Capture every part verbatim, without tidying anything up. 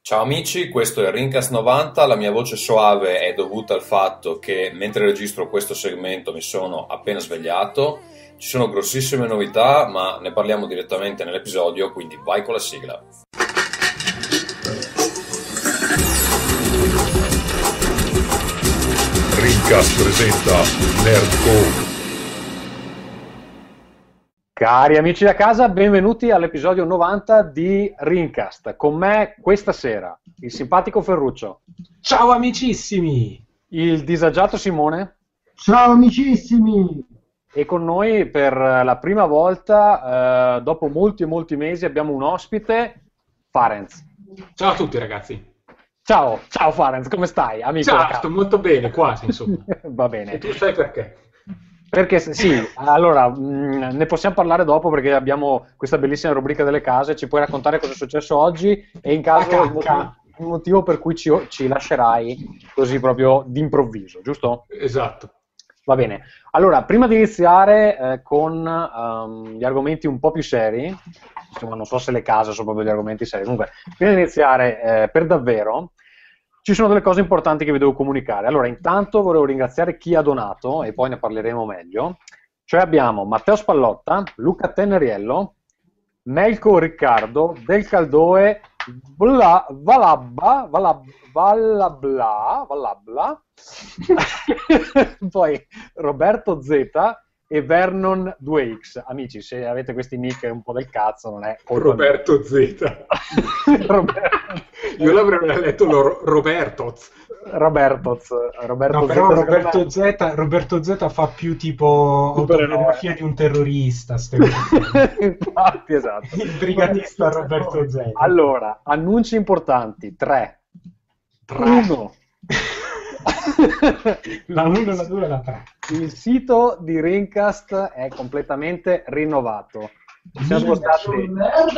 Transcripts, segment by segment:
Ciao amici, questo è Rincast novanta, la mia voce soave è dovuta al fatto che mentre registro questo segmento mi sono appena svegliato, ci sono grossissime novità ma ne parliamo direttamente nell'episodio, quindi vai con la sigla. Rincast presenta Nerdcore. Cari amici da casa, benvenuti all'episodio novanta di Rincast. Con me questa sera il simpatico Ferruccio. Ciao amicissimi! Il disagiato Simone. Ciao amicissimi! E con noi per la prima volta, eh, dopo molti e molti mesi, abbiamo un ospite, Farenz. Ciao a tutti ragazzi! Ciao, ciao Farenz, come stai? Amico da Ciao, casa. sto molto bene, quasi insomma. Va bene. E tu sai perché? Perché sì, allora mh, ne possiamo parlare dopo perché abbiamo questa bellissima rubrica delle case, ci puoi raccontare cosa è successo oggi e in caso il motivo, il motivo per cui ci, ci lascerai così proprio d'improvviso, giusto? Esatto. Va bene, allora prima di iniziare eh, con um, gli argomenti un po' più seri, insomma non so se le case sono proprio gli argomenti seri, comunque prima di iniziare eh, per davvero ci sono delle cose importanti che vi devo comunicare. Allora, intanto volevo ringraziare chi ha donato, e poi ne parleremo meglio. Cioè abbiamo Matteo Spallotta, Luca Tenneriello, Melco Riccardo, Del Caldoe, Bla, Valabba, Valab, Valabla, Valabla, poi Roberto Z e Vernon due X. Amici, se avete questi nick un po' del cazzo, non è colpa Roberto Z. Roberto. Io l'avrei letto lo Robertoz. Robertoz. Roberto No, però Z, Roberto Z, Roberto Z fa più tipo autobiografia di un terrorista. ste cose. Infatti, esatto. Il brigatista Roberto Z. Allora, annunci importanti. Tre. Tre. Uno. La uno, la due e la tre. Il sito di Rincast è completamente rinnovato. Ci siamo spostati,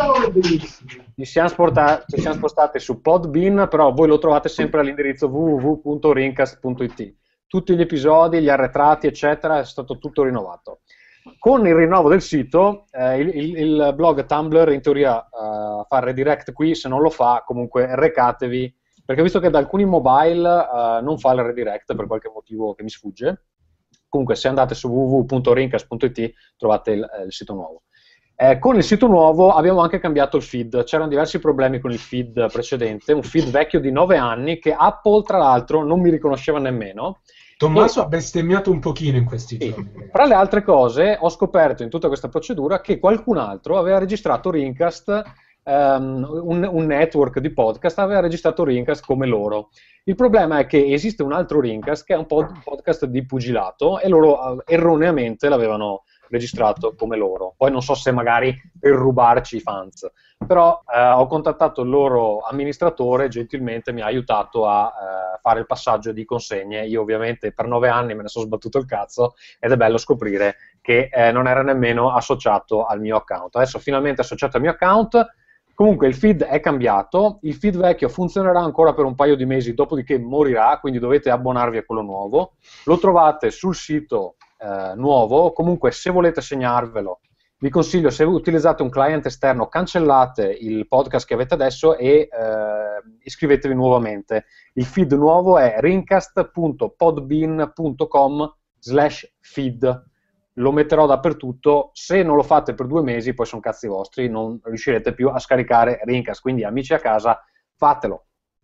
ci siamo sporta- ci siamo spostati su Podbean, però voi lo trovate sempre all'indirizzo w w w punto rincast punto i t. Tutti gli episodi, gli arretrati, eccetera, è stato tutto rinnovato. Con il rinnovo del sito, eh, il, il, il blog Tumblr in teoria uh, fa redirect qui, se non lo fa comunque recatevi, perché ho visto che da alcuni mobile uh, non fa il redirect per qualche motivo che mi sfugge. Comunque se andate su w w w punto rincast punto i t trovate il, eh, il sito nuovo. Eh, con il sito nuovo abbiamo anche cambiato il feed, c'erano diversi problemi con il feed precedente, un feed vecchio di nove anni che Apple tra l'altro non mi riconosceva nemmeno. Tommaso e, ha bestemmiato un pochino in questi sì, giorni. Fra le altre cose ho scoperto in tutta questa procedura che qualcun altro aveva registrato Rincast, um, un, un network di podcast aveva registrato Rincast come loro. Il problema è che esiste un altro Rincast che è un pod- podcast di pugilato e loro uh, erroneamente l'avevano registrato come loro. Poi non so se magari per rubarci i fans, però eh, ho contattato il loro amministratore, gentilmente mi ha aiutato a eh, fare il passaggio di consegne. Io ovviamente per nove anni me ne sono sbattuto il cazzo ed è bello scoprire che eh, non era nemmeno associato al mio account. Adesso finalmente è associato al mio account. Comunque il feed è cambiato, il feed vecchio funzionerà ancora per un paio di mesi, dopodiché morirà, quindi dovete abbonarvi a quello nuovo. Lo trovate sul sito eh, nuovo. Comunque se volete segnarvelo, vi consiglio, se utilizzate un client esterno, cancellate il podcast che avete adesso e eh, iscrivetevi nuovamente. Il feed nuovo è rincast punto podbean punto com slash feed. Lo metterò dappertutto. Se non lo fate per due mesi poi sono cazzi vostri, non riuscirete più a scaricare Rincast, quindi amici a casa fatelo.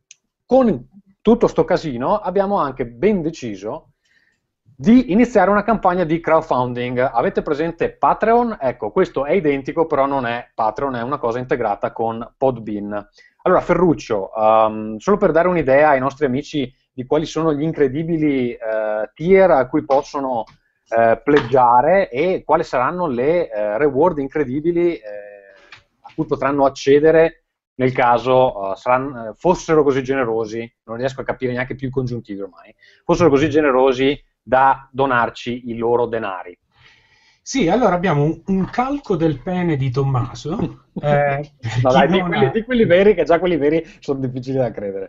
Con tutto sto casino abbiamo anche ben deciso di iniziare una campagna di crowdfunding. Avete presente Patreon? Ecco, questo è identico, però non è Patreon, è una cosa integrata con Podbean. Allora Ferruccio, um, solo per dare un'idea ai nostri amici di quali sono gli incredibili uh, tier a cui possono Eh, pleggiare e quali saranno le eh, reward incredibili eh, a cui potranno accedere nel caso uh, saranno, eh, fossero così generosi, non riesco a capire neanche più i congiuntivi ormai, fossero così generosi da donarci i loro denari. Sì, allora abbiamo un, un calco del pene di Tommaso. Eh, no, dai, di, una... quelli, di quelli veri, che già quelli veri sono difficili da credere.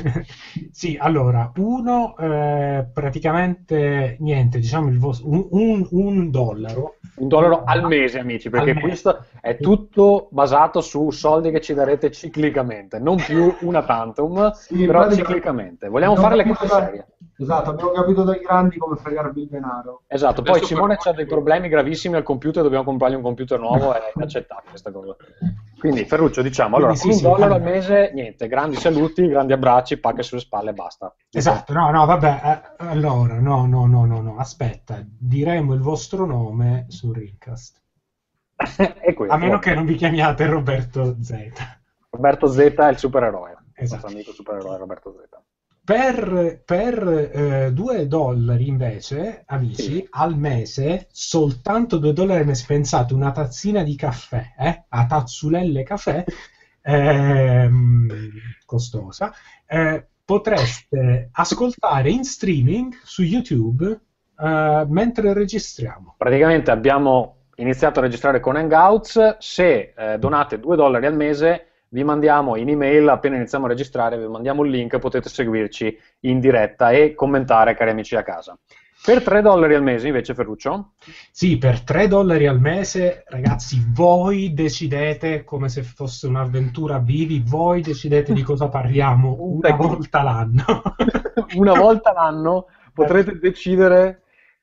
Sì, allora, uno, eh, praticamente, niente, diciamo il vostro, un, un, un dollaro Un dollaro al mese, amici, perché Al mese. questo è tutto basato su soldi che ci darete ciclicamente, non più una tantum, Sì, però praticamente- ciclicamente. Vogliamo abbiamo fare le capito cose da- serie. Esatto, abbiamo capito dai grandi come fregarvi il denaro. Esatto, Adesso poi Simone per- ha dei problemi gravissimi al computer, dobbiamo comprargli un computer nuovo, è inaccettabile questa cosa. Quindi Ferruccio, diciamo, allora, Quindi sì, con un sì, dollaro al allora. mese, niente, grandi saluti, grandi abbracci, pacche sulle spalle e basta. Esatto, no, no, vabbè, eh, allora, no, no, no, no, no, aspetta, diremo il vostro nome su Rincast. E questo. A meno che non vi chiamiate Roberto Z. Roberto Z è il supereroe, il Esatto. nostro amico supereroe Roberto Z. Per, per eh, due dollari invece, amici, Sì. al mese, soltanto due dollari al mese, pensate, una tazzina di caffè, eh, a tazzulelle caffè, ehm, costosa, eh, potreste ascoltare in streaming su YouTube eh, mentre registriamo. Praticamente abbiamo iniziato a registrare con Hangouts, se eh, donate due dollari al mese vi mandiamo in email, appena iniziamo a registrare, vi mandiamo il link, potete seguirci in diretta e commentare, cari amici a casa. Per tre dollari al mese invece, Ferruccio? Sì, per tre dollari al mese, ragazzi, voi decidete, come se fosse un'avventura vivi, voi decidete di cosa parliamo una volta l'anno. Una volta l'anno potrete decidere,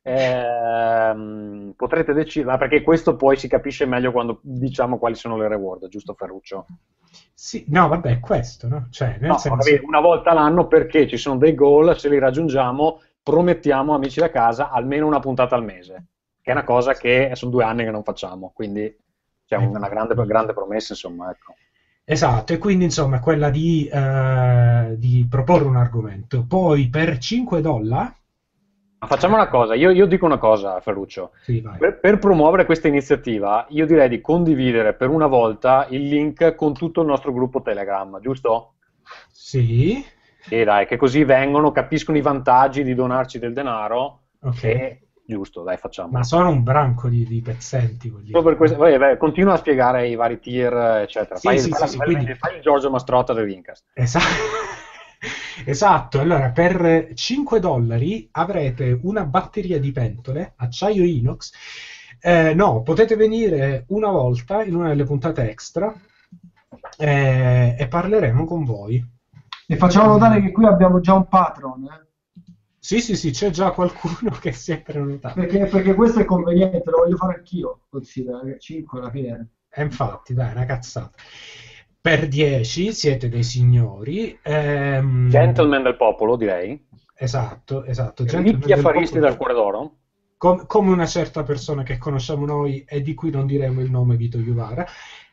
ehm, potrete decidere, ma perché questo poi si capisce meglio quando diciamo quali sono le reward, giusto Ferruccio? Sì, no, vabbè, è questo, no? Cioè, nel No, senso... vabbè, una volta l'anno perché ci sono dei goal, se li raggiungiamo promettiamo amici da casa almeno una puntata al mese, che è una cosa che sono due anni che non facciamo, quindi c'è una grande, grande promessa, insomma, ecco. Esatto, e quindi insomma è quella di, eh, di proporre un argomento. Poi per cinque dollari... Ma facciamo una cosa, io, io dico una cosa, Ferruccio. Sì, vai. Per, per promuovere questa iniziativa, io direi di condividere per una volta il link con tutto il nostro gruppo Telegram, giusto? Sì, Sì, dai, che così vengono, capiscono i vantaggi di donarci del denaro. ok. E, giusto, dai, facciamo. Ma sono un branco di, di pezzenti quelli. Solo per questo, vai, vai, continua a spiegare i vari tier, eccetera. Sì, fai, sì, fai, sì, fai, sì, quindi- fai il Giorgio Mastrotta del Rincast. Esatto. Esatto, allora per cinque dollari avrete una batteria di pentole, acciaio inox. Eh, no, potete venire una volta in una delle puntate extra eh, e parleremo con voi. E facciamo notare che qui abbiamo già un patron, eh? Sì, sì, sì, c'è già qualcuno che si è prenotato. perché, perché questo è conveniente, lo voglio fare anch'io, considera che cinque alla fine. E infatti, dai, una cazzata. Per dieci siete dei signori. ehm, Gentleman del popolo, direi. Esatto, esatto. gentleman Ricchi del affaristi popolo. dal cuore d'oro. Com- come una certa persona che conosciamo noi e di cui non diremo il nome, Vito Iuvara.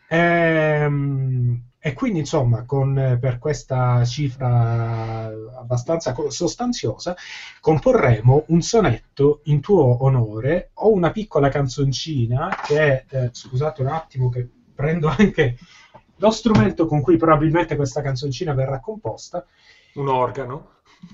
Ehm, e quindi insomma con, eh, per questa cifra abbastanza co- sostanziosa comporremo un sonetto in tuo onore o una piccola canzoncina che eh, scusate un attimo che prendo anche lo strumento con cui probabilmente questa canzoncina verrà composta. Un organo.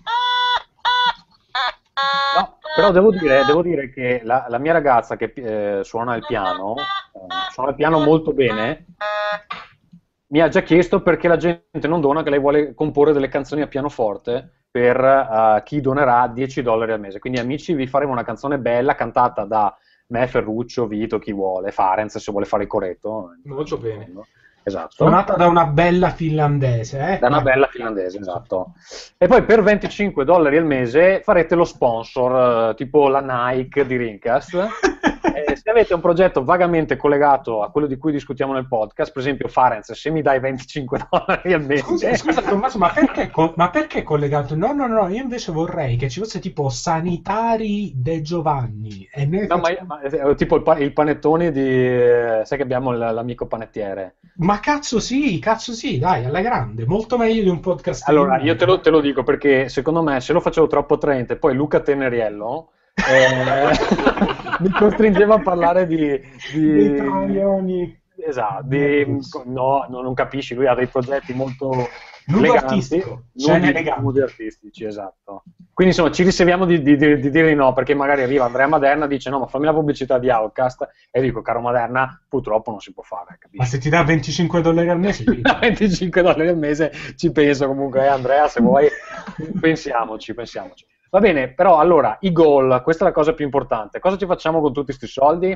No, però devo dire, devo dire che la, la mia ragazza che eh, suona il piano, eh, suona il piano molto bene, mi ha già chiesto perché la gente non dona, che lei vuole comporre delle canzoni a pianoforte per eh, chi donerà dieci dollari al mese. Quindi amici, vi faremo una canzone bella cantata da me, Ferruccio, Vito, chi vuole, Farenz se vuole fare il coretto. Molto bene. Esatto. Suonata da una bella finlandese, eh? Da una bella finlandese, esatto. E poi per venticinque dollari al mese farete lo sponsor, eh, tipo la Nike di Rincast. Eh, se avete un progetto vagamente collegato a quello di cui discutiamo nel podcast, per esempio Farenz, se mi dai venticinque dollari al mese... Scusa, scusa Tommaso, ma perché, co- ma perché collegato? No, no, no, io invece vorrei che ci fosse tipo Sanitari De Giovanni. E noi No, ma, facciamo- ma, eh, tipo il, pa- il panettone di... eh, sai che abbiamo l- l'amico panettiere. Ma cazzo sì, cazzo sì, dai, alla grande, molto meglio di un podcast. Allora, di- io te lo, te lo dico perché secondo me se lo facevo troppo attraente, poi Luca Teneriello eh, mi costringeva a parlare di... di... dei troioni. Esatto, di, no, no, non capisci, lui ha dei progetti molto Nudo eleganti, artistico, cioè nudi, elegante. nudi artistici, esatto. Quindi insomma ci riserviamo di, di, di, di dire di no, perché magari arriva Andrea Maderna e dice no, ma fammi la pubblicità di Outcast, e dico, caro Maderna, purtroppo non si può fare, Ma capisci? se ti dà venticinque dollari al mese, sì. venticinque dollari al mese ci penso comunque, eh, Andrea, se vuoi, pensiamoci, pensiamoci. Va bene, però allora, i goal, questa è la cosa più importante. Cosa ci facciamo con tutti questi soldi?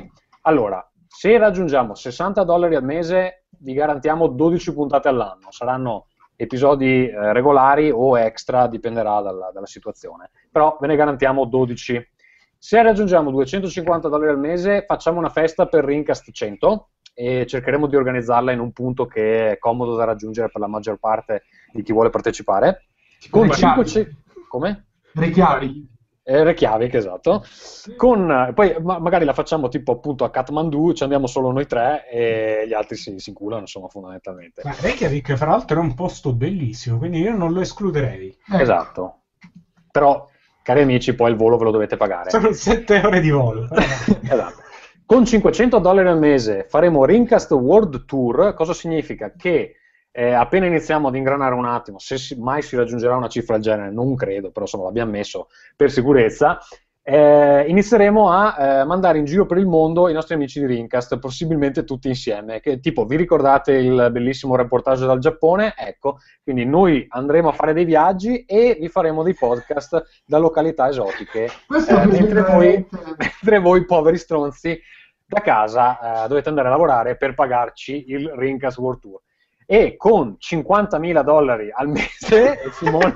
Allora, se raggiungiamo sessanta dollari al mese, vi garantiamo dodici puntate all'anno. Saranno episodi eh, regolari o extra, dipenderà dalla, dalla situazione. Però ve ne garantiamo dodici. Se raggiungiamo duecentocinquanta dollari al mese, facciamo una festa per Rincast cento e cercheremo di organizzarla in un punto che è comodo da raggiungere per la maggior parte di chi vuole partecipare. Con cinque... Come? Reykjavik. Eh, Reykjavik, esatto. Con, poi ma, magari la facciamo tipo appunto a Kathmandu, ci andiamo solo noi tre e gli altri si, si inculano, insomma, fondamentalmente. Ma Reykjavik, fra l'altro, è un posto bellissimo, quindi io non lo escluderei. Esatto. Però, cari amici, poi il volo ve lo dovete pagare. Sono sette ore di volo. Esatto. Con cinquecento dollari al mese faremo Rincast World Tour. Cosa significa? Che eh, appena iniziamo ad ingranare un attimo, se si, mai si raggiungerà una cifra del genere, non credo, però insomma l'abbiamo messo per sicurezza, eh, inizieremo a eh, mandare in giro per il mondo i nostri amici di Rincast, possibilmente tutti insieme. Che, tipo, vi ricordate il bellissimo reportage dal Giappone? Ecco, quindi noi andremo a fare dei viaggi e vi faremo dei podcast da località esotiche, eh, mentre, voi, mentre voi poveri stronzi da casa eh, dovete andare a lavorare per pagarci il Rincast World Tour. E con cinquantamila dollari al mese, Simone,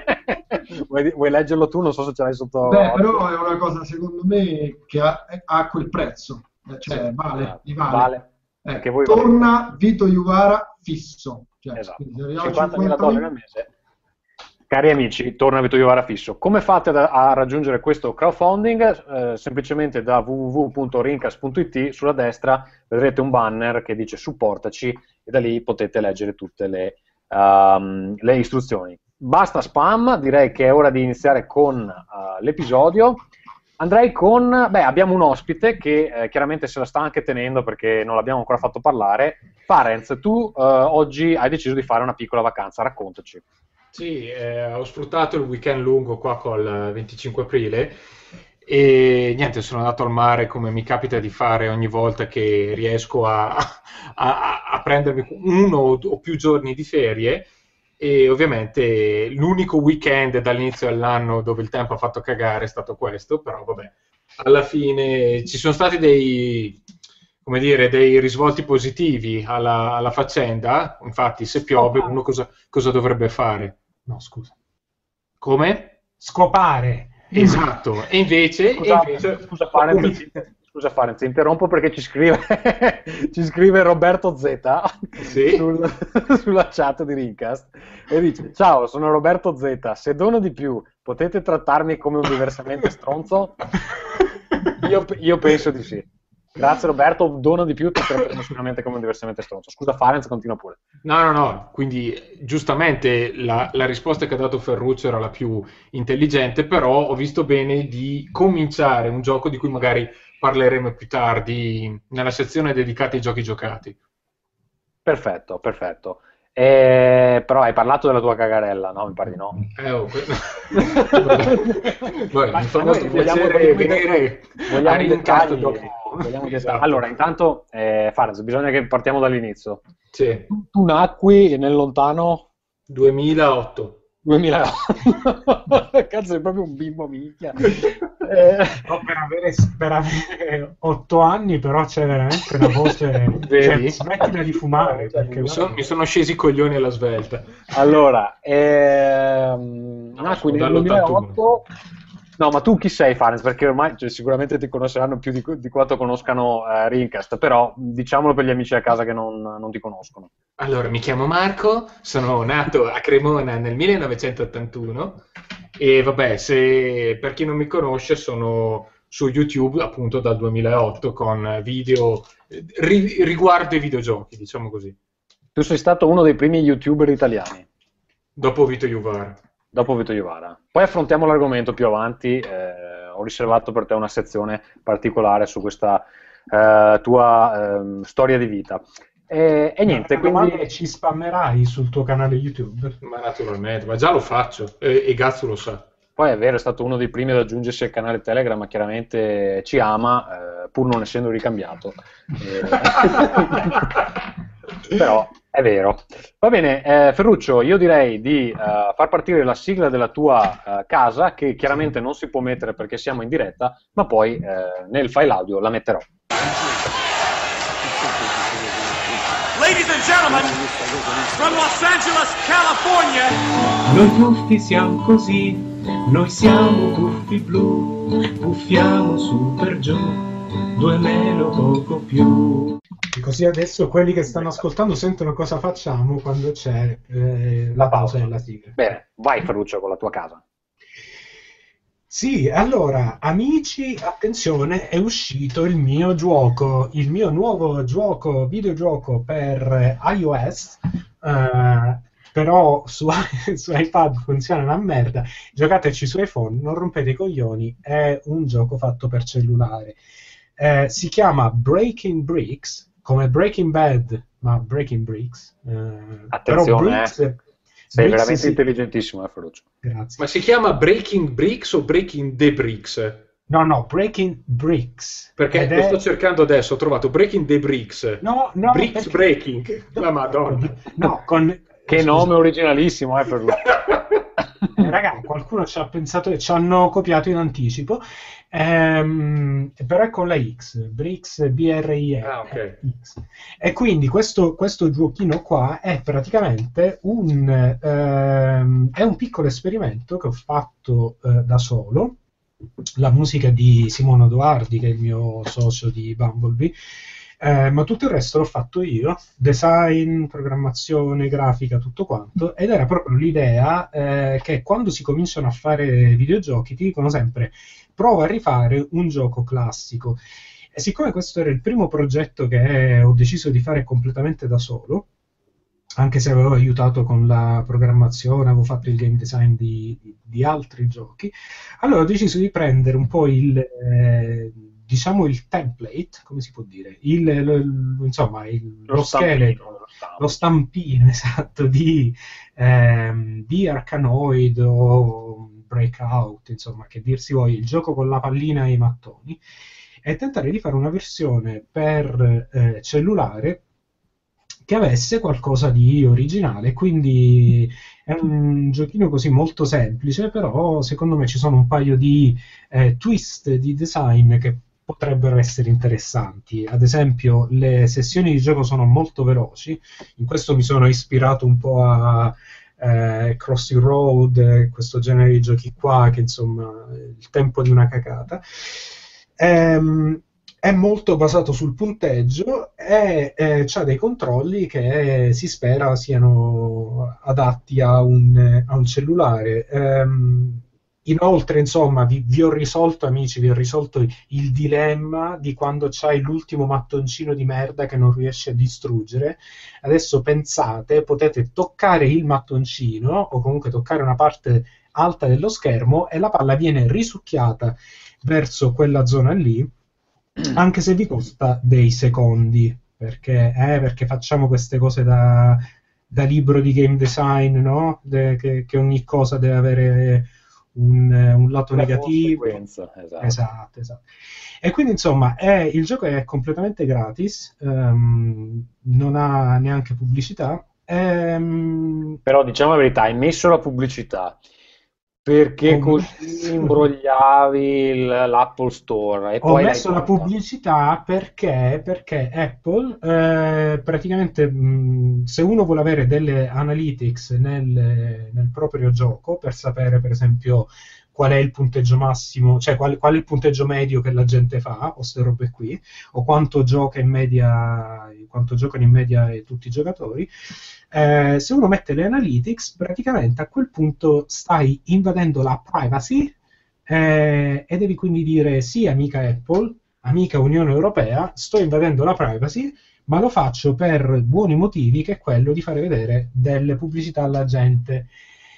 vuoi, vuoi leggerlo tu? Non so se ce l'hai sotto... Beh, però è una cosa, secondo me, che ha, ha quel prezzo. Cioè, sì, vale, sì, vale. vale. Eh, Che voi torna volete. Vito Juvara fisso. Cioè, Esatto, quindi se arriviamo a cinquantamila cinquantamila dollari al mese. Cari amici, torna Vito Iovara fisso. Come fate a, a raggiungere questo crowdfunding? Eh, semplicemente da w w w punto rincast punto i t sulla destra vedrete un banner che dice supportaci e da lì potete leggere tutte le, um, le istruzioni. Basta spam, direi che è ora di iniziare con uh, l'episodio. Andrei con, beh, abbiamo un ospite che eh, chiaramente se la sta anche tenendo perché non l'abbiamo ancora fatto parlare. Farenz, tu uh, oggi hai deciso di fare una piccola vacanza, raccontaci. Sì, eh, ho sfruttato il weekend lungo qua col venticinque aprile e niente, sono andato al mare come mi capita di fare ogni volta che riesco a, a, a prendermi uno o più giorni di ferie, e ovviamente l'unico weekend dall'inizio dell'anno dove il tempo ha fatto cagare è stato questo, però vabbè, alla fine ci sono stati dei, come dire, dei risvolti positivi alla, alla faccenda. Infatti se piove uno cosa, cosa dovrebbe fare? No, scusa. Come? Scopare. Esatto, e invece... Scusa, e invece scusa, Farenz, scusa Farenz, interrompo perché ci scrive, ci scrive Roberto Z Sì? sul, sulla chat di Rincast e dice: ciao, sono Roberto Z, se dono di più potete trattarmi come un diversamente stronzo? Io, io penso di sì. Grazie Roberto, dono di più, ti tratteremo sicuramente come un diversamente stronzo. Scusa Farenz, continua pure. No, no, no, quindi giustamente la, la risposta che ha dato Ferruccio era la più intelligente, però ho visto bene di cominciare un gioco di cui magari parleremo più tardi nella sezione dedicata ai giochi giocati. Perfetto, perfetto. Eh, però hai parlato della tua cagarella, no? Mi pare di no. Eh, oh, que- Beh, mi fa Ma molto noi vogliamo- piacere vogliamo- venire Vogliamo a Rincast dettagli, dopo. vogliamo dettagli. Esatto. Allora, intanto, eh, Farenz, bisogna che partiamo dall'inizio. Sì, Tu nacqui nel lontano duemilaotto. duemilaotto. Cazzo, sei proprio un bimbo minchia. Eh, No, per avere, per avere otto anni però c'è veramente una voce. Vedi? Cioè, smettila di fumare perché Mi, son- mi sono scesi i coglioni alla svelta. allora, ehm, No, nacqui sono nel dall'ottantuno. duemilaotto. No, ma tu chi sei, Farenz? Perché ormai cioè, sicuramente ti conosceranno più di, di quanto conoscano eh, Rincast, però diciamolo per gli amici a casa che non, non ti conoscono. Allora, mi chiamo Marco, sono nato a Cremona nel millenovecentottantuno e vabbè, se per chi non mi conosce sono su YouTube appunto dal duemilaotto con video eh, ri- riguardo ai videogiochi, diciamo così, Tu sei stato uno dei primi YouTuber italiani, dopo Vito Juvara. dopo Vito Iovara. Poi affrontiamo l'argomento più avanti. eh, ho riservato per te una sezione particolare su questa eh, tua ehm, storia di vita. E, e niente, La domanda quindi... è: ci spammerai sul tuo canale YouTube? Ma naturalmente, ma già lo faccio e, e Gazzo lo sa. Poi è vero, è stato uno dei primi ad aggiungersi al canale Telegram, ma chiaramente ci ama, eh, pur non essendo ricambiato. Eh, però è vero. Va bene, eh, Ferruccio, io direi di eh, far partire la sigla della tua eh, casa, che chiaramente non si può mettere perché siamo in diretta, ma poi eh, nel file audio la metterò. Ladies and gentlemen, from Los Angeles, California. Noi tuffi siamo così, noi siamo tuffi blu, puffiamo su per giù, due meno poco più. Così adesso quelli che stanno ascoltando sentono cosa facciamo quando c'è eh, la pausa della sigla. Bene, vai Ferruccio con la tua casa. Sì, allora, amici, attenzione, è uscito il mio gioco, il mio nuovo gioco, videogioco per iOS, eh, però su, su iPad funziona una merda. Giocateci su iPhone, non rompete i coglioni, è un gioco fatto per cellulare. Eh, si chiama Breaking Bricks, come Breaking Bad, ma Breaking Bricks. Eh, Attenzione, però Bricks, eh. Sei Bricks veramente si... intelligentissimo, eh, Ferruccio. Grazie. Ma si chiama Breaking Bricks o Breaking the Bricks? No, no, Breaking Bricks. Perché Ed lo è... sto cercando adesso, ho trovato Breaking the Bricks. No, no, Bricks perché... Breaking. La Madonna. No, con... Che Scusa. nome originalissimo, eh, Ferruccio. Eh, raga, qualcuno ci ha pensato e ci hanno copiato in anticipo. Ehm, però è con la X, Bricks, B R I E. Ah, ok. X. E quindi questo, questo giochino qua è praticamente un, ehm, è un piccolo esperimento che ho fatto eh, da solo. La musica di Simone Doardi, che è il mio socio di Bumblebee, eh, ma tutto il resto l'ho fatto io, design, programmazione, grafica, tutto quanto, ed era proprio l'idea eh, che quando si cominciano a fare videogiochi ti dicono sempre prova a rifare un gioco classico. E siccome questo era il primo progetto che ho deciso di fare completamente da solo, anche se avevo aiutato con la programmazione, avevo fatto il game design di, di, di altri giochi, allora ho deciso di prendere un po' il, eh, diciamo il template, come si può dire, il, lo, insomma, il, lo, lo scheletro, lo stampino, esatto, di, ehm, di Arkanoid o Breakout, insomma, che dir si voglia, il gioco con la pallina e i mattoni, e tentare di fare una versione per eh, cellulare che avesse qualcosa di originale. Quindi è un giochino così molto semplice, però secondo me ci sono un paio di eh, twist di design che potrebbero essere interessanti. Ad esempio, le sessioni di gioco sono molto veloci, in questo mi sono ispirato un po' a eh, Crossing Road, eh, questo genere di giochi qua, che insomma il tempo di una cacata. Ehm, è molto basato sul punteggio e eh, ha dei controlli che si spera siano adatti a un, a un cellulare. Ehm, inoltre, insomma, vi, vi ho risolto, amici, vi ho risolto il dilemma di quando c'hai l'ultimo mattoncino di merda che non riesci a distruggere. Adesso pensate, potete toccare il mattoncino o comunque toccare una parte alta dello schermo e la palla viene risucchiata verso quella zona lì, anche se vi costa dei secondi, perché, eh, perché facciamo queste cose da, da libro di game design, no? De, che, che ogni cosa deve avere un, un lato La negativo. esatto. Esatto, esatto. E quindi insomma è, il gioco è completamente gratis, um, non ha neanche pubblicità. Um, Però diciamo la verità, hai messo la pubblicità perché Come... così imbrogliavi il, l'Apple Store e ho poi messo la pubblicità perché, perché Apple eh, praticamente mh, se uno vuole avere delle analytics nel, nel proprio gioco per sapere per esempio qual è il punteggio massimo, cioè qual, qual è il punteggio medio che la gente fa, o queste robe qui, o quanto gioca in media, quanto giocano in media tutti i giocatori, eh, se uno mette le analytics, praticamente a quel punto stai invadendo la privacy eh, e devi quindi dire sì, amica Apple, amica Unione Europea, sto invadendo la privacy, ma lo faccio per buoni motivi, che è quello di fare vedere delle pubblicità alla gente.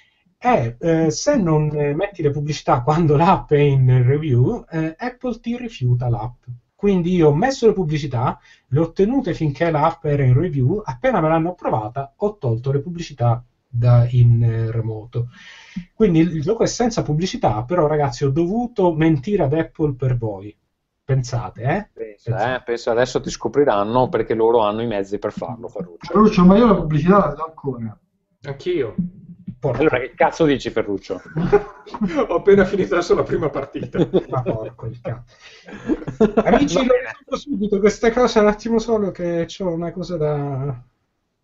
E eh, se non eh, metti le pubblicità quando l'app è in review, eh, Apple ti rifiuta l'app. Quindi io ho messo le pubblicità, le ho tenute finché l'app era in review, appena me l'hanno approvata ho tolto le pubblicità da in eh, remoto. Quindi il, il gioco è senza pubblicità, però ragazzi ho dovuto mentire ad Apple per voi. Pensate, eh? Pensa, Pensate. eh? Pensa, adesso ti scopriranno perché loro hanno i mezzi per farlo, Ferruccio. Ferruccio, ma io la pubblicità la do ancora. Anch'io. Porca. Allora, che cazzo dici, Ferruccio? Ho appena finito adesso la prima partita. Ma porco il cazzo. Amici, lo risolvo subito queste cose, un attimo solo che ho una cosa da,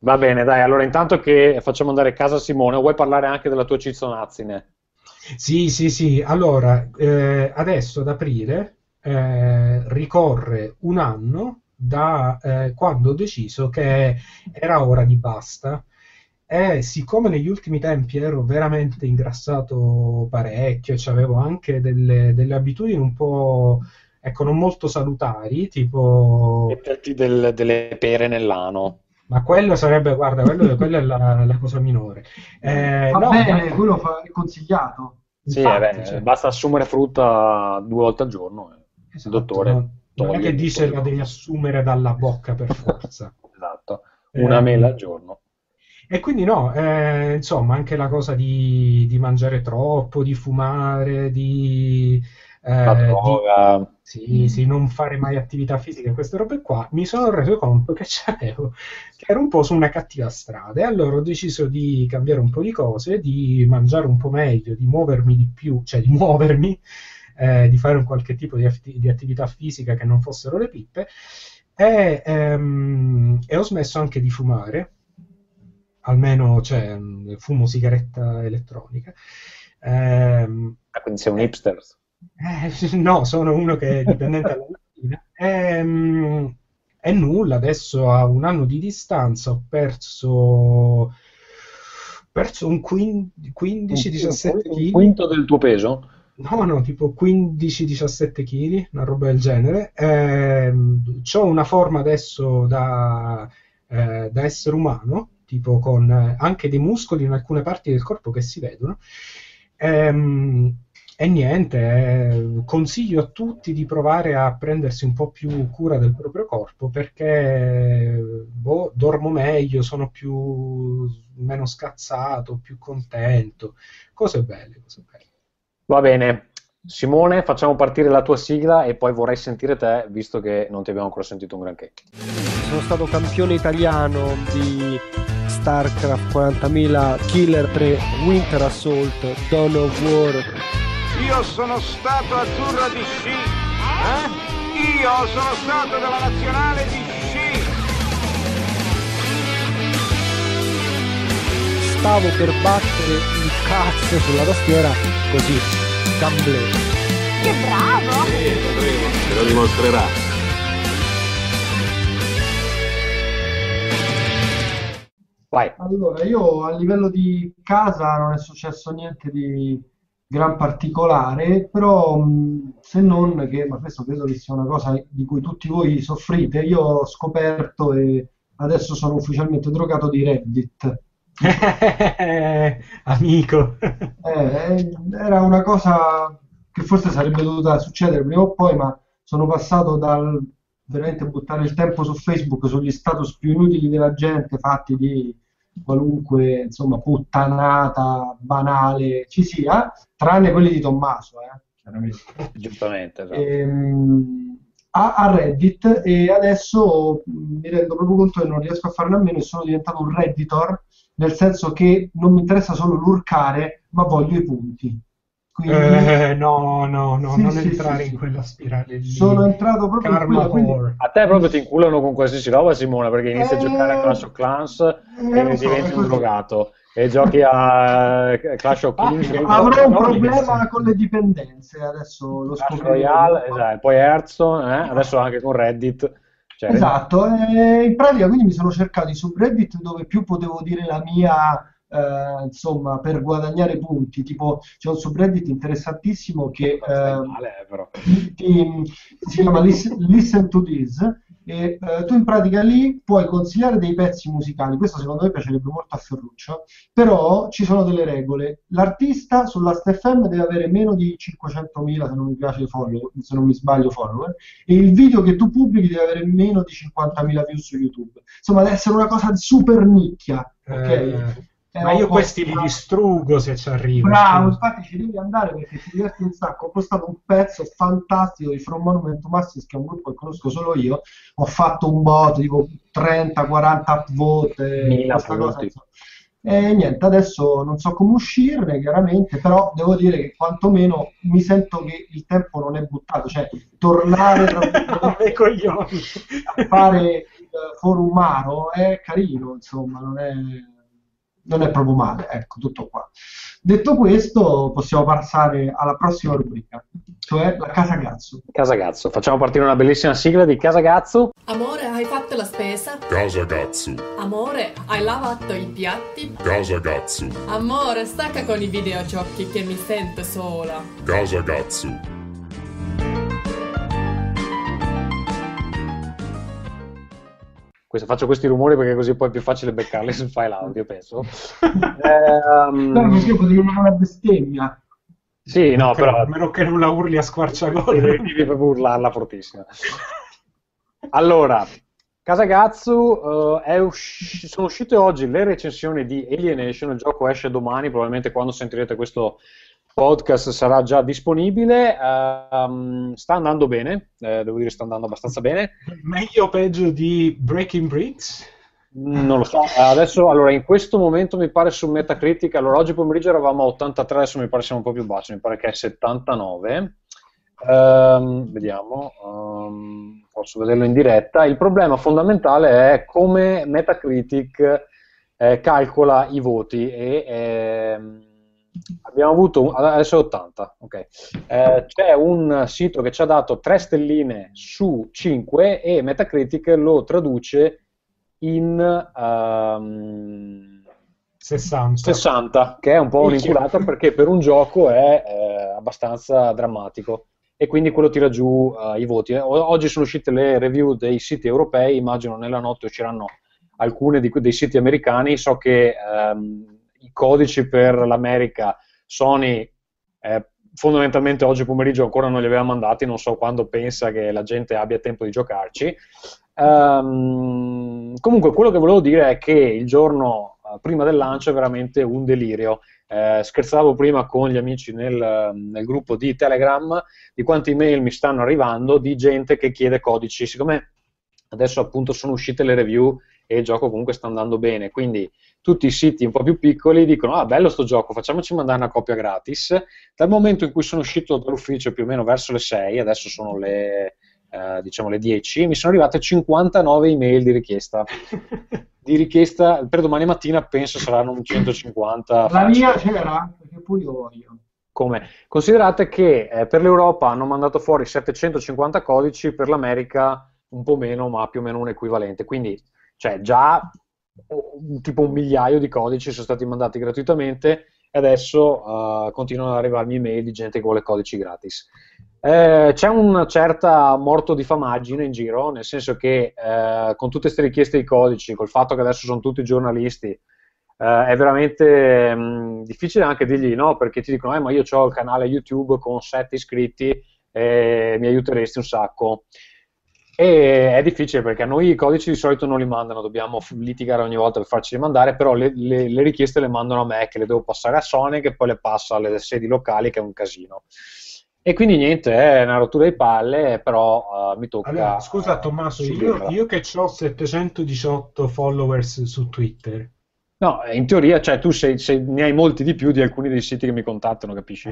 Va bene, dai, allora intanto che facciamo andare a casa Simone, vuoi parlare anche della tua Cizzonazzine? Sì, sì, sì. Allora, eh, adesso ad aprile eh, ricorre un anno da eh, quando ho deciso che era ora di basta. E siccome negli ultimi tempi ero veramente ingrassato parecchio, e avevo anche delle, delle abitudini un po', ecco, non molto salutari, tipo... Metterti del- delle pere nell'ano. Ma quello sarebbe, guarda, quello, quella è la, la cosa minore. Eh, Va no, bene, ma- quello fa, è consigliato. Sì, infatti, eh beh, cioè, basta assumere frutta due volte al giorno. eh. Il esatto, dottore non, non è toglie che dice tutto. la devi assumere dalla bocca per forza. Esatto, una Ehm, mela al giorno. E quindi no, eh, insomma, anche la cosa di, di mangiare troppo, di fumare, di, La eh, di droga. sì, sì, non fare mai attività fisica e queste robe qua, mi sono reso conto che c'avevo, che ero un po' su una cattiva strada e allora ho deciso di cambiare un po' di cose, di mangiare un po' meglio, di muovermi di più, cioè di muovermi, eh, di fare un qualche tipo di, atti- di attività fisica che non fossero le pippe e, ehm, e ho smesso anche di fumare, almeno cioè, mh, fumo sigaretta elettronica. Ehm, Ah, quindi sei un eh, hipster. eh, no, sono uno che è dipendente dalla mattina. Ehm, E, nulla, adesso a un anno di distanza ho perso, perso un quindici diciassette Un kg. quinto del tuo peso? No, no, tipo quindici diciassette kg, una roba del genere. Ehm, c'ho una forma adesso da, eh, da essere umano, tipo con eh, anche dei muscoli in alcune parti del corpo che si vedono. Ehm, e niente, eh, consiglio a tutti di provare a prendersi un po' più cura del proprio corpo perché boh, dormo meglio, sono più meno scazzato, più contento. Cose belle, cose belle. Va bene. Simone, facciamo partire la tua sigla e poi vorrei sentire te, visto che non ti abbiamo ancora sentito un granché. Sono stato campione italiano di StarCraft quarantamila, Killer tre, Winter Assault, Dawn of War. Io sono stato azzurro di sci. Eh? Io sono stato della nazionale di sci. Stavo per battere il cazzo sulla tastiera così, gamble. Che bravo! Te lo dimostrerà. Vai. Allora, io a livello di casa non è successo niente di gran particolare, però mh, se non che, ma questo credo che sia una cosa di cui tutti voi soffrite, io ho scoperto e adesso sono ufficialmente drogato di Reddit. Amico. Eh, era una cosa che forse sarebbe dovuta succedere prima o poi, ma sono passato dal veramente buttare il tempo su Facebook sugli status più inutili della gente, fatti di qualunque, insomma, puttanata banale ci sia, tranne quelli di Tommaso, eh, chiaramente. Giustamente. Esatto. Ehm, a, a Reddit, e adesso mh, mi rendo proprio conto che non riesco a farne a meno e sono diventato un redditor, nel senso che non mi interessa solo l'urcare, ma voglio i punti. Quindi, Eh, no, no, no, sì, non sì, entrare sì, in sì. quella spirale lì. Sono entrato proprio in Karma quella, quindi whore. A te proprio ti inculano con qualsiasi roba, Simone, perché inizi a giocare a Clash of Clans eh, e lo so, diventi è un così. drogato. E giochi a Clash of Ah, Kings, eh, Avrò un no, problema sì. con le dipendenze, adesso lo Clash scopriremo. Royale, esatto, poi Hearthstone, eh, adesso anche con Reddit. Cioè, Esatto, e in pratica quindi mi sono cercato i subreddit dove più potevo dire la mia, eh, insomma, per guadagnare punti. Tipo, c'è un subreddit interessantissimo che non stai eh, male, eh, però. ti- si chiama Listen, Listen to This, e eh, tu in pratica lì puoi consigliare dei pezzi musicali. Questo secondo me piacerebbe molto a Ferruccio, però ci sono delle regole. L'artista sulla Last F M deve avere meno di cinquecentomila, se non mi piace follow, se non mi sbaglio follower, e il video che tu pubblichi deve avere meno di cinquantamila views su YouTube. Insomma, deve essere una cosa super nicchia, ok? Eh, Era ma un io po' questi li strano. distruggo se ci arrivo. Bravo, scusa. infatti ci devi andare perché ti diverti un sacco. Ho postato un pezzo fantastico di From Monument to Masses, che è un gruppo che conosco solo io. Ho fatto un bot, tipo trenta quaranta upvote, Mila questa cosa, punti. insomma. E niente, adesso non so come uscirne, chiaramente, però devo dire che quantomeno mi sento che il tempo non è buttato, cioè tornare tra virgolette, Come coglioni. a fare forum Maro è carino, insomma, non è, non è proprio male, ecco, tutto qua. Detto questo, possiamo passare alla prossima rubrica, cioè la Casagazzo. Casagazzo, facciamo partire una bellissima sigla di Casagazzo. Amore, hai fatto la spesa? Casagazzo. Amore, hai lavato i piatti? Casagazzo. Amore, stacca con i videogiochi che mi sento sola. Casagazzo. Questo, faccio questi rumori perché così poi è più facile beccarli sul file audio, penso. eh, um... No, così potevi fare una bestemmia. Sì, no, però... A meno che non la urli a squarciagola. Devi proprio urlarla fortissima. Allora, Casagazzo, uh, è usci- sono uscite oggi le recensioni di Alienation, il gioco esce domani, probabilmente quando sentirete questo podcast sarà già disponibile. Uh, um, sta andando bene, eh, devo dire sta andando abbastanza bene. Meglio o peggio di Breaking Bricks? Non lo so, adesso allora in questo momento mi pare su Metacritic, allora oggi pomeriggio eravamo a ottantatré, adesso mi pare siamo un po' più bassi, mi pare che è settantanove. Um, vediamo, um, posso vederlo in diretta. Il problema fondamentale è come Metacritic eh, calcola i voti e ehm, abbiamo avuto, adesso è ottanta, ok. Eh, c'è un sito che ci ha dato tre stelline su cinque e Metacritic lo traduce in um, sessanta. sessanta, che è un po' un'inculata perché per un gioco è eh, abbastanza drammatico e quindi quello tira giù uh, i voti. Oggi sono uscite le review dei siti europei, immagino nella notte usciranno alcune di, dei siti americani. So che um, i codici per l'America Sony eh, fondamentalmente oggi pomeriggio ancora non li aveva mandati, non so quando pensa che la gente abbia tempo di giocarci. Um, comunque quello che volevo dire è che il giorno uh, prima del lancio è veramente un delirio. Eh, scherzavo prima con gli amici nel, nel gruppo di Telegram di quante email mi stanno arrivando di gente che chiede codici. Siccome adesso appunto sono uscite le review e il gioco comunque sta andando bene, quindi tutti i siti un po' più piccoli dicono ah bello sto gioco, facciamoci mandare una copia gratis. Dal momento in cui sono uscito dall'ufficio più o meno verso le sei, adesso sono le eh, diciamo le dieci, mi sono arrivate cinquantanove email di richiesta di richiesta per domani mattina, penso saranno un centocinquanta. La mia c'era, perché poi io voglio. Come? Considerate che eh, per l'Europa hanno mandato fuori settecentocinquanta codici, per l'America un po' meno, ma più o meno un equivalente, quindi cioè già un, tipo un migliaio di codici sono stati mandati gratuitamente e adesso uh, continuano ad arrivarmi email di gente che vuole codici gratis. Eh, c'è una certa morto di famaggine in giro, nel senso che eh, con tutte queste richieste di codici, col fatto che adesso sono tutti giornalisti, eh, è veramente mh, difficile anche dirgli no, perché ti dicono eh, ma io ho il canale YouTube con sette iscritti e mi aiuteresti un sacco. E è difficile perché a noi i codici di solito non li mandano, dobbiamo litigare ogni volta per farci mandare, però le, le, le richieste le mandano a me, che le devo passare a Sony, che poi le passa alle sedi locali, che è un casino. E quindi niente, è una rottura di palle, però uh, mi tocca... Allora, scusa Tommaso, io, io che ho settecentodiciotto followers su Twitter. No, in teoria, cioè tu sei, sei, ne hai molti di più di alcuni dei siti che mi contattano, capisci?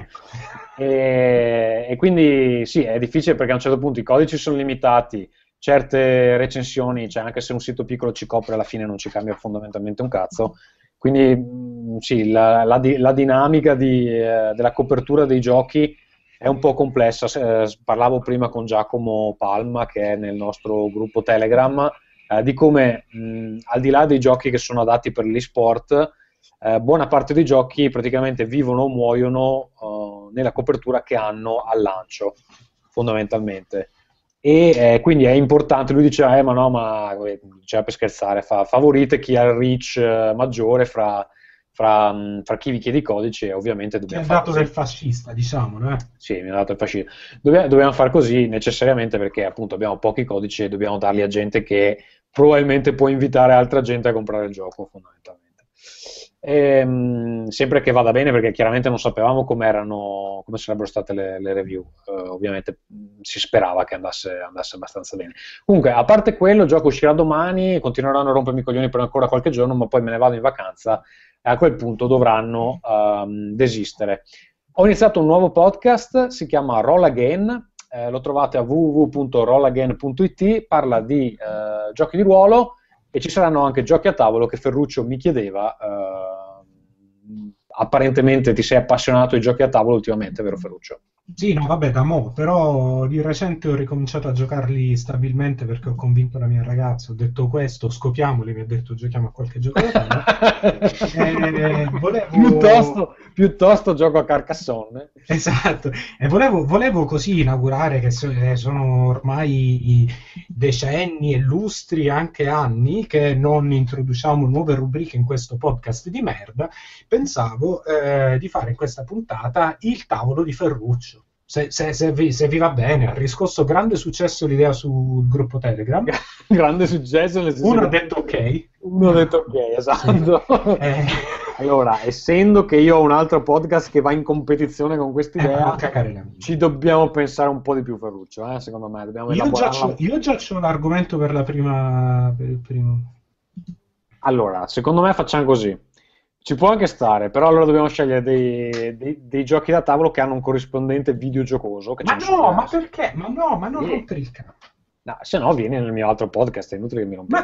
E, e quindi sì, è difficile perché a un certo punto i codici sono limitati, certe recensioni, cioè anche se un sito piccolo ci copre, alla fine non ci cambia fondamentalmente un cazzo. Quindi mh, sì, la, la, la dinamica di, eh, della copertura dei giochi è un po' complessa. Eh, parlavo prima con Giacomo Palma, che è nel nostro gruppo Telegram, eh, di come mh, al di là dei giochi che sono adatti per l'e-sport, eh, buona parte dei giochi praticamente vivono o muoiono uh, nella copertura che hanno al lancio, fondamentalmente. E eh, quindi è importante, lui diceva eh, ma no, ma diceva per scherzare, fa, favorite chi ha il reach eh, maggiore fra, fra, mh, fra chi vi chiede i codici, e ovviamente dobbiamo fare così. Ti ha dato del fascista, diciamo, eh? Sì, mi ha dato il fascista. Dobbiamo, dobbiamo fare così necessariamente perché appunto abbiamo pochi codici e dobbiamo darli a gente che probabilmente può invitare altra gente a comprare il gioco, fondamentalmente. E, mh, sempre che vada bene, perché chiaramente non sapevamo come erano, come sarebbero state le, le review. Uh, ovviamente mh, si sperava che andasse, andasse abbastanza bene. Comunque, a parte quello, il gioco uscirà domani, continueranno a rompermi i coglioni per ancora qualche giorno, ma poi me ne vado in vacanza e a quel punto dovranno um, desistere. Ho iniziato un nuovo podcast, si chiama Roll Again, eh, lo trovate a w w w punto rollagain punto i t, parla di eh, giochi di ruolo e ci saranno anche giochi a tavolo che Ferruccio mi chiedeva. Eh, apparentemente ti sei appassionato ai giochi a tavolo ultimamente, vero Ferruccio? Sì, no, vabbè, da mo', però di recente ho ricominciato a giocarli stabilmente perché ho convinto la mia ragazza, ho detto questo, scopiamoli, mi ha detto giochiamo a qualche gioco da tavolo. eh, volevo... piuttosto, piuttosto gioco a Carcassonne. Esatto, e volevo, volevo così inaugurare, che so- eh, sono ormai decenni e lustri, anche anni, che non introduciamo nuove rubriche in questo podcast di merda, pensavo eh, di fare in questa puntata il tavolo di Ferruccio. Se, se, se, vi, se vi va bene, ha riscosso grande successo l'idea sul gruppo Telegram. Grande successo. Nel senso Uno che- ha detto ok. Uno ha detto ok, esatto. Eh, Allora, essendo che io ho un altro podcast che va in competizione con eh, quest'idea, ma cagare la mia. ci dobbiamo pensare un po' di più, Ferruccio, eh, secondo me. Dobbiamo Io già, elaborarla. c'ho, io già c'ho l'argomento per la prima. Per il primo. Allora, secondo me facciamo così. Ci può anche stare, però allora dobbiamo scegliere dei, dei- dei giochi da tavolo che hanno un corrispondente videogiocoso. Che Ma ce ne sono no, ma diversi. perché? Ma no, ma non Sì. rompere il cazzo. No, se no vieni nel mio altro podcast, è inutile che mi rompi. Ma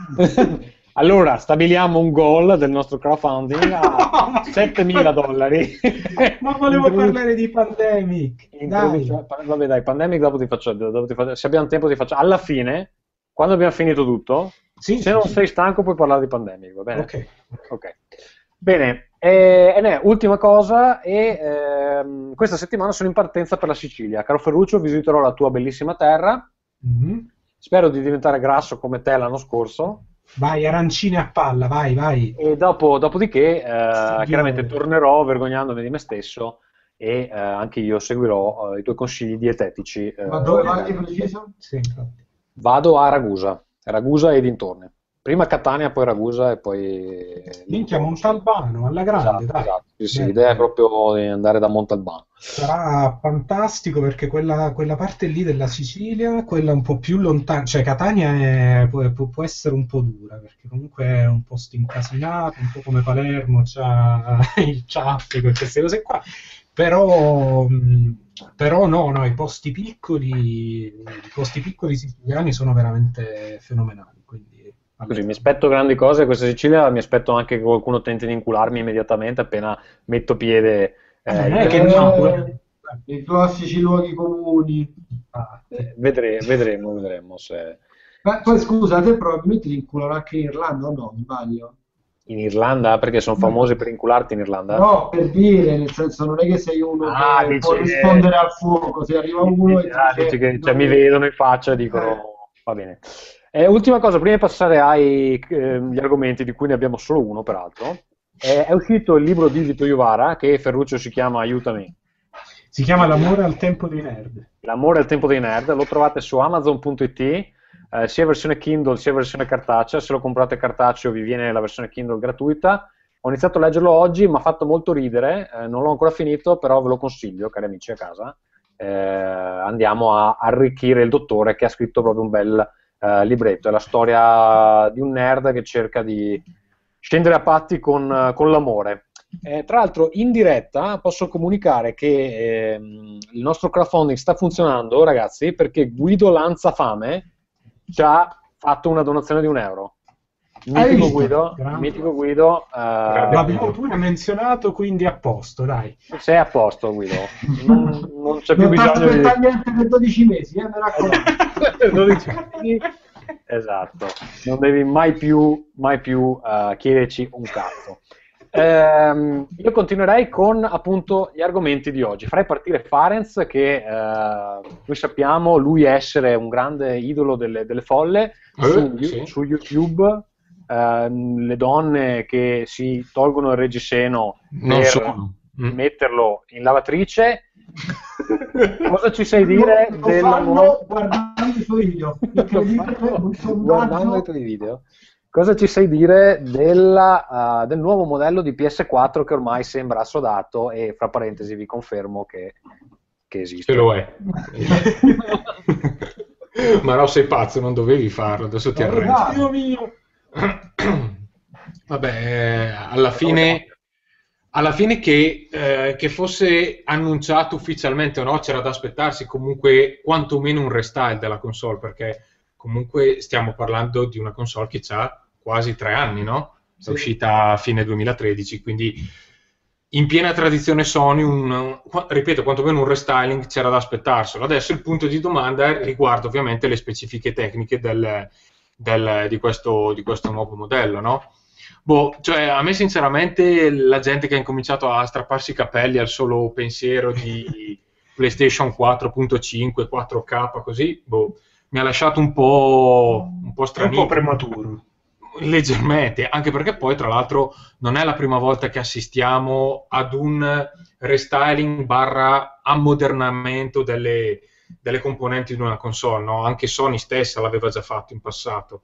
co- Allora, stabiliamo un goal del nostro crowdfunding a settemila dollari. Ma volevo Introdu- parlare di Pandemic. Dai. introduce- pa- Vabbè, dai, Pandemic dopo ti faccio, dopo ti faccio- se abbiamo tempo ti faccio. Alla fine, quando abbiamo finito tutto, Sì, se sì, non sì. sei stanco puoi parlare di Pandemic, va bene? Ok. Ok. Bene, e, e ne, ultima cosa, e ehm, questa settimana sono in partenza per la Sicilia. Caro Ferruccio, visiterò la tua bellissima terra. Mhm. Spero di diventare grasso come te l'anno scorso. Vai, arancine a palla, vai, vai. E dopo, dopodiché, eh, Signore. chiaramente tornerò vergognandomi di me stesso e eh, anche io seguirò eh, i tuoi consigli dietetici. eh, Ma dove vai di preciso? Sì, infatti. Vado a Ragusa, Ragusa e dintorni. Prima Catania, poi Ragusa e poi... Minchia, Montalbano, alla grande, Esatto, dai. esatto. Sì, sì, Bene. l'idea è proprio di andare da Montalbano. Sarà fantastico perché quella, quella parte lì della Sicilia, quella un po' più lontana, cioè Catania è- può, può- può essere un po' dura perché comunque è un posto incasinato, un po' come Palermo, c'ha il traffico e queste cose qua, però, mh, però no, no, i posti piccoli, i posti piccoli siciliani sono veramente fenomenali, quindi Così, mi aspetto grandi cose a questa Sicilia, mi aspetto anche che qualcuno tenti di incularmi immediatamente appena metto piede. Eh, non è che no, eh. I classici luoghi comuni. eh, vedre- vedremo, vedremo se... Ma poi scusa, te probabilmente ti inculano anche in Irlanda o no? Mi sbaglio? In Irlanda, perché sono famosi per incularti in Irlanda? No, per dire, nel senso non è che sei uno Ah, che dici- può rispondere al fuoco, se arriva uno e Ah, dice, dici che, cioè, no, mi vedono in faccia e dicono Eh. va bene. Eh, ultima cosa, prima di passare agli argomenti, di cui ne abbiamo solo uno peraltro, eh, è uscito il libro di Vito Iuvara che Ferruccio si chiama Aiutami. Si chiama L'amore al tempo dei nerd. L'amore al tempo dei nerd, lo trovate su amazon punto it, eh, sia versione Kindle sia versione cartacea. Se lo comprate cartaceo vi viene la versione Kindle gratuita. Ho iniziato a leggerlo oggi, mi ha fatto molto ridere, eh, non l'ho ancora finito, però ve lo consiglio, cari amici a casa. Eh, andiamo a arricchire il dottore che ha scritto proprio un bel eh, libretto. È la storia di un nerd che cerca di scendere a patti con, con l'amore. Eh, tra l'altro in diretta posso comunicare che ehm, il nostro crowdfunding sta funzionando, ragazzi, perché Guido Lanzafame ci ha fatto una donazione di un euro. Hai Mitico visto? Guido, Grande. mitico Guido, eh, L'abbiamo pure menzionato, quindi a posto, dai. sei a posto, Guido. Non, non c'è più non ti bisogno di aspetta niente per dodici mesi, eh, mi raccomando. dodici anni. Esatto, non devi mai più, mai più eh, chiederci un cazzo. Ehm, io continuerei con appunto gli argomenti di oggi. Farei partire Farenz, che eh, noi sappiamo lui essere un grande idolo delle, delle folle su, Eh, sì. su YouTube. Ehm, le donne che si tolgono il reggiseno Non per sono. Mm. metterlo in lavatrice. Cosa ci sai dire Lo della fanno nuova... guardando i suoi video. Incredibile, un guardando i sondaggio. tuoi video? Cosa ci sai dire della, uh, del nuovo modello di P S quattro che ormai sembra assodato e, fra parentesi, vi confermo che, che esiste? Ce lo è. Ma no, sei pazzo, non dovevi farlo, adesso ti arrendi. Dio mio! Vabbè, eh, alla fine, alla fine che, eh, che fosse annunciato ufficialmente o no, c'era da aspettarsi comunque quantomeno un restyle della console, perché comunque stiamo parlando di una console che ha quasi tre anni, no? È sì. uscita a fine duemilatredici, quindi in piena tradizione Sony, un, un, ripeto, quantomeno un restyling c'era da aspettarselo. Adesso il punto di domanda riguarda ovviamente le specifiche tecniche del, del, di, questo, di questo nuovo modello, no? Boh, cioè, a me sinceramente la gente che ha incominciato a strapparsi i capelli al solo pensiero di PlayStation quattro punto cinque, quattro K, così, boh, mi ha lasciato un po', un po' stranito. Un po' prematuro. Leggermente, anche perché poi tra l'altro non è la prima volta che assistiamo ad un restyling barra ammodernamento delle, delle componenti di una console, no? Anche Sony stessa l'aveva già fatto in passato.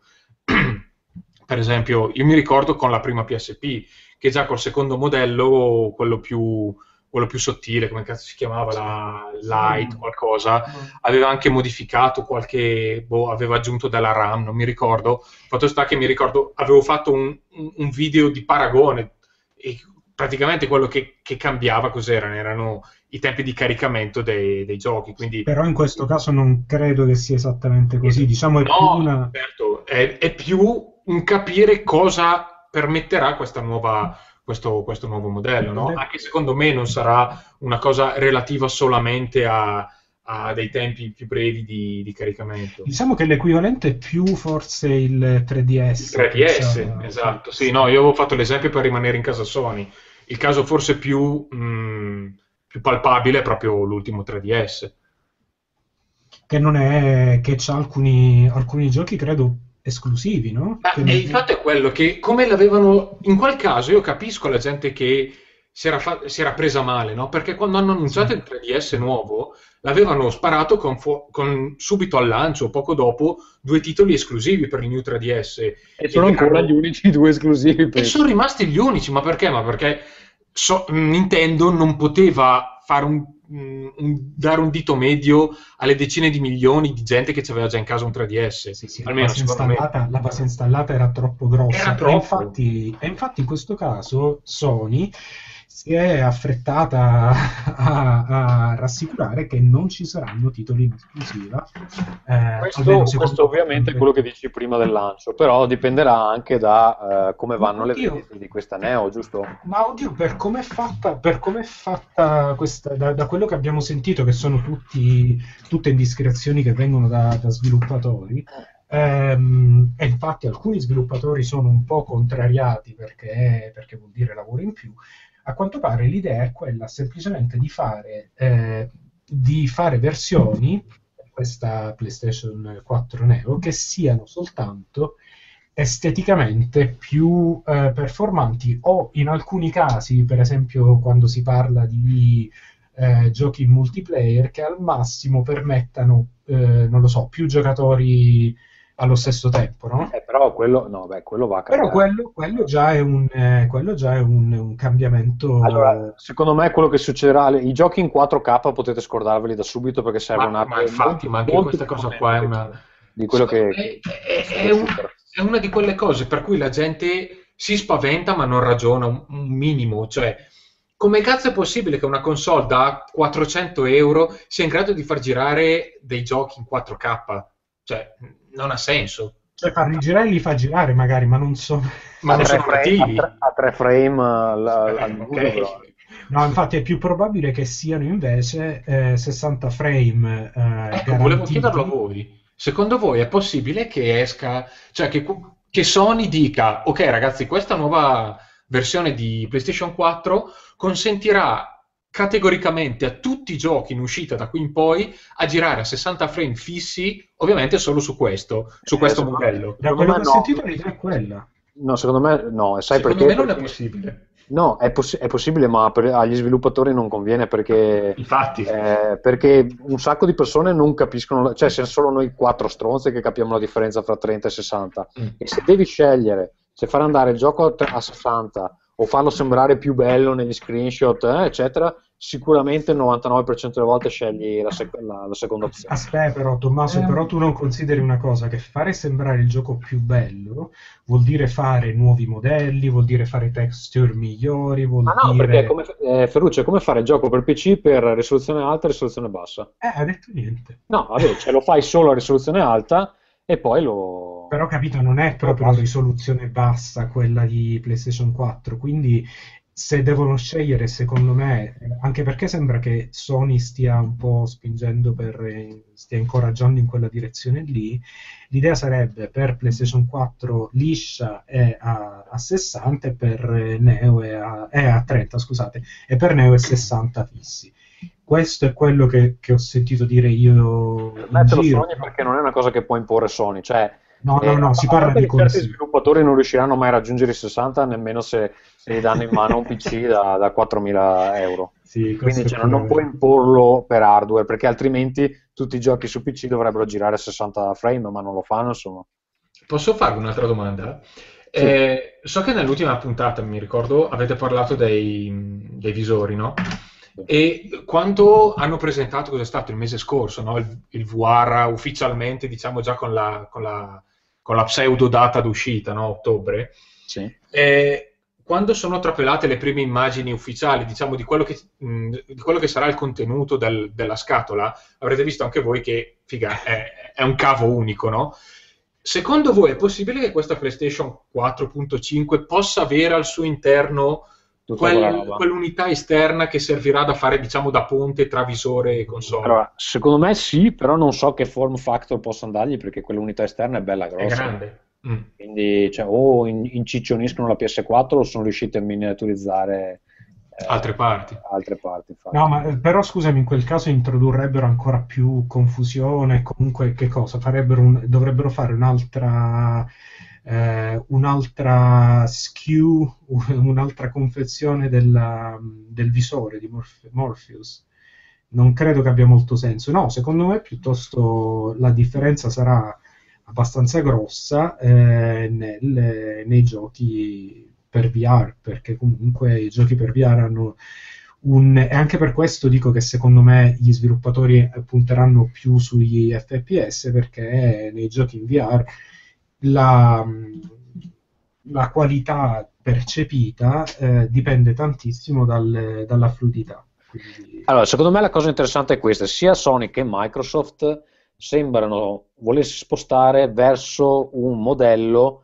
Per esempio, io mi ricordo con la prima P S P, che già col secondo modello, quello più, quello più sottile, come cazzo si chiamava, la Lite, qualcosa, aveva anche modificato qualche, boh, aveva aggiunto della RAM, non mi ricordo. Fatto sta che mi ricordo, avevo fatto un, un video di paragone e praticamente quello che, che cambiava cos'erano, erano i tempi di caricamento dei, dei giochi. Quindi... Però in questo caso non credo che sia esattamente così, diciamo è no, più una... certo, è, è più un capire cosa permetterà questa nuova, questo, questo nuovo modello, no? Anche secondo me non sarà una cosa relativa solamente a, a dei tempi più brevi di, di caricamento. Diciamo che l'equivalente è più forse il tre D S. Il tre D S, diciamo. Esatto. Sì, no, io avevo fatto l'esempio per rimanere in casa Sony. Il caso forse più, mh, più palpabile è proprio l'ultimo tre D S. Che non è... che c'ha alcuni, alcuni giochi, credo, esclusivi, no? Ma, e il fatto è quello che, come l'avevano... In quel caso io capisco la gente che si era, fa... si era presa male, no? Perché quando hanno annunciato sì. il tre D S nuovo, l'avevano sparato con, fu... con subito al lancio, poco dopo, due titoli esclusivi per il New tre D S. E sono ancora erano... gli unici due esclusivi. E sono rimasti gli unici, ma perché? Ma perché so... Nintendo non poteva fare un Un, dare un dito medio alle decine di milioni di gente che aveva già in casa un tre D S. Sì, sì, almeno la, base installata, la base installata era troppo grossa. Era troppo. E, infatti, e infatti in questo caso Sony si è affrettata a, a rassicurare che non ci saranno titoli in esclusiva. Eh, questo questo ovviamente è quello che dici prima del lancio, però dipenderà anche da uh, come vanno oddio, le vendite di questa Neo, giusto? Ma oddio, per come è fatta, per come è fatta questa, da, da quello che abbiamo sentito, che sono tutti, tutte indiscrezioni che vengono da, da sviluppatori, ehm, e infatti alcuni sviluppatori sono un po' contrariati perché, perché vuol dire lavoro in più. A quanto pare l'idea è quella semplicemente di fare, eh, di fare versioni per questa PlayStation quattro Neo che siano soltanto esteticamente più eh, performanti, o in alcuni casi, per esempio quando si parla di eh, giochi multiplayer, che al massimo permettano, eh, non lo so, più giocatori allo stesso tempo, no? Eh, però quello, no, beh, quello va a cambiare. Però quello, quello già è un, eh, quello già è un, un cambiamento. Allora, secondo me quello che succederà, i giochi in quattro K potete scordarveli da subito perché serve ma, una. Ma infatti, ma anche questa cosa qua è una. Di quello che. È, è, è, un, è una di quelle cose per cui la gente si spaventa ma non ragiona un, un minimo, cioè. Come cazzo è possibile che una console da quattrocento euro sia in grado di far girare dei giochi in quattro K? Cioè, non ha senso. Cioè, farli girare li fa girare magari, ma non sono... Ma non sono frame, a, a tre frame al, al okay. No, infatti è più probabile che siano invece eh, sessanta frame eh, ecco, garantiti. Volevo chiederlo a voi. Secondo voi è possibile che esca... Cioè, che, che Sony dica, ok ragazzi, questa nuova versione di PlayStation quattro consentirà categoricamente a tutti i giochi in uscita da qui in poi a girare a sessanta frame fissi, ovviamente solo su questo, su questo eh, modello. Da quello che ho sentito l'idea è quella. No, secondo me no, sai secondo perché? me non è possibile. No, è, poss- è possibile, ma per, agli sviluppatori non conviene perché, infatti. Eh, perché un sacco di persone non capiscono, cioè siamo solo noi quattro stronze che capiamo la differenza fra trenta e sessanta. Mm. E se devi scegliere se far andare il gioco a sessanta o farlo sembrare più bello negli screenshot, eh, eccetera, sicuramente il novantanove per cento delle volte scegli la, sec- la, la seconda opzione. Aspetta però Tommaso, Eh. però tu non consideri una cosa, che fare sembrare il gioco più bello vuol dire fare nuovi modelli, vuol dire fare texture migliori, vuol Ma no, dire... perché come, eh, Ferruccio, è come fare il gioco per P C per risoluzione alta e risoluzione bassa. Eh, ha detto niente. No, vabbè, cioè lo fai solo a risoluzione alta e poi lo... Però capito, non è proprio la risoluzione bassa quella di PlayStation quattro, quindi se devono scegliere, secondo me, anche perché sembra che Sony stia un po' spingendo per, eh, stia incoraggiando in quella direzione lì, l'idea sarebbe per PlayStation quattro liscia e a, a sessanta e per Neo e a, eh, a trenta, scusate, e per Neo e sessanta fissi. Questo è quello che, che ho sentito dire io in Metterlo giro. Sony perché non è una cosa che può imporre Sony, cioè No, no, eh, no, a si parte parla di che certi consigli. sviluppatori non riusciranno mai a raggiungere i sessanta nemmeno se, se gli danno in mano un P C da, da quattromila euro. Sì, Quindi questo cioè, è non, non pure puoi vero. imporlo per hardware, perché altrimenti tutti i giochi su P C dovrebbero girare a sessanta frame, ma non lo fanno, insomma. Posso farvi un'altra domanda? Eh, so che nell'ultima puntata, mi ricordo, avete parlato dei, dei visori, no? E quando hanno presentato, cos'è stato il mese scorso, no? il, il V R ufficialmente, diciamo già con la, con la, con la pseudo data d'uscita, no? Ottobre, Sì. eh, quando sono trapelate le prime immagini ufficiali, diciamo, di quello che, mh, di quello che sarà il contenuto del- della scatola, avrete visto anche voi che, figa, è, è un cavo unico, no? Secondo voi è possibile che questa PlayStation quattro punto cinque possa avere al suo interno Tutta quel- quella roba. quell'unità esterna che servirà da fare, diciamo, da ponte tra visore e console? Allora, secondo me sì, però non so che form factor possano dargli, perché quell'unità esterna è bella È grossa. grande. Mm. Quindi cioè, o in- inciccioniscono la P S quattro o sono riusciti a miniaturizzare eh, Altre parti. altre parti, infatti. No, ma eh, però scusami, in quel caso introdurrebbero ancora più confusione, comunque che cosa? Farebbero un- dovrebbero fare un'altra eh, un'altra S K U, un'altra confezione della- del visore di Morphe- Morpheus. Non credo che abbia molto senso. No, secondo me piuttosto la differenza sarà abbastanza grossa eh, nel- nei giochi per V R, perché comunque i giochi per V R hanno un... E anche per questo dico che secondo me gli sviluppatori punteranno più sugli F P S, perché nei giochi in V R la, la qualità percepita eh, dipende tantissimo dal- dalla fluidità. Quindi... Allora, secondo me la cosa interessante è questa: sia Sony che Microsoft sembrano volersi spostare verso un modello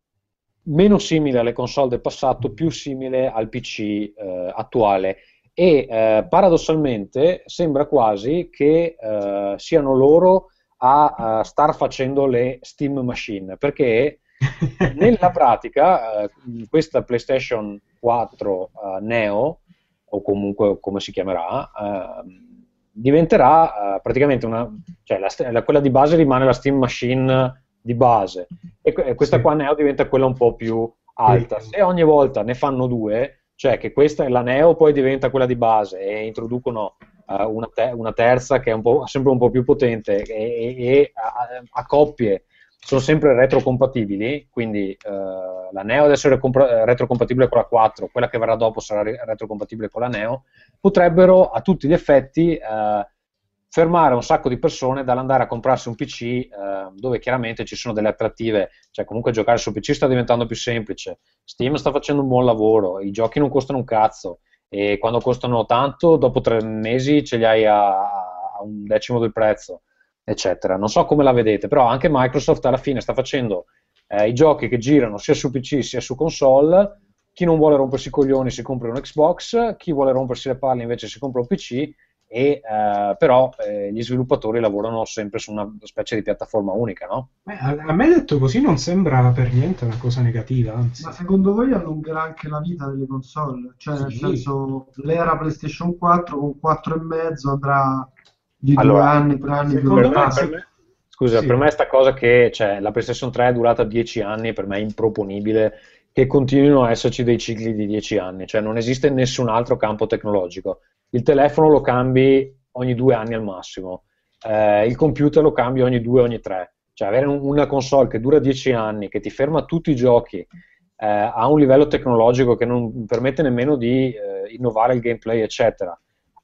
meno simile alle console del passato, più simile al P C eh, attuale, e eh, paradossalmente sembra quasi che eh, siano loro a, a star facendo le Steam Machine, perché nella pratica eh, questa PlayStation quattro eh, Neo, o comunque come si chiamerà, eh, diventerà eh, praticamente una, cioè la, la, quella di base rimane la Steam Machine di base, e, e questa Sì. qua Neo diventa quella un po' più alta. Se ogni volta ne fanno due, cioè che questa è la Neo, poi diventa quella di base e introducono uh, una, te- una terza che è un po', sempre un po' più potente, e, e, e a, a coppie sono sempre retrocompatibili, quindi uh, la Neo adesso è compra- retrocompatibile con la quattro, quella che verrà dopo sarà re- retrocompatibile con la Neo, potrebbero a tutti gli effetti uh, fermare un sacco di persone dall'andare a comprarsi un P C uh, dove chiaramente ci sono delle attrattive, cioè comunque giocare su P C sta diventando più semplice, Steam sta facendo un buon lavoro, i giochi non costano un cazzo, e quando costano tanto dopo tre mesi ce li hai a, a un decimo del prezzo, eccetera. Non so come la vedete, però anche Microsoft alla fine sta facendo eh, i giochi che girano sia su P C sia su console. Chi non vuole rompersi i coglioni si compra un Xbox, chi vuole rompersi le palle invece si compra un P C, e eh, però eh, gli sviluppatori lavorano sempre su una specie di piattaforma unica, no? Beh, a, a me detto così non sembra per niente una cosa negativa, anzi. Ma secondo voi allungherà anche la vita delle console? Cioè, nel Sì. senso, l'era PlayStation quattro con quattro e mezzo andrà di Allora, due anni, tre anni più secondo Per me- me, per me- scusa, Sì. per me sta cosa che cioè, la PlayStation tre è durata dieci anni, per me è improponibile che continuino a esserci dei cicli di dieci anni, cioè non esiste nessun altro campo tecnologico. Il telefono lo cambi ogni due anni al massimo, eh, il computer lo cambi ogni due, ogni tre, cioè avere un- una console che dura dieci anni, che ti ferma tutti i giochi, eh, a un livello tecnologico che non permette nemmeno di eh, innovare il gameplay, eccetera,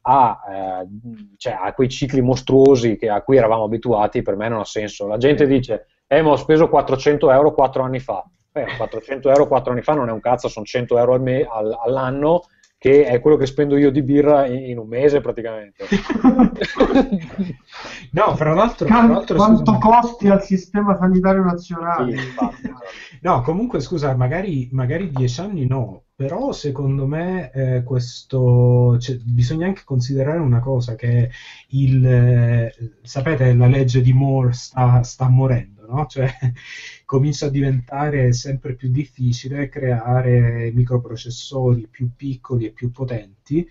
a, eh, cioè, a quei cicli mostruosi che, a cui eravamo abituati, per me non ha senso. La gente dice, eh, ma ho speso quattrocento euro quattro anni fa. Eh, quattrocento euro quattro anni fa non è un cazzo, sono cento euro al me- all- all'anno, che è quello che spendo io di birra in, in un mese praticamente. No, fra l'altro, Cal- fra l'altro quanto scusami. costi al sistema sanitario nazionale? Sì, infatti. No, comunque scusa, magari, magari dieci anni no, però secondo me eh, questo, cioè, bisogna anche considerare una cosa, che il, eh, sapete, la legge di Moore sta, sta morendo, no? Cioè comincia a diventare sempre più difficile creare microprocessori più piccoli e più potenti,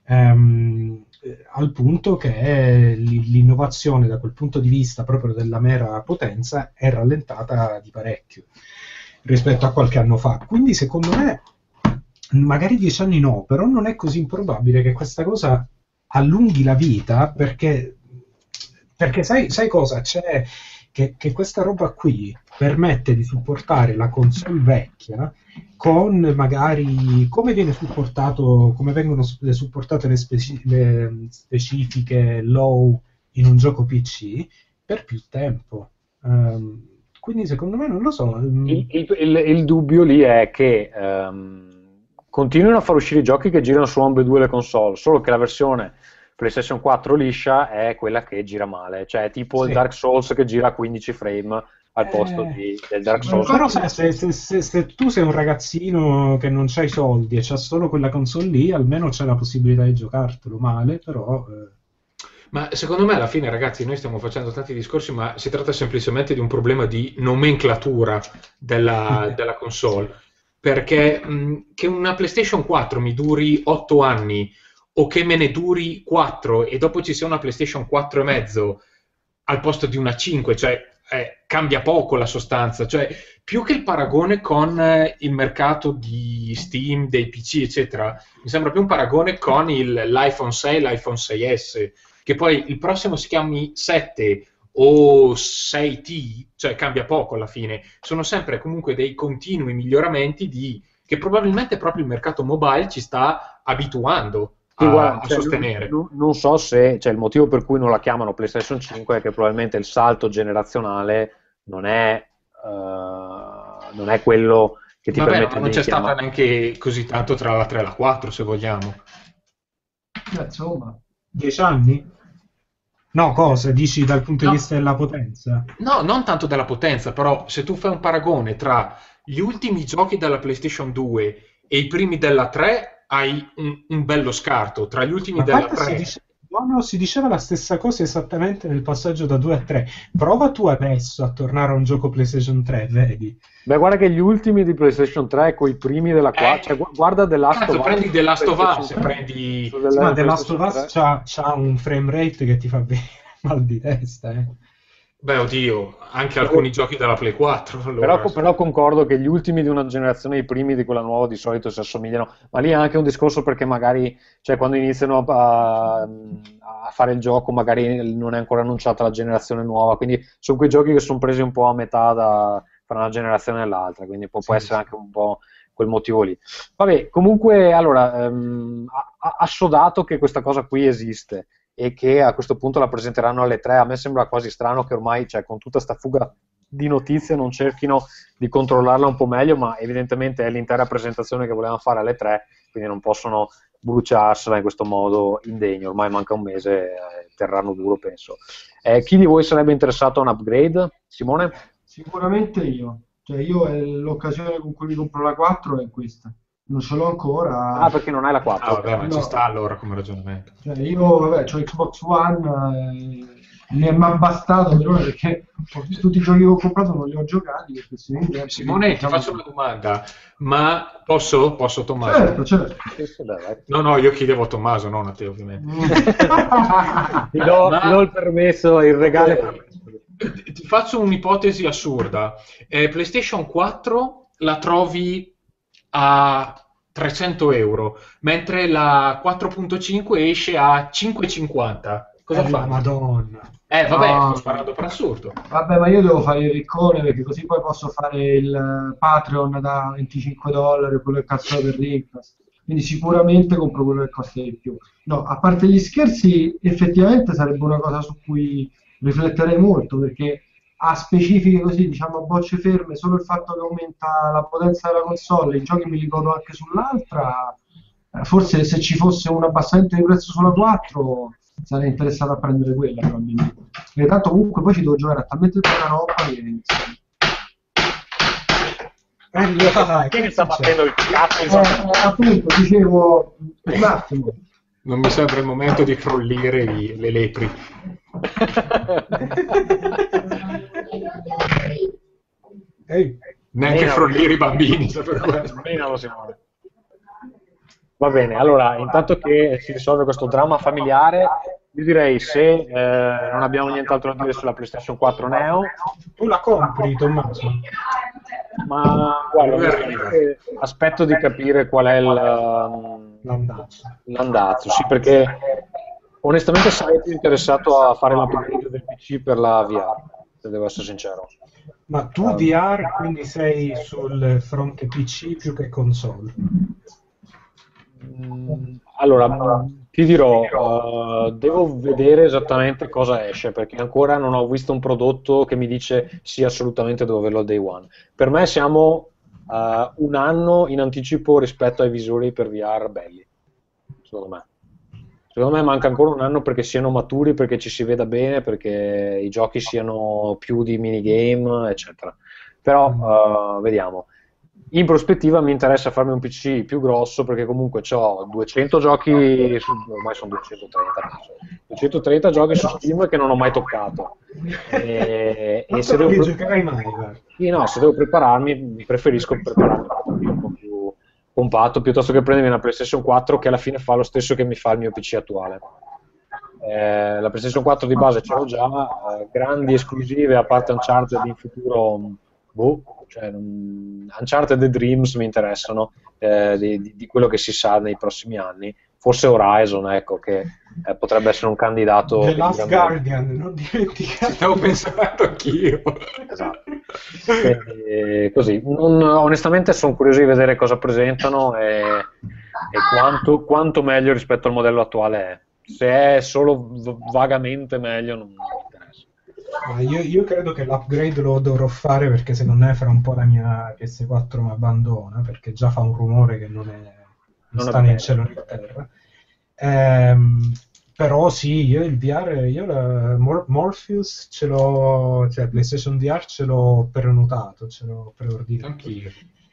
ehm, al punto che l'innovazione da quel punto di vista proprio della mera potenza è rallentata di parecchio rispetto a qualche anno fa. Quindi secondo me magari dieci anni no, però non è così improbabile che questa cosa allunghi la vita, perché, perché sai, sai cosa? C'è che, che questa roba qui permette di supportare la console vecchia con magari come viene supportato, come vengono supportate le, speci- le specifiche low in un gioco P C per più tempo. Um, quindi secondo me non lo so. Il, il, il, il dubbio lì è che um, continuano a far uscire i giochi che girano su ambedue le console, solo che la versione PlayStation quattro liscia è quella che gira male, cioè tipo sì. il Dark Souls che gira a quindici frame al posto eh, di, del Dark Souls. Però se, se, se, se tu sei un ragazzino che non c'hai soldi e c'ha solo quella console lì, almeno c'è la possibilità di giocartelo male, però... Eh. Ma secondo me alla fine, ragazzi, noi stiamo facendo tanti discorsi, ma si tratta semplicemente di un problema di nomenclatura della, della console, perché mh, che una PlayStation quattro mi duri otto anni o che me ne duri quattro e dopo ci sia una PlayStation quattro e mezzo al posto di una cinque, cioè eh, cambia poco la sostanza, cioè più che il paragone con eh, il mercato di Steam, dei P C eccetera, mi sembra più un paragone con il, l'iPhone sei, l'iPhone sei S, che poi il prossimo si chiami sette o sei T, cioè cambia poco alla fine, sono sempre comunque dei continui miglioramenti di, che probabilmente proprio il mercato mobile ci sta abituando a, guarda, a cioè, sostenere. Non, non so se, cioè, il motivo per cui non la chiamano PlayStation cinque è che probabilmente il salto generazionale non è, uh, non è quello che ti Vabbè, permette non di c'è chiamare... stata neanche così tanto tra la tre e la quattro, se vogliamo. Insomma, dieci anni? No, cosa? Dici dal punto no. di vista della potenza? No, non tanto della potenza, però se tu fai un paragone tra gli ultimi giochi della PlayStation due e i primi della tre, hai un, un bello scarto. Tra gli ultimi Ma della tre... Si, dice... no, no, si diceva la stessa cosa esattamente nel passaggio da due a tre. Prova tu adesso a tornare a un gioco PlayStation tre, vedi? Beh, guarda che gli ultimi di PlayStation tre con i primi della quattro, eh, cioè, guarda The Last of Us. Prendi The Last of Us, prendi... Sì, ma The Last of Us c'ha, c'ha un frame rate che ti fa venire mal di testa, eh. Beh, oddio, anche alcuni giochi della Play quattro. Allora. Però, però concordo che gli ultimi di una generazione, i primi di quella nuova, di solito si assomigliano. Ma lì è anche un discorso perché magari, cioè, quando iniziano a, a fare il gioco, magari non è ancora annunciata la generazione nuova. Quindi sono quei giochi che sono presi un po' a metà da, fra una generazione e l'altra. Quindi può, può essere anche un po' quel motivo lì. Vabbè, comunque, allora, ehm, assodato che questa cosa qui esiste e che a questo punto la presenteranno alle tre, a me sembra quasi strano che ormai, cioè, con tutta sta fuga di notizie non cerchino di controllarla un po' meglio, ma evidentemente è l'intera presentazione che volevano fare alle tre, quindi non possono bruciarsela in questo modo indegno. Ormai manca un mese, eh, terranno duro, penso. Eh, chi di voi sarebbe interessato a un upgrade? Simone? Sicuramente io, cioè io è l'occasione con cui mi compro la quattro è questa. Non ce l'ho ancora. Ah, perché non hai la quattro? Ah, vabbè, ma no. ci sta allora come ragionamento. Cioè, io, vabbè, c'ho Xbox One, eh, mi è bastato per ora perché tutti i giochi che ho comprato non li ho giocati. Perché se Simone, Simone ti faccio una domanda, ma posso? Posso, Tommaso? Certo, certo. No, no, io chiedevo a Tommaso, non a te, ovviamente. ti, do, ma... ti do il permesso, il regalo. Eh, ti faccio un'ipotesi assurda. Eh, PlayStation quattro la trovi a trecento euro, mentre la quattro punto cinque esce a cinque e cinquanta. Cosa eh, fa? Madonna. Eh, vabbè, no. sto sparando per assurdo. Vabbè, ma io devo fare il riccone perché così poi posso fare il Patreon da venticinque dollari, quello che cazzo per Rincast. quindi sicuramente compro quello che costa di più. No, a parte gli scherzi, effettivamente sarebbe una cosa su cui rifletterei molto, perché a specifiche così, diciamo, a bocce ferme, solo il fatto che aumenta la potenza della console, i giochi me li godo anche sull'altra, eh, forse se ci fosse un abbassamento di prezzo sulla quattro sarei interessato a prendere quella, probabilmente. Perché tanto comunque poi ci devo giocare a talmente tanta roba che... insomma. Eh, chi mi sta battendo il cazzo? Eh, appunto, dicevo, un attimo. Non mi sembra il momento di frollire i- le lepri. Ehi, Neanche Meno. frollire i bambini, sa per quello. Meno, Simone. Va bene, allora, intanto che si risolve questo dramma familiare, io direi se eh, non abbiamo nient'altro da dire sulla PlayStation quattro Neo, tu la compri, Tommaso? ma guarda, Dove onestamente, aspetto di capire qual è il, um, L'andazzo. l'andazzo, sì, perché onestamente sarei più interessato a fare l'upgrade del P C per la V R, se devo essere sincero. Ma tu V R quindi sei sul fronte P C più che console? Mm, Allora, ti dirò, uh, devo vedere esattamente cosa esce, perché ancora non ho visto un prodotto che mi dice sì, assolutamente devo averlo al day one. Per me siamo uh, un anno in anticipo rispetto ai visori per V R belli, secondo me. Secondo me manca ancora un anno perché siano maturi, perché ci si veda bene, perché i giochi siano più di minigame, eccetera. Però uh, vediamo. In prospettiva mi interessa farmi un P C più grosso perché comunque ho duecento giochi, su, ormai sono duecentotrenta, duecentotrenta giochi su Steam che non ho mai toccato. E, Ma e se non devo, li giocherai mai, guarda. sì, no, se devo prepararmi, preferisco prepararmi un po' più compatto piuttosto che prendermi una PlayStation quattro che alla fine fa lo stesso che mi fa il mio P C attuale. Eh, la PlayStation quattro di base ce l'ho già, eh, grandi esclusive a parte Uncharted in futuro, boh, cioè, um, Uncharted e Dreams mi interessano, eh, di, di- di quello che si sa nei prossimi anni, forse Horizon, ecco, che eh, potrebbe essere un candidato. The Last sicuramente. Guardian, non dimenticate. Stavo pensando anch'io. Esatto. Quindi, così, non- onestamente sono curioso di vedere cosa presentano e, e quanto, quanto meglio rispetto al modello attuale è. Se è solo v- vagamente meglio non mi interessa. Ma io, io credo che l'upgrade lo dovrò fare perché secondo me fra un po' la mia P S quattro mi abbandona perché già fa un rumore che non, è, non Non è sta né in bello. cielo né in terra. Ehm, però sì, io il V R, io la Mor- Morpheus ce l'ho, cioè PlayStation V R ce l'ho prenotato, ce l'ho preordinato. Anch'io.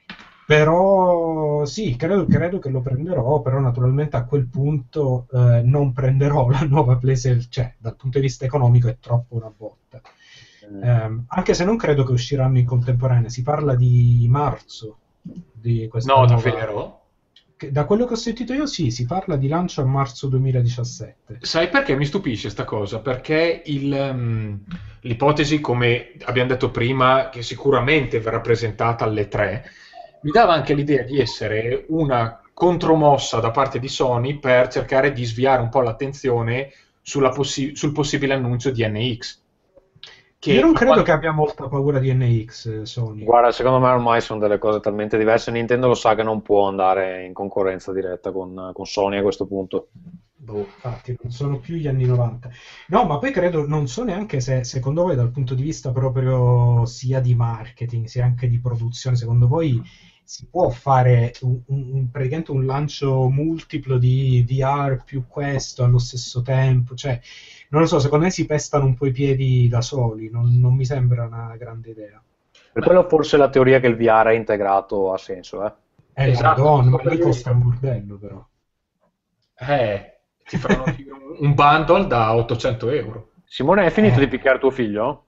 Però sì, credo, credo che lo prenderò, però naturalmente a quel punto eh, non prenderò la nuova PlayStation, cioè dal punto di vista economico è troppo una botta. Ehm, anche se non credo che usciranno in contemporanea, si parla di marzo di questa No, nuova- davvero? che- da quello che ho sentito io sì, si parla di lancio a marzo duemiladiciassette. Sai perché mi stupisce sta cosa? Perché il, ehm, l'ipotesi, come abbiamo detto prima, che sicuramente verrà presentata alle tre, mi dava anche l'idea di essere una contromossa da parte di Sony per cercare di sviare un po' l'attenzione sulla possi- sul possibile annuncio di N X. Che Io non credo quando- che abbia molta paura di N X eh, Sony. Guarda, secondo me ormai sono delle cose talmente diverse. Nintendo lo sa che non può andare in concorrenza diretta con, con Sony a questo punto. Boh, infatti non sono più gli anni novanta. No, ma poi credo, non so neanche se secondo voi dal punto di vista proprio sia di marketing sia anche di produzione, secondo voi si può fare un, un- un- praticamente un lancio multiplo di V R più questo allo stesso tempo? Cioè, non lo so, secondo me si pestano un po' i piedi da soli, non, non mi sembra una grande idea. Per quello forse la teoria che il V R è integrato ha senso, eh? Eh, Esatto. Madonna, ma lì costa un bordello però. Eh, ti faranno un- un bundle da ottocento euro. Simone, hai finito Eh. di picchiare tuo figlio?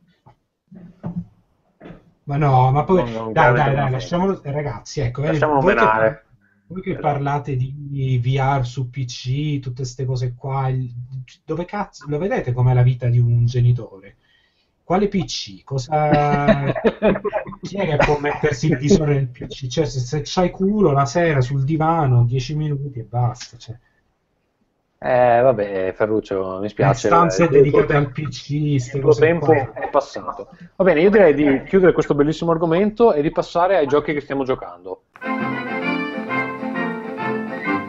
Ma no, ma poi Non- non dai, chiaramente dai, non dai, fa. lasciamolo, ragazzi, ecco, vedi, Lasciamolo voi che, menare. voi che parlate di V R su P C, tutte queste cose qua, il- dove cazzo, lo vedete com'è la vita di un genitore? Quale P C? Cosa... Chi è che può mettersi il visore nel P C? Cioè, se, se c'hai culo la sera sul divano, dieci minuti e basta, cioè. Eh, vabbè, Ferruccio, mi spiace. stanze il tuo- dedicate al P C, ste il tuo cose tempo qua. è passato. Va bene, io direi di chiudere questo bellissimo argomento e di passare ai giochi che stiamo giocando.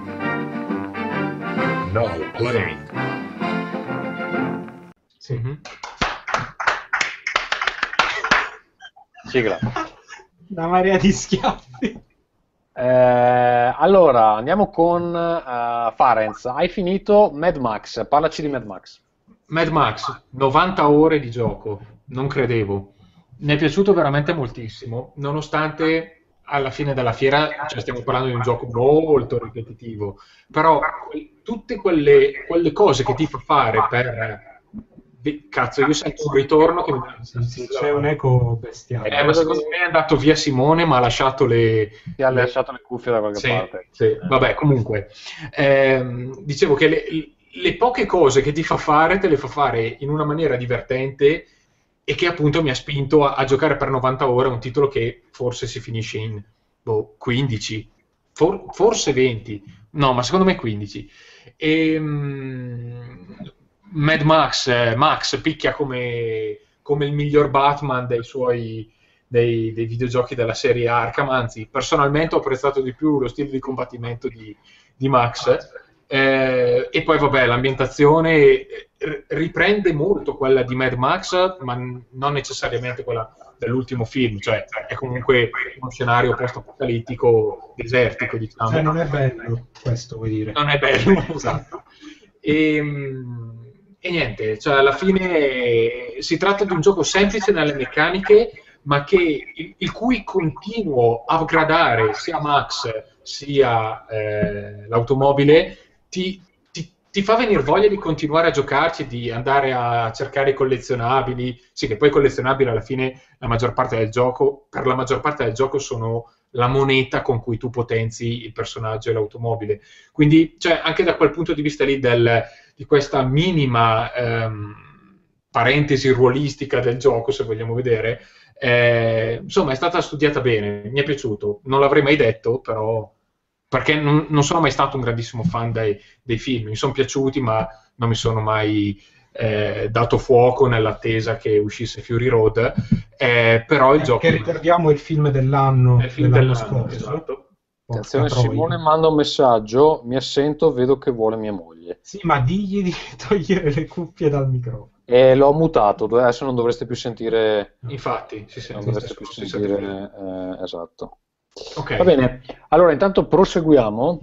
now playing. Sì. Mm-hmm. Sigla. Una marea di schiaffi. Eh, allora, andiamo con uh, Farenz. Hai finito Mad Max, parlaci di Mad Max. Mad Max, novanta ore di gioco, non credevo. Mi è piaciuto veramente moltissimo, nonostante alla fine della fiera, cioè stiamo parlando di un gioco molto ripetitivo, però tutte quelle, quelle cose che ti fa fare per... Cazzo, io sento un ritorno che mi... sì, c'è un eco bestiale. Eh, ma secondo me è andato via Simone, ma ha lasciato le... Ti ha lasciato le cuffie da qualche sì, parte. Sì. Vabbè, comunque. Ehm, dicevo che le, le poche cose che ti fa fare, te le fa fare in una maniera divertente e che appunto mi ha spinto a, a giocare per novanta ore un titolo che forse si finisce in boh, quindici, for, forse venti, no, ma secondo me quindici. E... Mad Max, eh, Max picchia come, come il miglior Batman dei suoi dei, dei videogiochi della serie Arkham, anzi personalmente ho apprezzato di più lo stile di combattimento di, di Max, eh, e poi vabbè l'ambientazione riprende molto quella di Mad Max, ma non necessariamente quella dell'ultimo film, cioè è comunque uno scenario post-apocalittico desertico, diciamo. Cioè non è bello questo, vuoi dire? Non è bello, esatto. E, E niente, cioè alla fine si tratta di un gioco semplice nelle meccaniche, ma che il, il cui continuo upgradare sia Max sia eh, l'automobile ti, ti, ti fa venire voglia di continuare a giocarci, di andare a cercare i collezionabili. Sì, che poi i collezionabili alla fine la maggior parte del gioco, per la maggior parte del gioco sono la moneta con cui tu potenzi il personaggio e l'automobile. Quindi, cioè, anche da quel punto di vista lì del, di questa minima ehm, parentesi ruolistica del gioco, se vogliamo vedere, eh, insomma, è stata studiata bene, mi è piaciuto. Non l'avrei mai detto, però, perché non, non sono mai stato un grandissimo fan dei, dei film. Mi sono piaciuti, ma non mi sono mai... Eh, dato fuoco nell'attesa che uscisse Fury Road, eh, però il eh, gioco... Che ricordiamo il film dell'anno, il film dell'anno dell'anno, scorso. esatto. Attenzione, Simone manda un messaggio, mi assento, vedo che vuole mia moglie. Sì, ma digli di togliere le cuffie dal microfono. E l'ho mutato, adesso non dovreste più sentire... Infatti, si sente. Non dovreste più si sentire... sente. Eh, esatto. Okay. Va bene, allora intanto proseguiamo.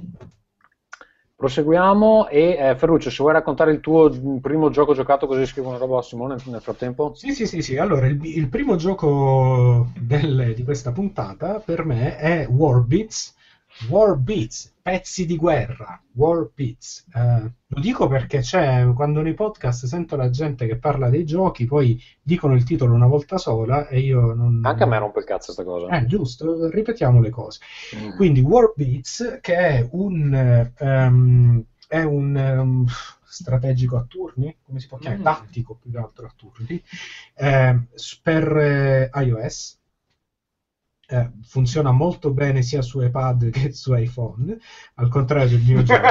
Proseguiamo e eh, Ferruccio, se vuoi raccontare il tuo primo gioco giocato, così scrivo una roba a Simone nel frattempo. Sì, sì, sì, sì. Allora, il, il primo gioco del, di questa puntata per me è Warbeats. Warbeats, pezzi di guerra, Warbeats. Eh, lo dico perché c'è, quando nei podcast sento la gente che parla dei giochi, poi dicono il titolo una volta sola e io non... Anche a me rompe il cazzo sta cosa. Eh, giusto, ripetiamo le cose. Mm. Quindi Warbeats, che è un... Um, è un um, strategico a turni, come si può chiamare? Mm. Tattico più che altro a turni, eh, per eh, iOS. Eh, funziona molto bene sia su iPad che su iPhone, al contrario del mio gioco.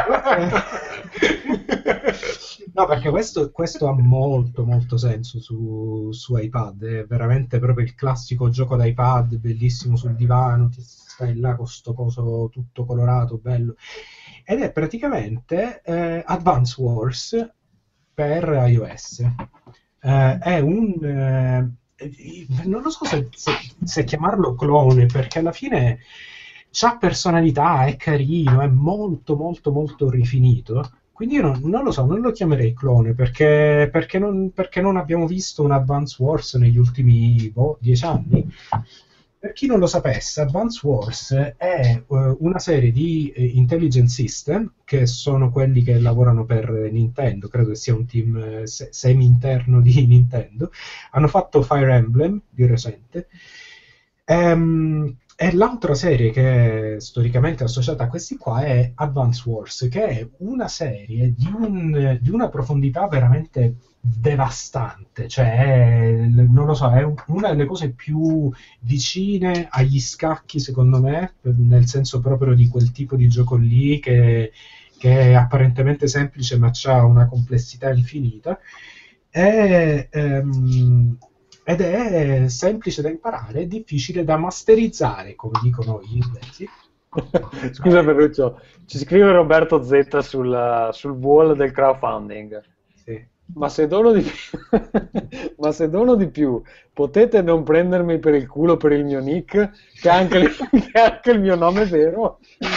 No, perché questo, questo ha molto molto senso su, su iPad, è veramente proprio il classico gioco da iPad, bellissimo sul divano, ti stai là con sto coso tutto colorato, bello. Ed è praticamente eh, Advance Wars per iOS. Eh, è un... Eh, non lo so se, se, se chiamarlo clone, perché alla fine c'ha personalità, è carino, è molto molto molto rifinito, quindi io non, non lo so, non lo chiamerei clone perché, perché, non, perché non abbiamo visto un Advance Wars negli ultimi boh, dieci anni. Per chi non lo sapesse, Advance Wars è uh, una serie di uh, intelligence system, che sono quelli che lavorano per Nintendo, credo che sia un team uh, se- semi-interno di Nintendo. Hanno fatto Fire Emblem di recente. Um, e l'altra serie che è storicamente associata a questi qua è Advance Wars, che è una serie di, un, di una profondità veramente devastante, cioè non lo so, è una delle cose più vicine agli scacchi secondo me, nel senso proprio di quel tipo di gioco lì che, che è apparentemente semplice ma ha una complessità infinita e, ehm, ed è semplice da imparare, difficile da masterizzare, come dicono gli inglesi, Scusa Ferruccio, ci scrive Roberto Z sul, sul wall del crowdfunding. Sì. Ma se dono di più, ma se dono di più, potete non prendermi per il culo per il mio nick, che è anche il, che è anche il mio nome vero?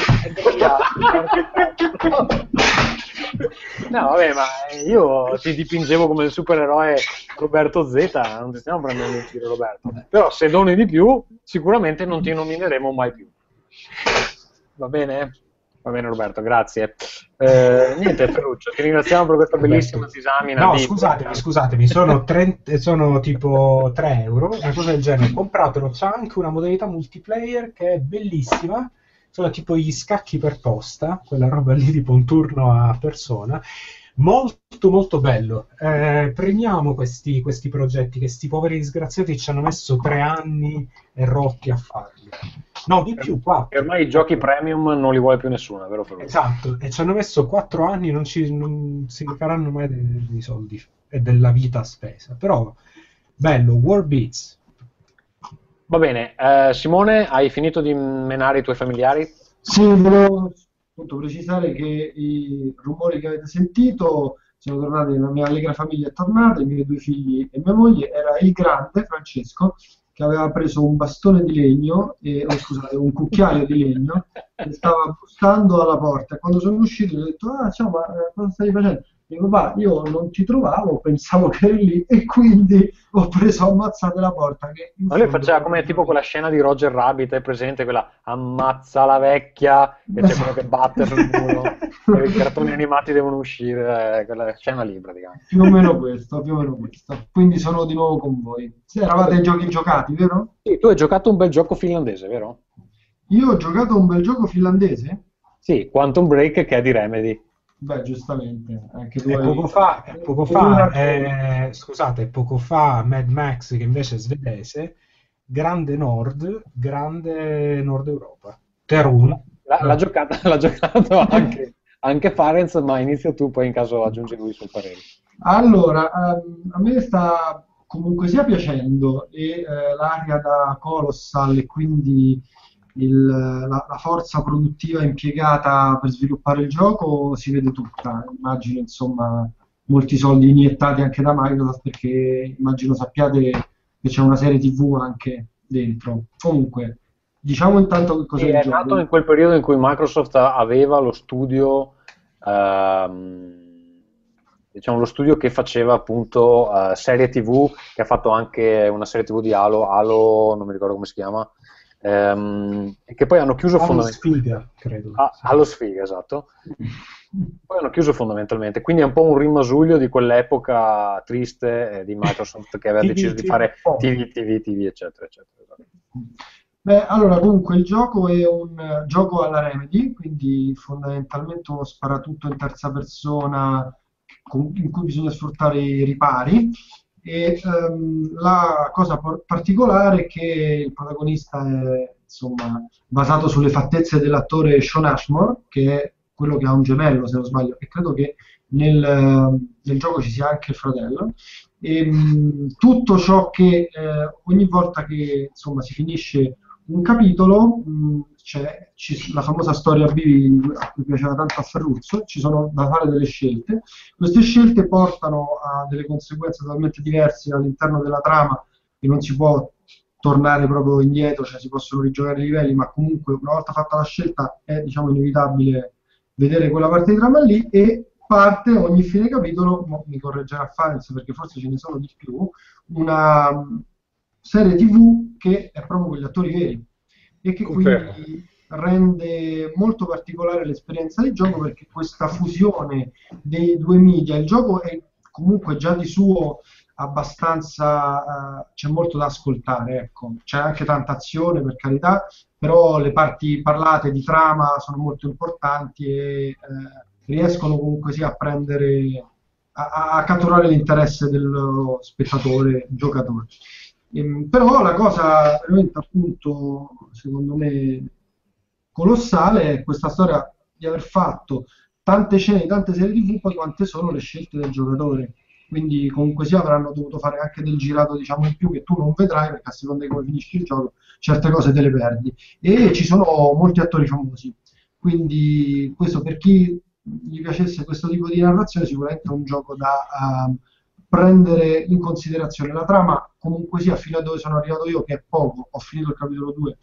No, vabbè, ma io ti dipingevo come il supereroe Roberto Z, non ti stiamo prendendo in giro, Roberto. Però se doni di più, sicuramente non ti nomineremo mai più. Va bene? Va bene Roberto, grazie. Eh, niente Ferruccio, ti ringraziamo per questa bellissima disamina. No, di... scusatemi, scusatemi, sono, trenta, sono tipo tre euro, una cosa del genere. Compratelo, c'è anche una modalità multiplayer che è bellissima, sono tipo gli scacchi per posta, quella roba lì tipo un turno a persona. Molto molto bello. Eh, premiamo questi, questi progetti che sti poveri disgraziati ci hanno messo tre anni e rotti a farli. No, di più, quattro. E ormai i giochi premium non li vuole più nessuno, vero Ferruccio? Esatto, e ci hanno messo quattro anni, non, ci, non si faranno mai dei, dei soldi e della vita spesa. Però, bello, Warbeats. Va bene, eh, Simone, hai finito di menare i tuoi familiari? Sì, volevo appunto precisare che i rumori che avete sentito sono tornati, la mia allegra famiglia è tornata, i miei due figli e mia moglie. Era il grande Francesco che aveva preso un bastone di legno, e, oh, scusate, un cucchiaio di legno, e stava bussando alla porta. E quando sono uscito gli ho detto: ah, ciao, ma eh, cosa stai facendo? Dico: papà, io non ti trovavo, pensavo che eri lì, e quindi ho preso ammazzate la porta. Che ma lui faceva come tipo quella scena di Roger Rabbit, è presente? Quella ammazza la vecchia, e c'è quello che batte sul muro, e i cartoni animati devono uscire, eh, quella scena lì praticamente. Più o meno questo, più o meno questo. Quindi sono di nuovo con voi. Sì, eravate ai giochi giocati, vero? Sì, tu hai giocato un bel gioco finlandese, vero? Io ho giocato un bel gioco finlandese? Sì, Quantum Break, che è di Remedy. Beh, giustamente, anche tu E hai... poco fa, poco fa eh, scusate, poco fa Mad Max, che invece è svedese, grande Nord, grande Nord Europa. Terun. L'ha giocato, l'ha giocato anche, anche Farenz, ma inizia tu, poi in caso aggiungi lui sul parere. Allora, um, a me sta comunque sia piacendo, e eh, l'aria da Colossal, e quindi il, la, la forza produttiva impiegata per sviluppare il gioco si vede tutta. Immagino, insomma, molti soldi iniettati anche da Microsoft, perché immagino sappiate che c'è una serie tivù anche dentro. Comunque, diciamo intanto che cos'è il è gioco. nato in quel periodo in cui Microsoft aveva lo studio, ehm, diciamo lo studio che faceva appunto uh, serie tivù, che ha fatto anche una serie tivù di Halo, Halo non mi ricordo come si chiama, ehm, e che poi hanno chiuso Halo fondamentalmente. Sfiga, credo. Ah, Halo Sfiga, esatto. Poi hanno chiuso fondamentalmente, quindi è un po' un rimasuglio di quell'epoca triste eh, di Microsoft, che aveva deciso di fare T V, T V, T V, eccetera, eccetera. Beh, allora, comunque il gioco è un uh, gioco alla Remedy, quindi fondamentalmente uno sparatutto in terza persona con, in cui bisogna sfruttare i ripari, e um, la cosa por- particolare è che il protagonista è, insomma, basato sulle fattezze dell'attore Shawn Ashmore, che è quello che ha un gemello, se non sbaglio, e credo che nel, nel gioco ci sia anche il fratello. E, mh, tutto ciò che eh, ogni volta che, insomma, si finisce un capitolo, mh, c'è ci, la famosa storia B a cui piaceva tanto a Ferruzzo, ci sono da fare delle scelte. Queste scelte portano a delle conseguenze totalmente diverse all'interno della trama, e non si può tornare proprio indietro, cioè si possono rigiocare i livelli, ma comunque una volta fatta la scelta è, diciamo, inevitabile vedere quella parte di trama lì. E parte ogni fine capitolo, mi correggerà Farenz perché forse ce ne sono di più, una serie tivù che è proprio con gli attori veri, e che Confermo. quindi rende molto particolare l'esperienza di gioco, perché questa fusione dei due media, il gioco è comunque già di suo abbastanza, uh, c'è molto da ascoltare, ecco. C'è anche tanta azione, per carità, però le parti parlate di trama sono molto importanti, e eh, riescono comunque sia a prendere, a, a catturare l'interesse dello spettatore, giocatore. Ehm, però la cosa veramente, appunto, secondo me colossale è questa storia di aver fatto tante scene di tante serie tivù, poi quante sono le scelte del giocatore. quindi comunque sia avranno dovuto fare anche del girato diciamo in più che tu non vedrai perché a seconda di come finisci il gioco certe cose te le perdi, e ci sono molti attori famosi, quindi questo per chi gli piacesse questo tipo di narrazione sicuramente è un gioco da uh, prendere in considerazione. La trama comunque sia, fino a dove sono arrivato io, che è poco, ho finito il capitolo due,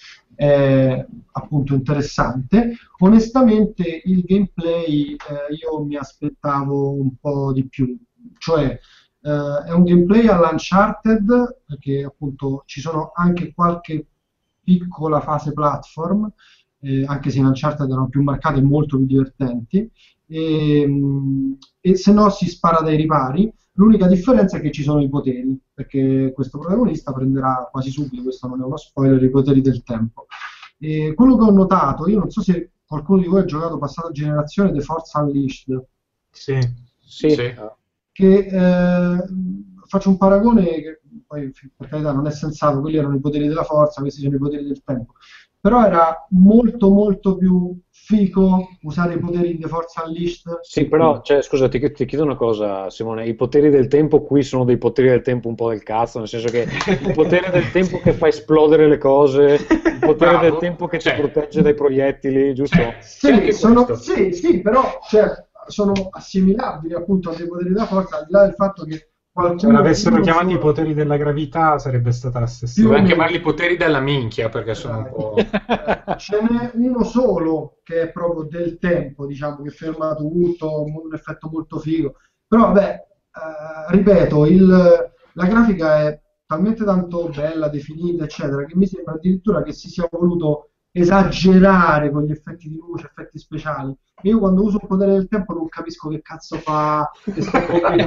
è appunto interessante. Onestamente il gameplay eh, io mi aspettavo un po' di più, cioè eh, è un gameplay all'Uncharted, perché appunto ci sono anche qualche piccola fase platform, eh, anche se in Uncharted erano più marcate e molto più divertenti, e, e se no si spara dai ripari. L'unica differenza è che ci sono i poteri, perché questo protagonista prenderà quasi subito, questo non è uno spoiler, i poteri del tempo. E quello che ho notato, io non so se qualcuno di voi ha giocato passata generazione The Force Unleashed. Sì, sì. sì. Che eh, faccio un paragone che poi per carità non è sensato, quelli erano i poteri della forza, questi sono i poteri del tempo. Però era molto molto più figo usare i poteri di The Force Unleashed. Sì, però, cioè, scusa, ti, ti chiedo una cosa, Simone, i poteri del tempo qui sono dei poteri del tempo un po' del cazzo, nel senso che il potere del tempo che fa esplodere le cose, il potere Bravo. del tempo che ti protegge dai proiettili, giusto? Sì, sono, sì, sì, però cioè, sono assimilabili appunto a dei poteri della forza, al di là del fatto che se l'avessero chiamati i poteri della gravità sarebbe stata la stessa. Dovrei chiamarli i poteri della minchia, perché sono un po'... Ce n'è uno solo che è proprio del tempo, diciamo, che ferma tutto, un effetto molto figo. Però vabbè, eh, ripeto, il, la grafica è talmente tanto bella, definita, eccetera, che mi sembra addirittura che si sia voluto esagerare con gli effetti di luce, effetti speciali. Io quando uso il potere del tempo non capisco che cazzo fa, che sta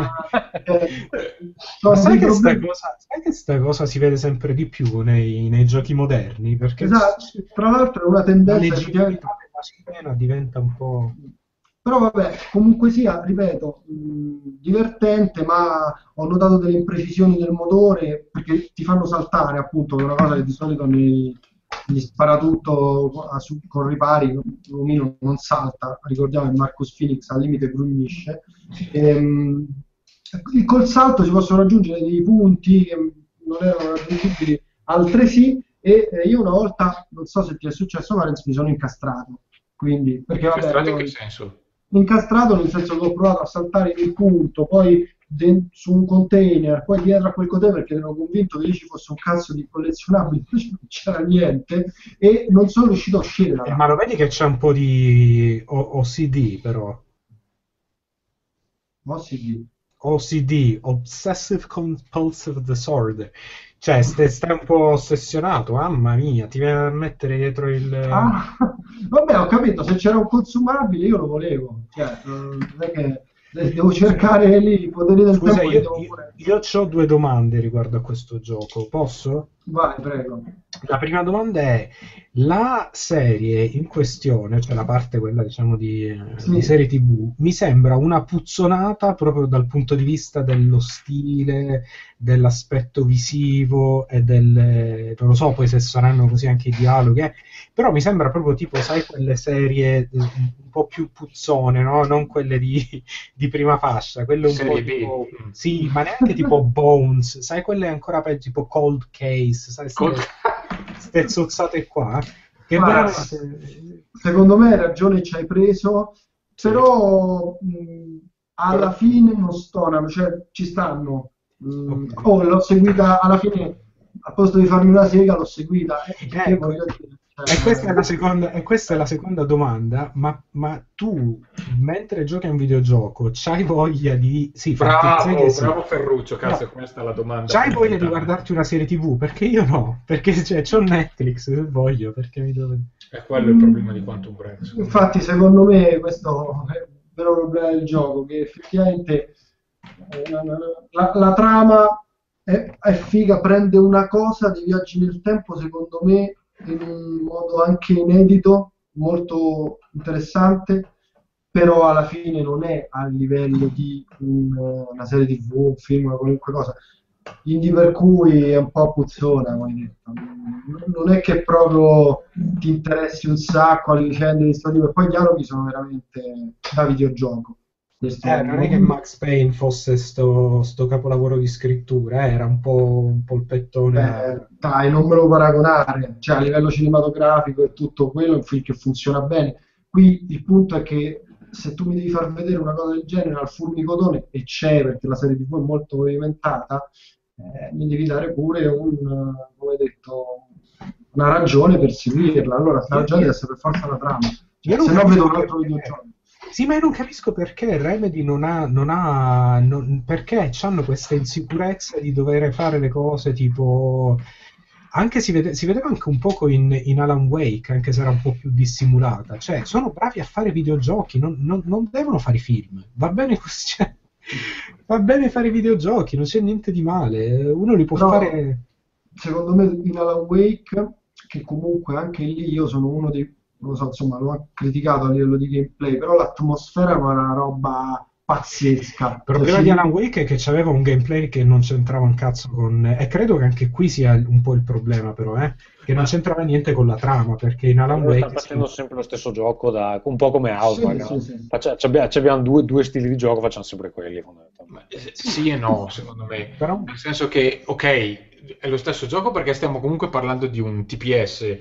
eh, sai, che sta cosa, sai che sta cosa si vede sempre di più nei, nei giochi moderni? Perché esatto, tra l'altro è una tendenza la legittimità della scena diventa un po'... Però vabbè, comunque sia, ripeto, mh, divertente, ma ho notato delle imprecisioni del motore perché ti fanno saltare, appunto, che è una cosa che di solito nei gli spara tutto a, su, con ripari, l'omino non salta, ricordiamo che Marcus Phoenix al limite grugnisce. Ehm, col salto si possono raggiungere dei punti che non erano raggiungibili altresì, e eh, io una volta, non so se ti è successo Lorenz, mi sono incastrato, quindi, perché vabbè, incastrato in io, che senso? Incastrato nel senso che ho provato a saltare il punto, poi su un container, poi dietro a quel container perché ero convinto che lì ci fosse un cazzo di collezionabile, invece non c'era niente e non sono riuscito a uscire da là. Eh, ma lo vedi che c'è un po' di o- OCD però? O C D? O C D, Obsessive Compulsive Disorder, cioè stai, stai un po' ossessionato, mamma mia, ti viene a mettere dietro il... Ah, vabbè, ho capito, se c'era un consumabile io lo volevo, cioè, non è che devo cercare lì i poteri del Scusa, tempo. io, Devo io, pure... io ho due domande riguardo a questo gioco, posso? Vai, prego. La prima domanda è: la serie in questione, cioè la parte quella diciamo di, Sì. di serie tivù, mi sembra una puzzonata proprio dal punto di vista dello stile, dell'aspetto visivo e del, non lo so poi se saranno così anche i dialoghi, eh, però mi sembra proprio tipo, sai, quelle serie eh, un po' più puzzone, no? Non quelle di, di prima fascia, quelle un Serie po' B. tipo, sì, ma neanche tipo Bones, sai, quelle ancora peggio, tipo Cold Case, sai, Cold- ste zozzate qua, che Guarda, veramente... secondo me hai ragione, ci hai preso, però mh, alla fine non stonano, cioè ci stanno. Mh, Ok. Oh, l'ho seguita alla fine, a posto di farmi una sega l'ho seguita. E, che Ecco. voglio dire, cioè, E questa è la seconda, e questa è la seconda domanda, ma, ma tu, mentre giochi a un videogioco, c'hai voglia di... Sì, farti- sai Bravo, che sì. bravo Ferruccio, cazzo, No. questa è la domanda. C'hai voglia di fondamentale. guardarti una serie tivù? Perché io no, perché cioè, c'ho Netflix se voglio, perché mi devo... È quello il problema di Quantum Break. secondo me. Infatti, secondo me, questo è il vero problema del gioco, che effettivamente eh, la, la trama è, è figa, prende una cosa dei viaggi nel tempo, secondo me, in un modo anche inedito, molto interessante, però alla fine non è a livello di un- una serie tivù, un film, qualunque cosa. Quindi per cui è un po' puzzona, come hai detto. Non è che proprio ti interessi un sacco alle vicende di sto tipo, e poi gli dialoghi sono veramente da videogioco. Questo Eh, non è che Max Payne fosse sto, sto capolavoro di scrittura, eh, era un po' un polpettone. Beh, dai, non me lo paragonare, cioè a livello cinematografico e tutto quello, è un film che funziona bene. Qui il punto è che se tu mi devi far vedere una cosa del genere al Formicotone, e c'è perché la serie tivù è molto movimentata, eh, mi devi dare pure un, come hai detto, una ragione per seguirla. Allora, questa ragione deve essere per forza la trama. Cioè, se no vedo un altro videogioco. Sì, ma io non capisco perché Remedy non ha, non ha non, perché hanno questa insicurezza di dover fare le cose tipo, anche si, vede, si vedeva anche un poco in, in Alan Wake, anche se era un po' più dissimulata, cioè sono bravi a fare videogiochi, non, non, non devono fare film, va bene così, cioè, va bene fare videogiochi, non c'è niente di male, uno li può Però, fare. Secondo me in Alan Wake, che comunque anche lì io sono uno dei, non lo so, insomma, l'ho criticato a livello di gameplay, però l'atmosfera è una roba pazzesca. Il problema cioè, di sì, Alan Wake è che c'aveva un gameplay che non c'entrava un cazzo con... E credo che anche qui sia un po' il problema, però, eh? Che non c'entrava niente con la trama, perché in Alan Allora Wake... stanno facendo si- sempre lo stesso gioco, da, un po' come Outback. sì, no? sì, sì. Faccia- c'abbiamo, c'abbiamo due, due stili di gioco, facciamo sempre quelli, fondamentalmente. Eh, Sì e no, secondo me. Però... Nel senso che, ok, è lo stesso gioco perché stiamo comunque parlando di un T P S.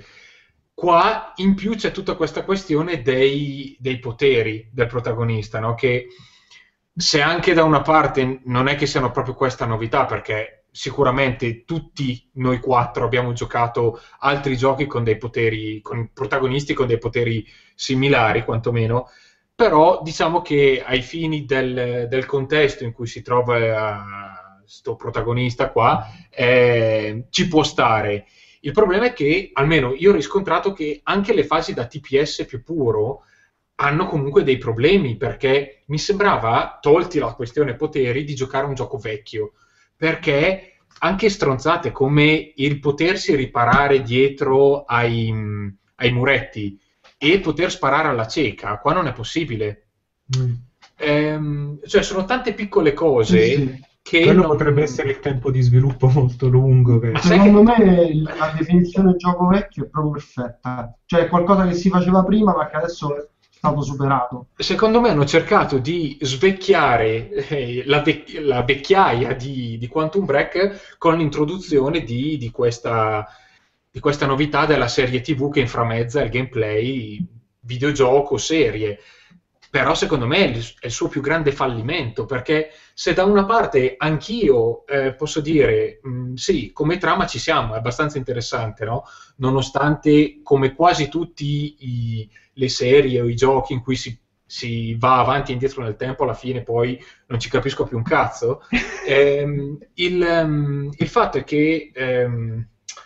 Qua in più c'è tutta questa questione dei, dei poteri del protagonista, no? Che se anche da una parte non è che siano proprio questa novità, perché sicuramente tutti noi quattro abbiamo giocato altri giochi con dei poteri, con protagonisti con dei poteri similari, quantomeno, però diciamo che ai fini del, del contesto in cui si trova questo protagonista qua, eh, ci può stare. Il problema è che, almeno io ho riscontrato che anche le fasi da T P S più puro hanno comunque dei problemi, perché mi sembrava, tolti la questione poteri, di giocare un gioco vecchio, perché anche stronzate come il potersi riparare dietro ai, ai muretti e poter sparare alla cieca, qua non è possibile. Mm. Ehm, cioè sono tante piccole cose Sì, sì. che Quello non- potrebbe essere il tempo di sviluppo molto lungo. Che... Secondo me il- la definizione gioco vecchio è proprio perfetta, cioè è qualcosa che si faceva prima ma che adesso è stato superato. Secondo me hanno cercato di svecchiare eh, la, vec- la vecchiaia di, di Quantum Break con l'introduzione di, di questa, di questa novità della serie tivù che inframezza il gameplay videogioco serie. Però secondo me è il, è il suo più grande fallimento, perché se da una parte anch'io eh, posso dire mh, sì, come trama ci siamo, è abbastanza interessante, no? Nonostante come quasi tutti i, le serie o i giochi in cui si, si va avanti e indietro nel tempo, alla fine poi non ci capisco più un cazzo. Ehm, il, ehm, il fatto è che ehm,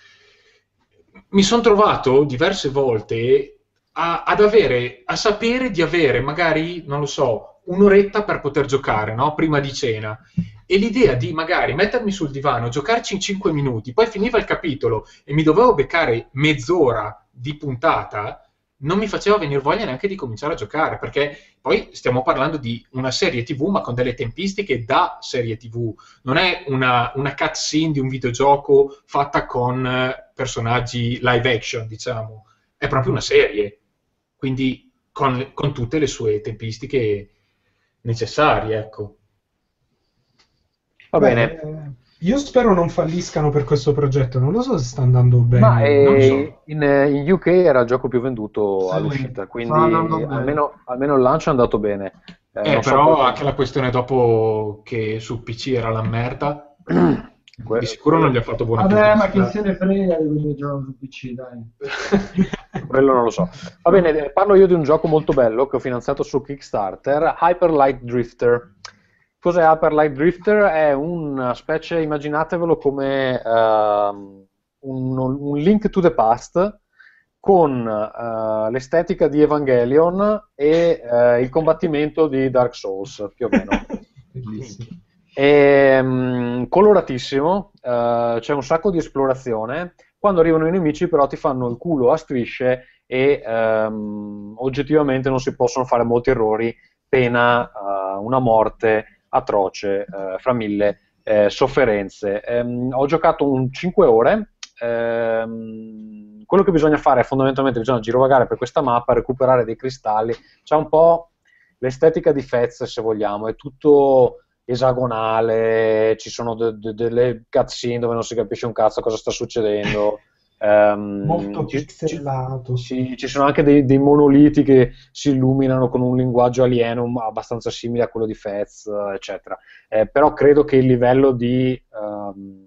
mi sono trovato diverse volte a, ad avere, a sapere di avere magari, non lo so, un'oretta per poter giocare, no? Prima di cena. E l'idea di magari mettermi sul divano, giocarci in cinque minuti, poi finiva il capitolo e mi dovevo beccare mezz'ora di puntata, non mi faceva venire voglia neanche di cominciare a giocare, perché poi stiamo parlando di una serie tivù, ma con delle tempistiche da serie tivù. Non è una, una cutscene di un videogioco fatta con eh, personaggi live action, diciamo. È proprio una serie. Quindi con, con tutte le sue tempistiche necessarie, ecco. Va Beh, bene. eh, io spero non falliscano per questo progetto, non lo so se sta andando bene. Ma eh, non so. in, in U K era il gioco più venduto Sì, all'uscita, quindi sta andando bene. almeno, almeno il lancio è andato bene. Eh, Eh, non so però poi- anche la questione dopo che su P C era la merda, que- di sicuro non gli ha fatto buona Vabbè, ma chi pubblicità. se ne frega di quelli che giocano su P C, dai. quello non lo so. Va bene, eh, parlo io di un gioco molto bello che ho finanziato su Kickstarter, Hyper Light Drifter. Cos'è Hyper Light Drifter? È una specie, immaginatevelo come ehm, un, un Link to the Past con eh, l'estetica di Evangelion e eh, il combattimento di Dark Souls, più o meno. Bellissimo. È mm, coloratissimo, eh, c'è un sacco di esplorazione. Quando arrivano i nemici però ti fanno il culo a strisce e ehm, oggettivamente non si possono fare molti errori, pena eh, una morte atroce eh, fra mille eh, sofferenze. Ehm, ho giocato un cinque ore. Ehm, quello che bisogna fare è fondamentalmente bisogna girovagare per questa mappa, recuperare dei cristalli. C'è un po' l'estetica di Fez, se vogliamo, è tutto esagonale, ci sono de- de- delle cutscene dove non si capisce un cazzo cosa sta succedendo. Um, Molto ci, pixelato. Ci, ci sono anche dei, dei monoliti che si illuminano con un linguaggio alieno ma abbastanza simile a quello di Fez, eccetera. Eh, però credo che il livello di um,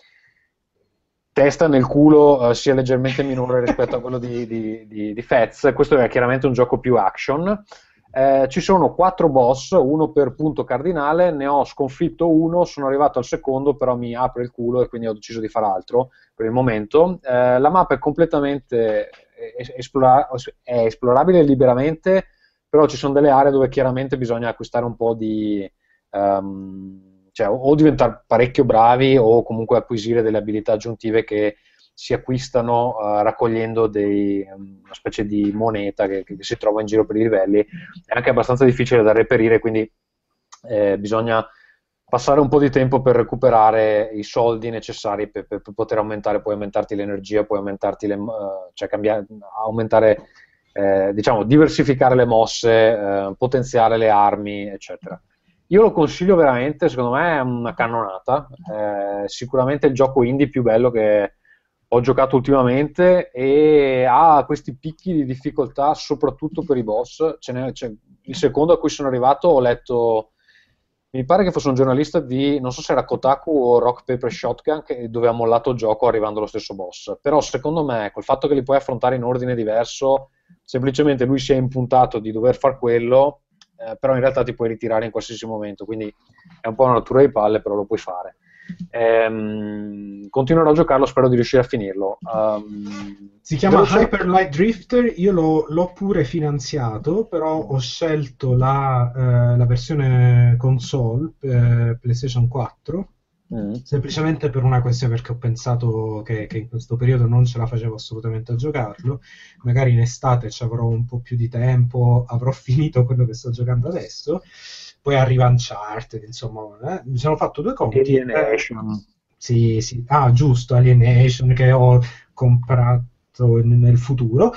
testa nel culo uh, sia leggermente minore rispetto a quello di, di, di, di Fez. Questo è chiaramente un gioco più action. Eh, ci sono quattro boss, uno per punto cardinale, ne ho sconfitto uno, sono arrivato al secondo, però mi apre il culo e quindi ho deciso di fare altro per il momento. Eh, la mappa è completamente esplora- è esplorabile liberamente, però ci sono delle aree dove chiaramente bisogna acquistare un po' di... Um, cioè, o diventare parecchio bravi o comunque acquisire delle abilità aggiuntive che si acquistano uh, raccogliendo dei, um, una specie di moneta che, che si trova in giro per i livelli. È anche abbastanza difficile da reperire, quindi eh, bisogna passare un po' di tempo per recuperare i soldi necessari per, per, per poter aumentare, puoi aumentarti l'energia, puoi aumentarti le, uh, cioè cambiare, aumentare, eh, diciamo, diversificare le mosse, eh, potenziare le armi, eccetera. Io lo consiglio veramente, secondo me è una cannonata, eh, sicuramente il gioco indie più bello che ho giocato ultimamente e ha questi picchi di difficoltà soprattutto per i boss. Ce n'è, cioè, il secondo a cui sono arrivato ho letto, mi pare che fosse un giornalista di, non so se era Kotaku o Rock Paper Shotgun, che, dove ha mollato il gioco arrivando allo stesso boss. Però secondo me col fatto che li puoi affrontare in ordine diverso, semplicemente lui si è impuntato di dover far quello, eh, però in realtà ti puoi ritirare in qualsiasi momento, quindi è un po' una rottura di palle, però lo puoi fare. Ehm, continuerò a giocarlo, spero di riuscire a finirlo. Um, si chiama veloce... Hyper Light Drifter. Io l'ho, l'ho pure finanziato, però ho scelto la, eh, la versione console, eh, PlayStation quattro, mm. semplicemente per una questione, perché ho pensato che, che in questo periodo non ce la facevo assolutamente a giocarlo. Magari in estate ci avrò un po' più di tempo, avrò finito quello che sto giocando adesso. Poi arriva Uncharted, insomma, eh? mi sono fatto due conti. Alienation. Eh, sì, sì, ah, giusto, Alienation, che ho comprato nel futuro.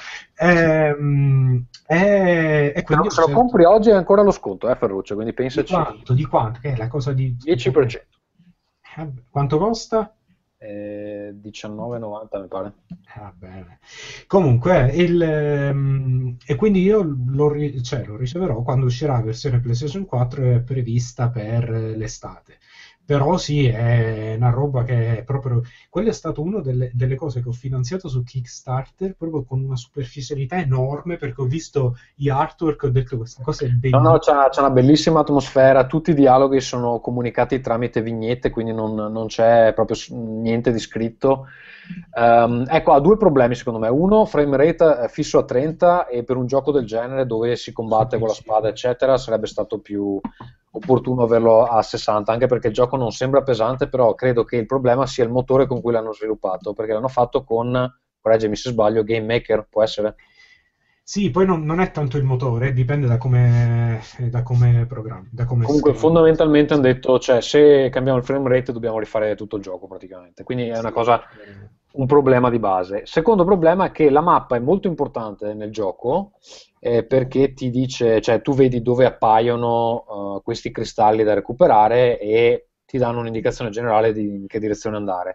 Ehm, e, e quindi se lo compri oggi è ancora lo sconto, eh, Ferruccio, quindi pensaci. Di quanto? Di quanto? Che è la cosa di... dieci per cento. Eh, quanto costa? Eh, diciannove e novanta mi pare. Ah, bene. Comunque il, ehm, e quindi io lo, ri- cioè, lo riceverò quando uscirà la versione PlayStation quattro, è prevista per l'estate. Però sì, è una roba che è proprio... Quello è stato una delle, delle cose che ho finanziato su Kickstarter, proprio con una superficialità enorme, perché ho visto gli artwork e ho detto questa cosa è bellissima. No, no, c'è, c'è una bellissima atmosfera, tutti i dialoghi sono comunicati tramite vignette, quindi non, non c'è proprio niente di scritto. Um, ecco, ha due problemi secondo me. Uno, frame rate fisso a trenta, e per un gioco del genere dove si combatte con la spada, eccetera, sarebbe stato più opportuno averlo a sessanta, anche perché il gioco non sembra pesante, però credo che il problema sia il motore con cui l'hanno sviluppato, perché l'hanno fatto con, correggimi se sbaglio, Game Maker, può essere? Sì, poi non, non è tanto il motore, dipende da come, da come programmi. Da come Comunque scrivi. fondamentalmente hanno detto, cioè, se cambiamo il frame rate dobbiamo rifare tutto il gioco praticamente, quindi è una cosa, un problema di base. Secondo problema è che la mappa è molto importante nel gioco, eh, perché ti dice, cioè tu vedi dove appaiono uh, questi cristalli da recuperare e ti danno un'indicazione generale di in che direzione andare.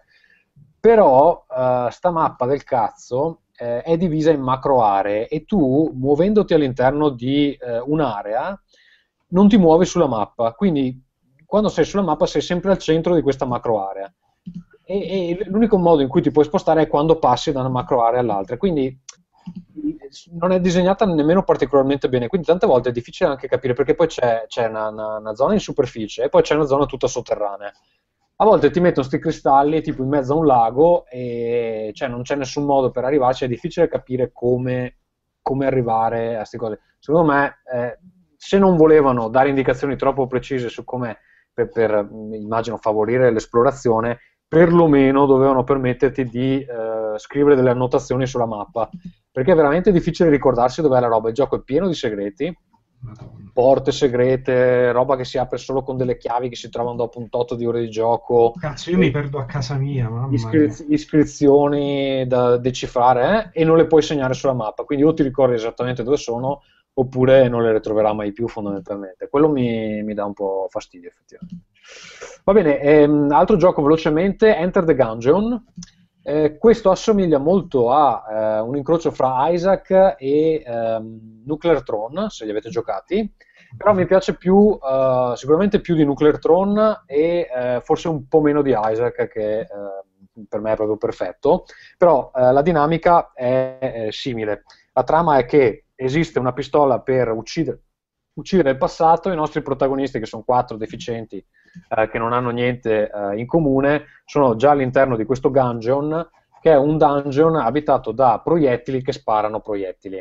Però uh, sta mappa del cazzo eh, è divisa in macro aree e tu, muovendoti all'interno di eh, un'area, non ti muovi sulla mappa, quindi quando sei sulla mappa sei sempre al centro di questa macro area e, e l'unico modo in cui ti puoi spostare è quando passi da una macro area all'altra, quindi non è disegnata nemmeno particolarmente bene, quindi tante volte è difficile anche capire, perché poi c'è, c'è una, una, una zona in superficie e poi c'è una zona tutta sotterranea. A volte ti mettono questi cristalli tipo in mezzo a un lago e cioè, non c'è nessun modo per arrivarci, è difficile capire come, come arrivare a queste cose. Secondo me, eh, se non volevano dare indicazioni troppo precise su come, per, per immagino, favorire l'esplorazione, perlomeno dovevano permetterti di eh, scrivere delle annotazioni sulla mappa, perché è veramente difficile ricordarsi dov'è la roba. Il gioco è pieno di segreti, porte segrete, roba che si apre solo con delle chiavi che si trovano dopo un tot di ore di gioco. Cazzo, io mi perdo a casa mia, mamma iscriz- iscrizioni da decifrare eh, e non le puoi segnare sulla mappa, quindi o ti ricordi esattamente dove sono oppure non le ritroverà mai più fondamentalmente. Quello mi, mi dà un po' fastidio effettivamente. Va bene, ehm, altro gioco velocemente, Enter the Gungeon. Eh, questo assomiglia molto a eh, un incrocio fra Isaac e ehm, Nuclear Throne, se li avete giocati, però mi piace più, eh, sicuramente più di Nuclear Throne e eh, forse un po' meno di Isaac, che eh, per me è proprio perfetto, però eh, la dinamica è, è simile. La trama è che esiste una pistola per uccidere, uccidere il passato, i nostri protagonisti, che sono quattro deficienti, eh, che non hanno niente eh, in comune, sono già all'interno di questo dungeon, che è un dungeon abitato da proiettili che sparano proiettili.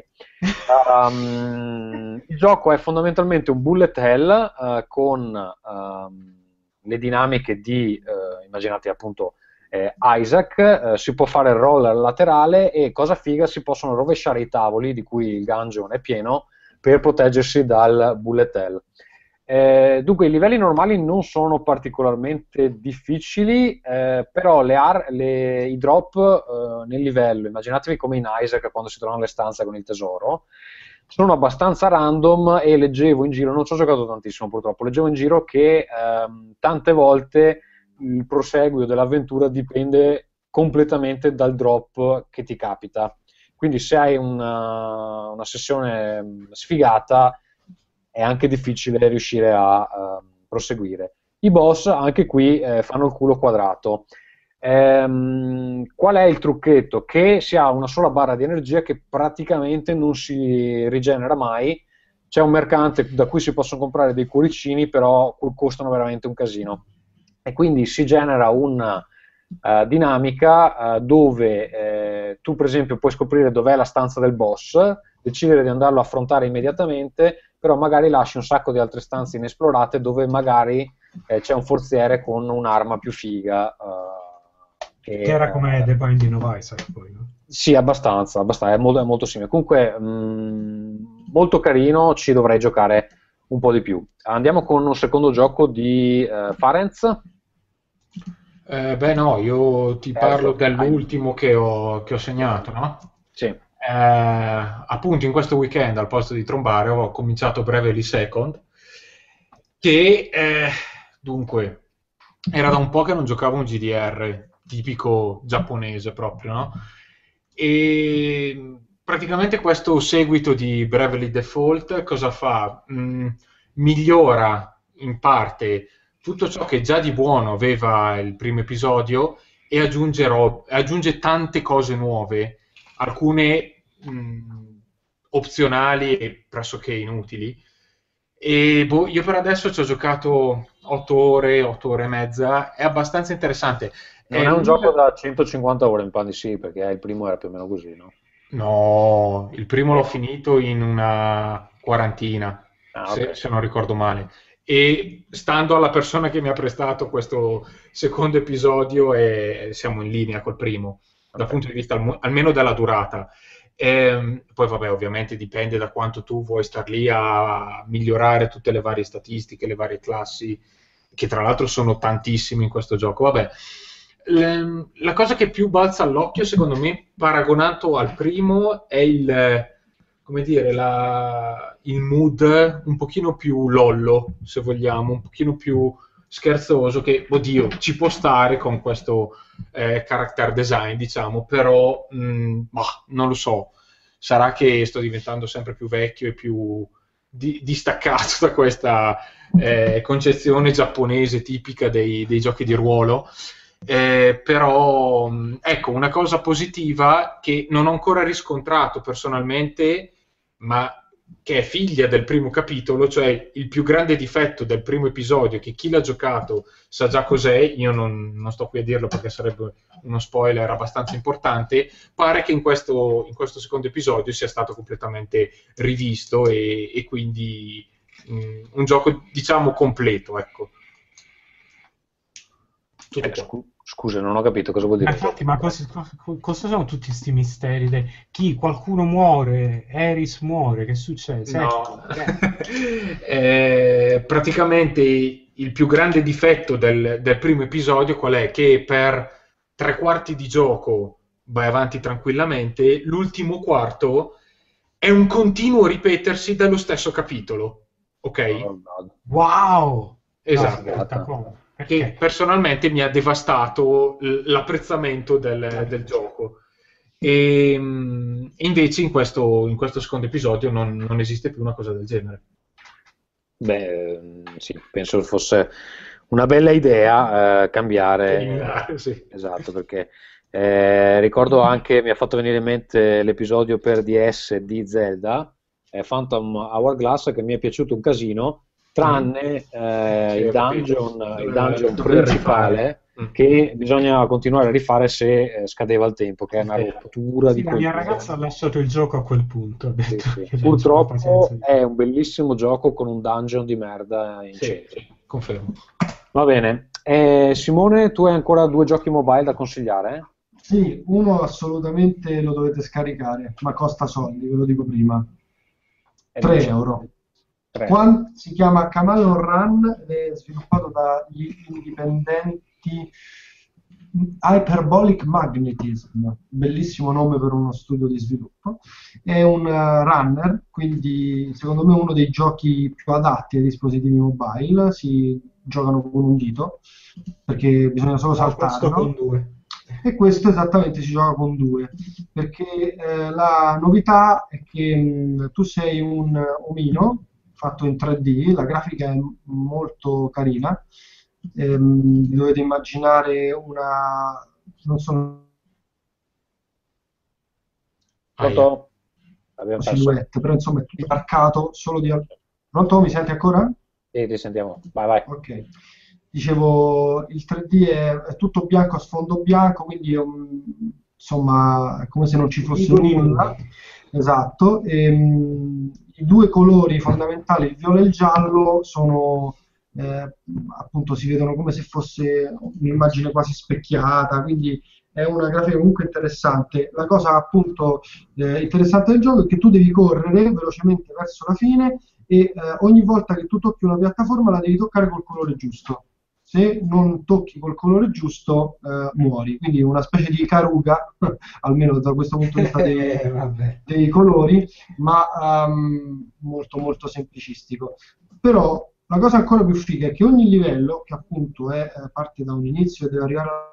Um, il gioco è fondamentalmente un bullet hell uh, con um, le dinamiche di, uh, immaginate appunto eh, Isaac, uh, si può fare il roller laterale e, cosa figa, si possono rovesciare i tavoli, di cui il dungeon è pieno, per proteggersi dal bullet hell. Eh, dunque i livelli normali non sono particolarmente difficili, eh, però le ar- le, i drop eh, nel livello, immaginatevi come in Isaac quando si trovano le stanze con il tesoro, sono abbastanza random, e leggevo in giro, non ci ho giocato tantissimo purtroppo, leggevo in giro che ehm, tante volte il proseguio dell'avventura dipende completamente dal drop che ti capita, quindi se hai una, una sessione sfigata è anche difficile riuscire a uh, proseguire. I boss anche qui eh, fanno il culo quadrato. Ehm, qual è il trucchetto? Che si ha una sola barra di energia che praticamente non si rigenera mai. C'è un mercante da cui si possono comprare dei cuoricini, però costano veramente un casino. E quindi si genera una uh, dinamica uh, dove eh, tu per esempio puoi scoprire dov'è la stanza del boss, decidere di andarlo a affrontare immediatamente, però magari lasci un sacco di altre stanze inesplorate dove magari eh, c'è un forziere con un'arma più figa. Uh, che, che era come The Binding of Isaac poi, no? Sì, abbastanza, abbastanza è, molto, è molto simile. Comunque, mh, molto carino, ci dovrei giocare un po' di più. Andiamo con un secondo gioco di uh, Farenz. Eh, beh no, io ti parlo dell'ultimo che ho, che ho segnato, no? Sì. Eh, appunto in questo weekend al posto di trombare ho cominciato Bravely Second, che eh, dunque era da un po' che non giocavo un G D R tipico giapponese proprio, no? E praticamente questo seguito di Bravely Default cosa fa? Mm, migliora in parte tutto ciò che già di buono aveva il primo episodio e aggiunge, ro- aggiunge tante cose nuove, alcune mh, opzionali e pressoché inutili. E boh, io per adesso ci ho giocato otto ore, otto ore e mezza, è abbastanza interessante. Non è, è un, un gioco da centocinquanta ore, in panni sì, perché il primo era più o meno così, no? No, il primo l'ho finito in una quarantina, ah, se, okay. se non ricordo male. E stando alla persona che mi ha prestato questo secondo episodio, e siamo in linea col primo, okay, dal punto di vista al, almeno della durata. E, poi vabbè, ovviamente dipende da quanto tu vuoi star lì a migliorare tutte le varie statistiche, le varie classi, che tra l'altro sono tantissime in questo gioco. Vabbè, le, la cosa che più balza all'occhio, secondo me, paragonato al primo, è il, come dire, la, il mood un pochino più lollo, se vogliamo, un pochino più scherzoso, che, oddio, ci può stare con questo eh, character design, diciamo, però, mh, bah, non lo so, sarà che sto diventando sempre più vecchio e più di, distaccato da questa eh, concezione giapponese tipica dei, dei giochi di ruolo, eh, però, mh, ecco, una cosa positiva che non ho ancora riscontrato personalmente, ma che è figlia del primo capitolo, cioè il più grande difetto del primo episodio, che chi l'ha giocato sa già cos'è, io non, non sto qui a dirlo perché sarebbe uno spoiler abbastanza importante, pare che in questo, in questo secondo episodio sia stato completamente rivisto e, e quindi mh, un gioco, diciamo, completo, ecco. Eh, scu- scusa, non ho capito cosa vuol dire. Ma infatti, ma cosa, cosa sono tutti questi misteri? De... Chi? Qualcuno muore? Eris muore? Che succede? No. eh, praticamente il più grande difetto del, del primo episodio qual è? Che per tre quarti di gioco vai avanti tranquillamente, l'ultimo quarto è un continuo ripetersi dello stesso capitolo, ok? Wow! Esatto. No, che personalmente mi ha devastato l'apprezzamento del, del gioco. E, e invece in questo, in questo secondo episodio non, non esiste più una cosa del genere. Beh, sì, penso fosse una bella idea eh, cambiare. Eliminare, sì. Esatto, perché eh, ricordo anche, mi ha fatto venire in mente l'episodio per D S di Zelda, eh, Phantom Hourglass, che mi è piaciuto un casino, tranne eh, Sì, il ho capito. dungeon, il Eh, dungeon dover principale rifare. Mm. che bisogna continuare a rifare se eh, scadeva il tempo, che è una rottura Sì, di la mia coglioni. ragazza ha lasciato il gioco a quel punto. Ha detto Sì, sì. che non Purtroppo c'era pazienza. è un bellissimo gioco con un dungeon di merda in Sì, centro. sì, confermo. Va bene. Eh, Simone, tu hai ancora due giochi mobile da consigliare? Sì, uno assolutamente lo dovete scaricare, ma costa soldi, ve lo dico prima. Eh, tre dici- euro. tre. Quan- si chiama Camaleon Run ed è sviluppato dagli indipendenti Hyperbolic Magnetism, bellissimo nome per uno studio di sviluppo. È un uh, runner, quindi secondo me uno dei giochi più adatti ai dispositivi mobile. Si giocano con un dito perché bisogna solo No, questo saltarlo. con due. E questo esattamente si gioca con due, perché eh, la novità è che mh, tu sei un omino fatto in tre D, la grafica è m- molto carina, ehm, dovete immaginare una, non so, Pronto? Abbiamo perso. silhouette, però insomma è tutto marcato solo di... Pronto? Mi senti ancora? Sì, ti sentiamo. Vai, vai. Ok. Dicevo, il tre D è, è tutto bianco a sfondo bianco, quindi è un- insomma è come se non ci fosse Iconi nulla. nudi. Esatto. E, mh, i due colori fondamentali, il viola e il giallo, sono eh, appunto si vedono come se fosse un'immagine quasi specchiata, quindi è una grafica comunque interessante. La cosa appunto eh, interessante del gioco è che tu devi correre velocemente verso la fine e eh, ogni volta che tu tocchi una piattaforma la devi toccare col colore giusto. Se non tocchi col colore giusto eh, muori, quindi una specie di Karuga almeno da questo punto di vista dei, Eh, vabbè. dei colori, ma ehm, molto molto semplicistico. Però la cosa ancora più figa è che ogni livello, che appunto è, eh, parte da un inizio e deve arrivare alla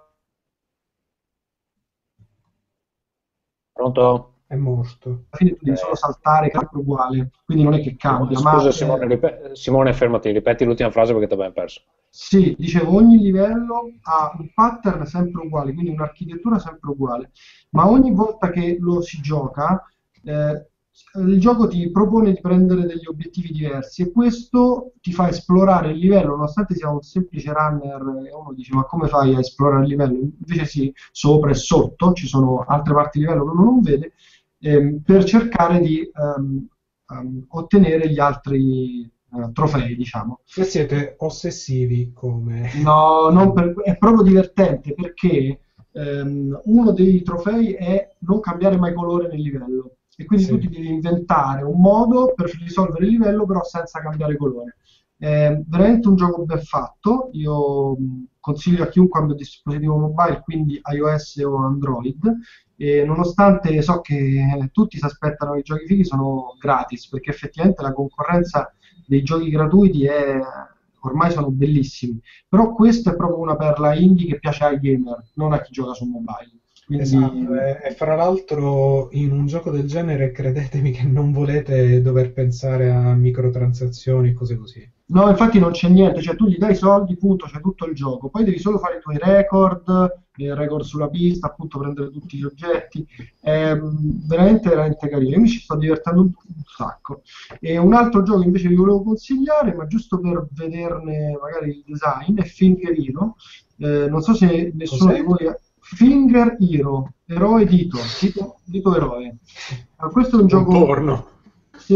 Pronto? È morto. fine, tu devi solo saltare, è sempre uguale, quindi non è che cambia. Scusa ma, Simone, eh, ripe- Simone, fermati, ripeti l'ultima frase perché ti abbiamo perso. Sì, dicevo, ogni livello ha un pattern sempre uguale, quindi un'architettura sempre uguale, ma ogni volta che lo si gioca, eh, il gioco ti propone di prendere degli obiettivi diversi e questo ti fa esplorare il livello, nonostante sia un semplice runner, e uno dice, ma come fai a esplorare il livello? Invece sì, sopra e sotto, ci sono altre parti di livello che uno non vede, ehm, per cercare di ehm, ehm, ottenere gli altri eh, trofei, diciamo. Se siete ossessivi come... No, non per- è proprio divertente perché ehm, uno dei trofei è non cambiare mai colore nel livello e quindi Sì. tu ti devi inventare un modo per risolvere il livello però senza cambiare colore. È veramente un gioco ben fatto, io mh, consiglio a chiunque abbia un dispositivo mobile, quindi iOS o Android, e nonostante so che eh, tutti si aspettano che i giochi fighi sono gratis, perché effettivamente la concorrenza dei giochi gratuiti è, ormai sono bellissimi, però questo è proprio una perla indie che piace ai gamer, non a chi gioca su mobile. Quindi, Esatto, e, e fra l'altro in un gioco del genere credetemi che non volete dover pensare a microtransazioni e cose così. no, infatti non c'è niente, cioè tu gli dai i soldi, punto, c'è tutto il gioco, poi devi solo fare i tuoi record, il record sulla pista, appunto prendere tutti gli oggetti, è mm, veramente veramente carino, io mi ci sto divertendo un, un sacco. E un altro gioco invece vi volevo consigliare, ma giusto per vederne magari il design, è Finger Hero. Eh, non so se nessuno Cos'è? di voi ha... Finger Hero, eroe dito, dito, dito eroe. Ah, questo è un Un gioco... porno. Sì,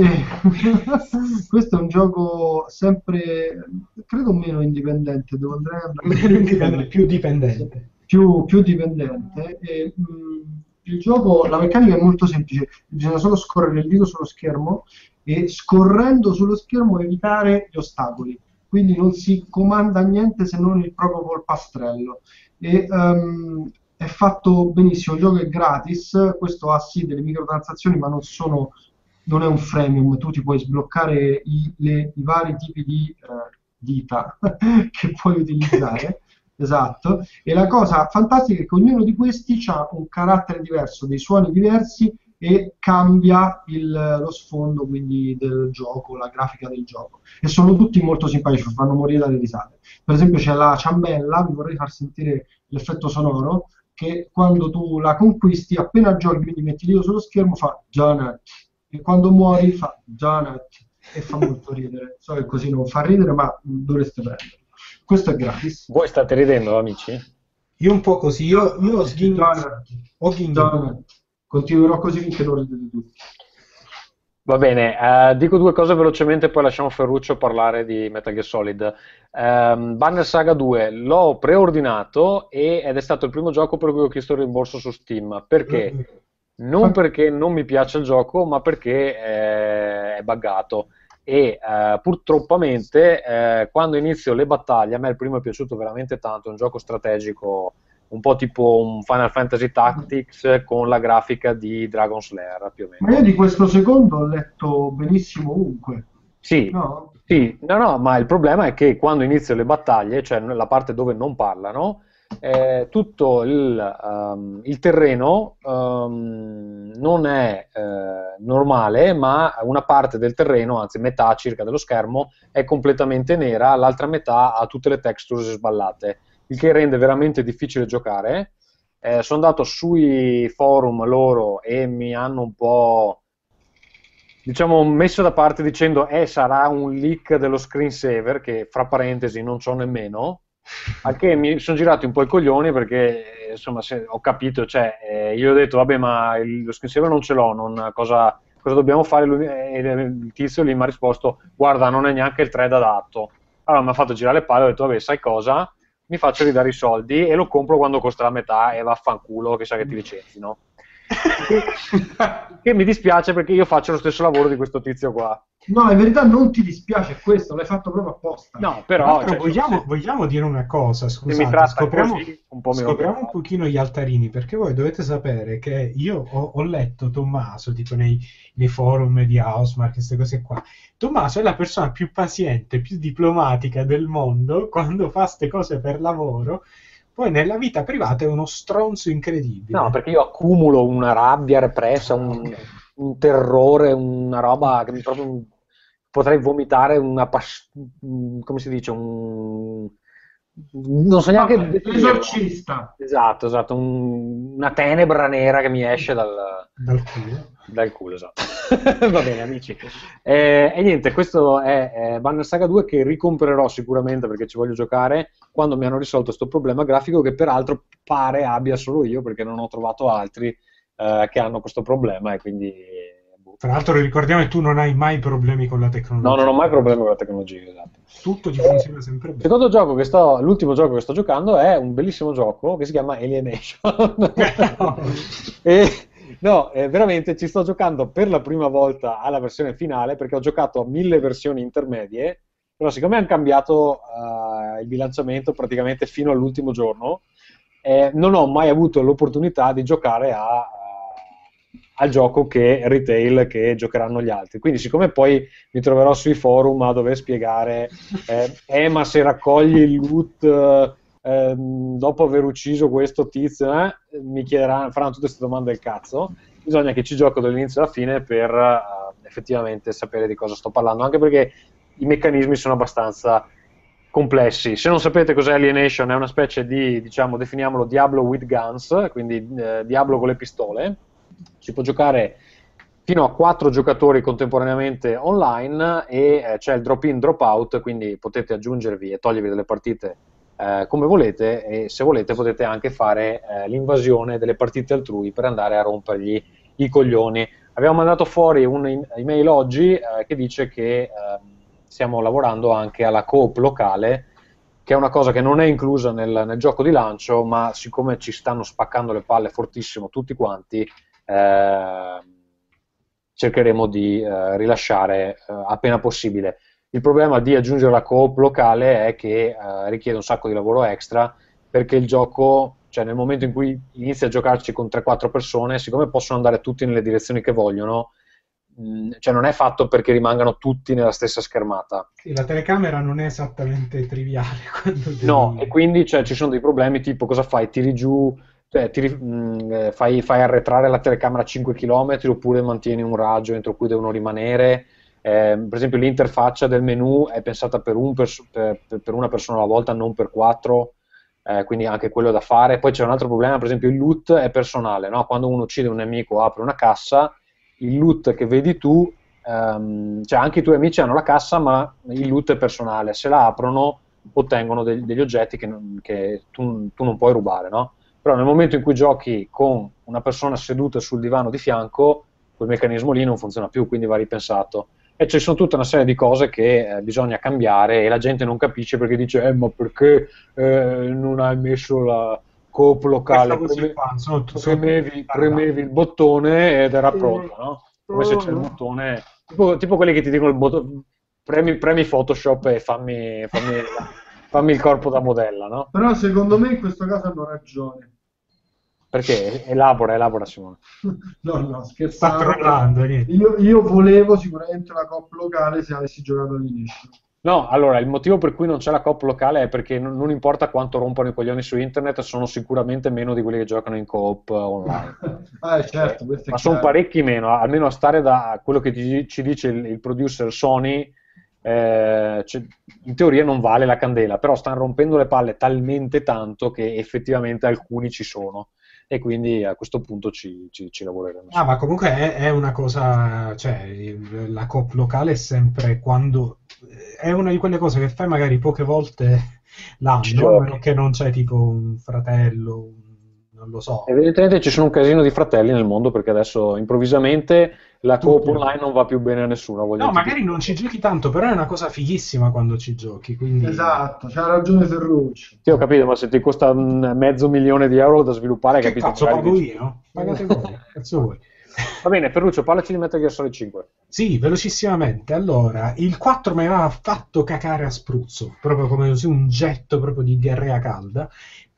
questo è un gioco sempre, credo meno indipendente, devo andare a Meno indipendente, più dipendente. più, più dipendente. E, mh, il gioco, la meccanica è molto semplice, bisogna solo scorrere il dito sullo schermo e scorrendo sullo schermo evitare gli ostacoli, quindi non si comanda niente se non il proprio polpastrello. E, um, è fatto benissimo, il gioco è gratis, questo ha sì delle microtransazioni ma non sono non è un freemium, tu ti puoi sbloccare i, le, i vari tipi di eh, dita che puoi utilizzare. Esatto, e la cosa fantastica è che ognuno di questi ha un carattere diverso, dei suoni diversi e cambia il, lo sfondo quindi del gioco, la grafica del gioco, e sono tutti molto simpatici, fanno morire dalle risate. Per esempio c'è la ciambella, vi vorrei far sentire l'effetto sonoro, che quando tu la conquisti, appena giochi, quindi metti l'io sullo schermo, fa Donut, e quando muori fa Donut, e fa molto ridere. So che così non fa ridere, ma dovreste prenderlo. Questo è gratis. Voi state ridendo, amici? Io un po' così, io, io ho sghignato. Continuerò così finché non ridete tutti. Va bene, uh, dico due cose velocemente, poi lasciamo Ferruccio parlare di Metal Gear Solid. Um, Banner Saga due l'ho preordinato e, ed è stato il primo gioco per cui ho chiesto il rimborso su Steam. Perché? Non perché non mi piace il gioco, ma perché eh, è buggato. E eh, purtroppamente eh, quando inizio le battaglie, a me il primo è piaciuto veramente tanto, è un gioco strategico un po' tipo un Final Fantasy Tactics con la grafica di Dragon Slayer più o meno. Ma io di questo secondo ho letto benissimo ovunque. Sì, no? sì, no, no, ma il problema è che quando inizio le battaglie, cioè la parte dove non parlano, eh, tutto il, um, il terreno um, non è eh, normale, ma una parte del terreno, anzi metà circa dello schermo, è completamente nera, l'altra metà ha tutte le textures sballate, il che rende veramente difficile giocare. Eh, sono andato sui forum loro e mi hanno un po', diciamo, messo da parte dicendo eh sarà un leak dello screensaver, che fra parentesi non c'ho nemmeno. Al che mi sono girati un po' i coglioni, perché insomma se, ho capito, cioè eh, io ho detto vabbè, ma il, lo screensaver non ce l'ho, non, cosa, cosa dobbiamo fare? Lui, eh, il tizio lì mi ha risposto guarda, non è neanche il thread adatto. Allora mi ha fatto girare le palle, ho detto vabbè, sai cosa? Mi faccio ridare i soldi e lo compro quando costa la metà e vaffanculo, che sa che ti licenzino. che, che mi dispiace, perché io faccio lo stesso lavoro di questo tizio qua. No, in verità non ti dispiace questo, l'hai fatto proprio apposta. No, però cioè, vogliamo, se... vogliamo dire una cosa, scusate, scopriamo, così, un, po scopriamo un pochino gli altarini, perché voi dovete sapere che io ho, ho letto Tommaso tipo nei, nei forum di Housemarque, queste cose qua. Tommaso è la persona più paziente, più diplomatica del mondo quando fa queste cose per lavoro. Poi nella vita privata è uno stronzo incredibile. No, perché io accumulo una rabbia repressa, un, okay. un terrore, una roba che mi proprio potrei vomitare, una pas- come si dice, un non so neanche Vabbè, l'esorcista. Esatto, esatto, un... una tenebra nera che mi esce dal, dal culo. Dal culo, esatto. Va bene, amici. Eh, e niente, questo è, è Banner Saga due, che ricomprerò sicuramente perché ci voglio giocare quando mi hanno risolto questo problema grafico, che peraltro pare abbia solo io, perché non ho trovato altri eh, che hanno questo problema, e quindi... Tra l'altro ricordiamo che tu non hai mai problemi con la tecnologia. No, non ho mai problemi con la tecnologia, esatto. Tutto ti funziona sempre bene. Secondo gioco che sto, l'ultimo gioco che sto giocando è un bellissimo gioco che si chiama Alienation. e, no, eh, veramente ci sto giocando per la prima volta alla versione finale, perché ho giocato a mille versioni intermedie, però siccome hanno cambiato uh, il bilanciamento praticamente fino all'ultimo giorno, eh, non ho mai avuto l'opportunità di giocare a... al gioco che retail che giocheranno gli altri. Quindi siccome poi mi troverò sui forum a dover spiegare eh, eh ma se raccogli il loot eh, dopo aver ucciso questo tizio, eh, mi chiederanno, faranno tutte queste domande del cazzo. Bisogna che ci gioco dall'inizio alla fine per uh, effettivamente sapere di cosa sto parlando, anche perché i meccanismi sono abbastanza complessi. Se non sapete cos'è Alienation, è una specie di, diciamo, definiamolo Diablo with guns, quindi eh, Diablo con le pistole. Si può giocare fino a quattro giocatori contemporaneamente online e eh, c'è il drop in drop out, quindi potete aggiungervi e togliervi delle partite eh, come volete, e se volete potete anche fare eh, l'invasione delle partite altrui per andare a rompergli i coglioni. Abbiamo mandato fuori un'email oggi eh, che dice che eh, stiamo lavorando anche alla coop locale, che è una cosa che non è inclusa nel, nel gioco di lancio, ma siccome ci stanno spaccando le palle fortissimo tutti quanti, Eh, cercheremo di eh, rilasciare eh, appena possibile. Il problema di aggiungere la coop locale è che eh, richiede un sacco di lavoro extra, perché il gioco, cioè nel momento in cui inizi a giocarci con tre quattro persone, siccome possono andare tutti nelle direzioni che vogliono, mh, cioè non è fatto perché rimangano tutti nella stessa schermata. Sì, la telecamera non è esattamente triviale quando devi... No, e quindi cioè, ci sono dei problemi tipo cosa fai? Tiri giù, cioè, tiri, mh, fai, fai arretrare la telecamera a cinque chilometri oppure mantieni un raggio entro cui devono rimanere. Eh, per esempio l'interfaccia del menu è pensata per, un pers- per, per una persona alla volta, non per quattro, eh, quindi anche quello da fare. Poi c'è un altro problema, per esempio il loot è personale, no? Quando uno uccide un nemico, apre una cassa, il loot che vedi tu, ehm, cioè anche i tuoi amici hanno la cassa, ma il loot è personale, se la aprono ottengono degli, degli oggetti che, non, che tu, tu non puoi rubare, no? Però nel momento in cui giochi con una persona seduta sul divano di fianco, quel meccanismo lì non funziona più, quindi va ripensato. E ci sono tutta una serie di cose che eh, bisogna cambiare e la gente non capisce perché dice eh, ma perché eh, non hai messo la coop locale? Preme- sono, sono premevi, premevi il bottone ed era pronto, no? Come se c'è il bottone tipo, tipo quelli che ti dicono il bottone premi, premi Photoshop e fammi, fammi, fammi il corpo da modella, no? Però secondo me in questo caso hanno ragione. Perché? Elabora, elabora Simone. No, no, scherzando. Sta trollando, niente. Io, io volevo sicuramente la coop locale se avessi giocato all'inizio. No, allora, il motivo per cui non c'è la coop locale è perché non, non importa quanto rompano i coglioni su internet, sono sicuramente meno di quelli che giocano in coop online. Ah, certo, questo è Ma sono chiaro. parecchi meno, almeno a stare da quello che ti- ci dice il, il producer Sony, eh, cioè, in teoria non vale la candela, però stanno rompendo le palle talmente tanto che effettivamente alcuni ci sono. E quindi a questo punto ci, ci, ci lavoreremo. Ah, ma comunque è, è una cosa, cioè il- la coop locale è sempre quando è una di quelle cose che fai magari poche volte Ci l'anno, giochi. perché non c'è tipo un fratello, un- non lo so. Evidentemente ci sono un casino di fratelli nel mondo perché adesso improvvisamente la coop Tutti. online non va più bene a nessuno. voglio No, dire. magari non ci giochi tanto, però è una cosa fighissima quando ci giochi, quindi... Esatto, c'ha ragione Ferrucci. Sì, ho capito, ma se ti costa un mezzo milione di euro da sviluppare, hai Che capito? cazzo magari pago dici- io? Pagate voi, cazzo vuoi? Va bene, Ferruccio, parlaci di Metal Gear Solid cinque. Sì, velocissimamente. Allora, il quattro mi aveva fatto cacare a spruzzo, proprio come così un getto proprio di diarrea calda,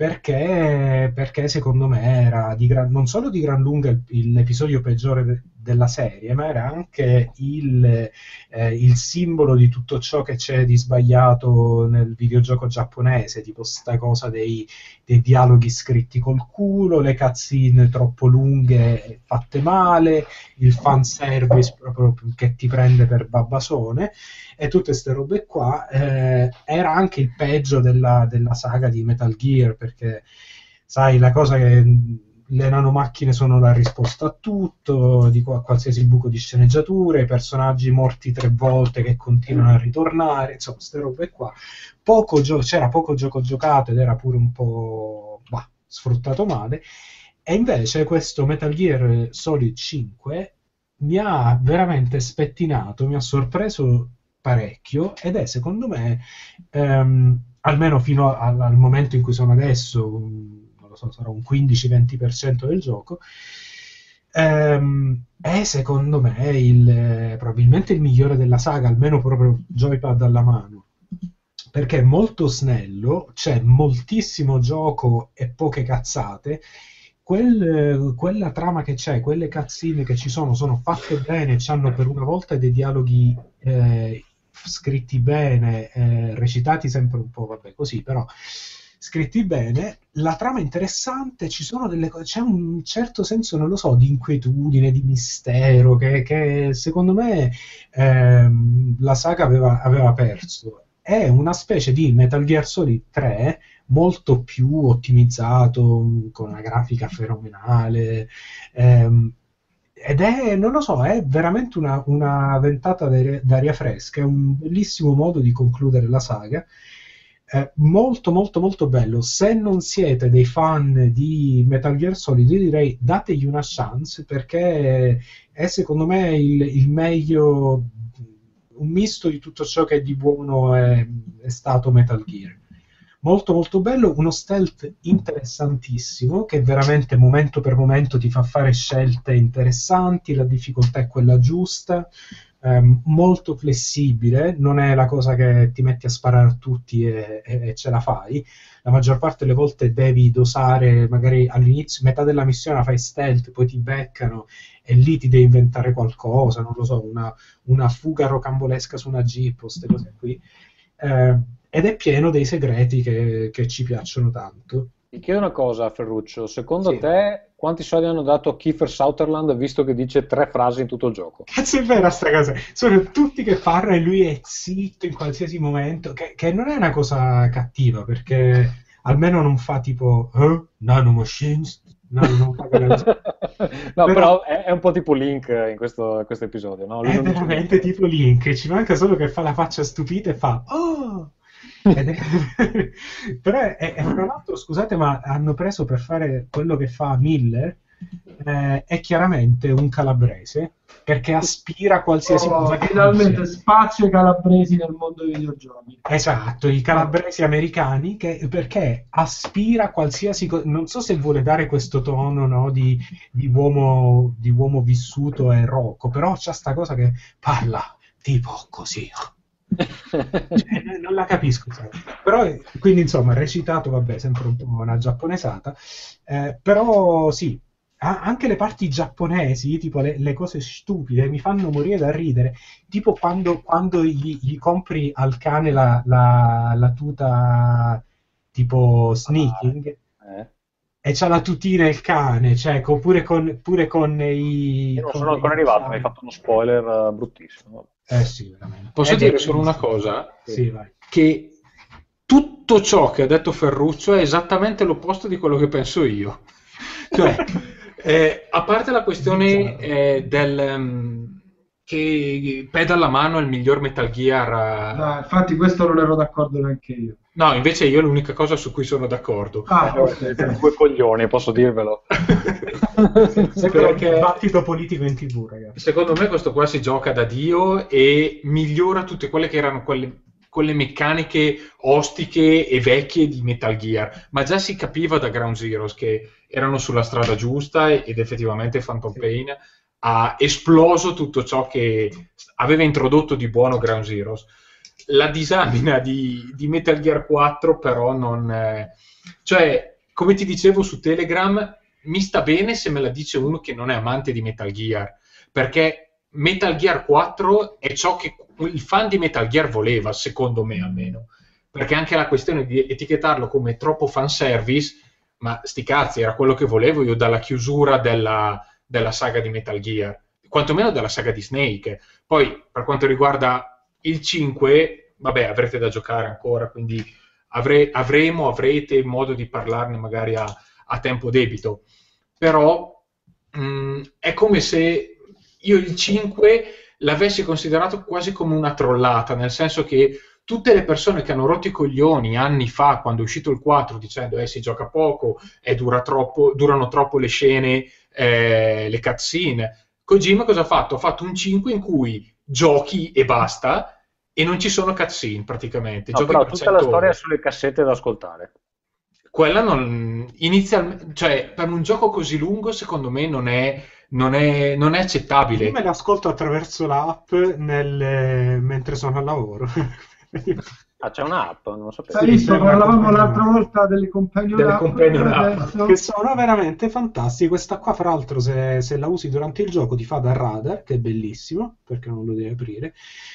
perché, perché secondo me era di gran- non solo di gran lunga il- l'episodio peggiore de- della serie, ma era anche il, eh, il simbolo di tutto ciò che c'è di sbagliato nel videogioco giapponese, tipo sta cosa dei, dei dialoghi scritti col culo, le cutscene troppo lunghe e fatte male, il fanservice proprio che ti prende per babbasone e tutte queste robe qua. Eh, era anche il peggio della, della saga di Metal Gear, perché sai, la cosa che le nanomacchine sono la risposta a tutto, di qua- qualsiasi buco di sceneggiature, i personaggi morti tre volte che continuano a ritornare, insomma, queste robe qua. Poco gio- c'era poco gioco giocato ed era pure un po' bah, sfruttato male. E invece questo Metal Gear Solid cinque mi ha veramente spettinato, mi ha sorpreso parecchio ed è secondo me, ehm, almeno fino al, al momento in cui sono adesso, un- non lo so, sarà un quindici venti per cento del gioco, ehm, è secondo me il, eh, probabilmente il migliore della saga, almeno proprio joypad alla mano. Perché è molto snello, c'è moltissimo gioco e poche cazzate. Quel- quella trama che c'è, quelle cutscene che ci sono, sono fatte bene, hanno per una volta dei dialoghi eh, scritti bene, eh, recitati sempre un po', vabbè, così, però scritti bene. La trama è interessante, ci sono delle co- c'è un certo senso, non lo so, di inquietudine, di mistero, che, che secondo me ehm, la saga aveva, aveva perso. È una specie di Metal Gear Solid tre molto più ottimizzato, con una grafica fenomenale, ehm, ed è, non lo so, è veramente una, una ventata d'aria d'aria fresca, è un bellissimo modo di concludere la saga. Eh, molto molto molto bello. Se non siete dei fan di Metal Gear Solid, io direi dategli una chance, perché è secondo me il, il meglio, un misto di tutto ciò che di buono è, è stato Metal Gear. Molto molto bello, uno stealth interessantissimo che veramente momento per momento ti fa fare scelte interessanti, la difficoltà è quella giusta, ehm, molto flessibile, non è la cosa che ti metti a sparare a tutti e, e, e ce la fai. La maggior parte delle volte devi dosare, magari all'inizio, metà della missione la fai stealth, poi ti beccano e lì ti devi inventare qualcosa, non lo so, una, una fuga rocambolesca su una jeep o queste cose qui. Eh, ed è pieno dei segreti che, che ci piacciono tanto. Ti chiedo una cosa, Ferruccio, secondo Sì. te quanti soldi hanno dato a Kiefer Sutherland visto che dice tre frasi in tutto il gioco? Cazzo, è vera sta cosa, sono tutti che parlano e lui è zitto in qualsiasi momento, che, che non è una cosa cattiva, perché almeno non fa tipo eh? nanomachines, no, non fa quella cosa. No, Però- però, è, è un po' tipo Link in questo, questo episodio, no? Lui È non dice veramente niente. tipo Link, ci manca solo che fa la faccia stupita e fa oh! Ed è... Però è, è, è tra l'altro, scusate, ma hanno preso per fare quello che fa Miller, eh, è chiaramente un calabrese, perché aspira a qualsiasi Oh, cosa che finalmente non sia. spazio ai calabresi nel mondo dei videogiochi. Esatto, i calabresi americani, che, perché aspira a qualsiasi cosa, non so se vuole dare questo tono, no, di, di uomo, di uomo vissuto e rocco, però c'ha sta cosa che parla tipo così. Cioè, non la capisco, sai. Però eh, quindi insomma recitato, vabbè, sempre un po' una giapponesata, eh, però sì, a- anche le parti giapponesi, tipo le, le cose stupide, mi fanno morire da ridere, tipo quando, quando gli, gli compri al cane la, la, la tuta tipo sneaking Eh? e c'ha la tutina il cane, cioè co- pure con, pure con i... Io non con sono i- ancora arrivato, mi hai fatto uno spoiler eh, bruttissimo. Eh sì, veramente. Posso È dire solo una bellissimo. cosa? Sì, vai. Che tutto ciò che ha detto Ferruccio è esattamente l'opposto di quello che penso io. Cioè, eh, a parte la questione eh, del um, che pedal la mano è il miglior Metal Gear. No, infatti questo non ero d'accordo neanche io. No, invece io è l'unica cosa su cui sono d'accordo. Ah, Eh, siete due coglioni, posso dirvelo. Sembra un Perché- dibattito politico in tv, ragazzi. Secondo me questo qua si gioca da Dio e migliora tutte quelle che erano quelle, quelle meccaniche ostiche e vecchie di Metal Gear, ma già si capiva da Ground Zeroes che erano sulla strada giusta ed effettivamente Phantom Pain ha esploso tutto ciò che aveva introdotto di buono Ground Zeroes. La disamina di, di Metal Gear quattro però non... eh, cioè, come ti dicevo su Telegram, mi sta bene se me la dice uno che non è amante di Metal Gear, perché Metal Gear quattro è ciò che il fan di Metal Gear voleva, secondo me almeno, perché anche la questione di etichettarlo come troppo fanservice, ma sti cazzi, era quello che volevo io dalla chiusura della, della saga di Metal Gear, quantomeno dalla saga di Snake. Poi, per quanto riguarda il cinque, vabbè, avrete da giocare ancora, quindi avre- avremo, avrete modo di parlarne magari a, a tempo debito. Però mh, è come se io il cinque l'avessi considerato quasi come una trollata, nel senso che tutte le persone che hanno rotto i coglioni anni fa, quando è uscito il quattro, dicendo eh, si gioca poco, eh, dura troppo, durano troppo le scene, eh, le cutscene, Kojima cosa ha fatto? Ha fatto un cinque in cui giochi e basta, e non ci sono cutscene praticamente. No, Giochi però per tutta la cento storia è ore. sulle cassette da ascoltare. Quella non inizialmente, cioè per un gioco così lungo secondo me non è, non è, non è Io accettabile. me l'ascolto attraverso l'app nel- mentre sono al lavoro. Ah, c'è un'app, non lo sapevo. Hai visto? sembra Parlavamo compagnon l'altra volta delle companion Delle app, companion app. adesso- Che sono veramente fantastiche. Questa qua, fra l'altro, se, se la usi durante il gioco, ti fa da radar, che è bellissimo, perché non lo devi aprire.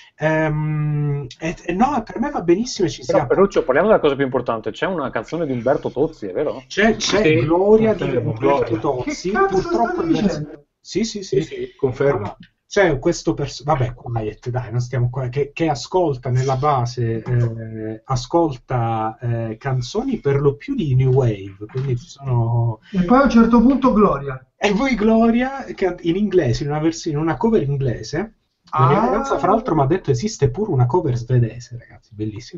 Ehm, e, e no, per me va benissimo e ci Però, sia. Ferruccio, parliamo della cosa più importante. C'è una canzone di Umberto Tozzi, è vero? C'è, c'è Sì, Gloria di confermo, Umberto Gloria. Tozzi, Che cazzo purtroppo stai in vers- dicendo? Sì, sì, sì. Sì, sì, confermo. C'è questo personaggio, vabbè, quiet, dai, non stiamo qua, che, che ascolta nella base, eh, ascolta eh, canzoni per lo più di New Wave, quindi ci sono... E poi a un certo punto Gloria. E voi Gloria, che in inglese, in una versione, in una cover inglese, la mia Ah. ragazza fra l'altro mi ha detto esiste pure una cover svedese, ragazzi, bellissima.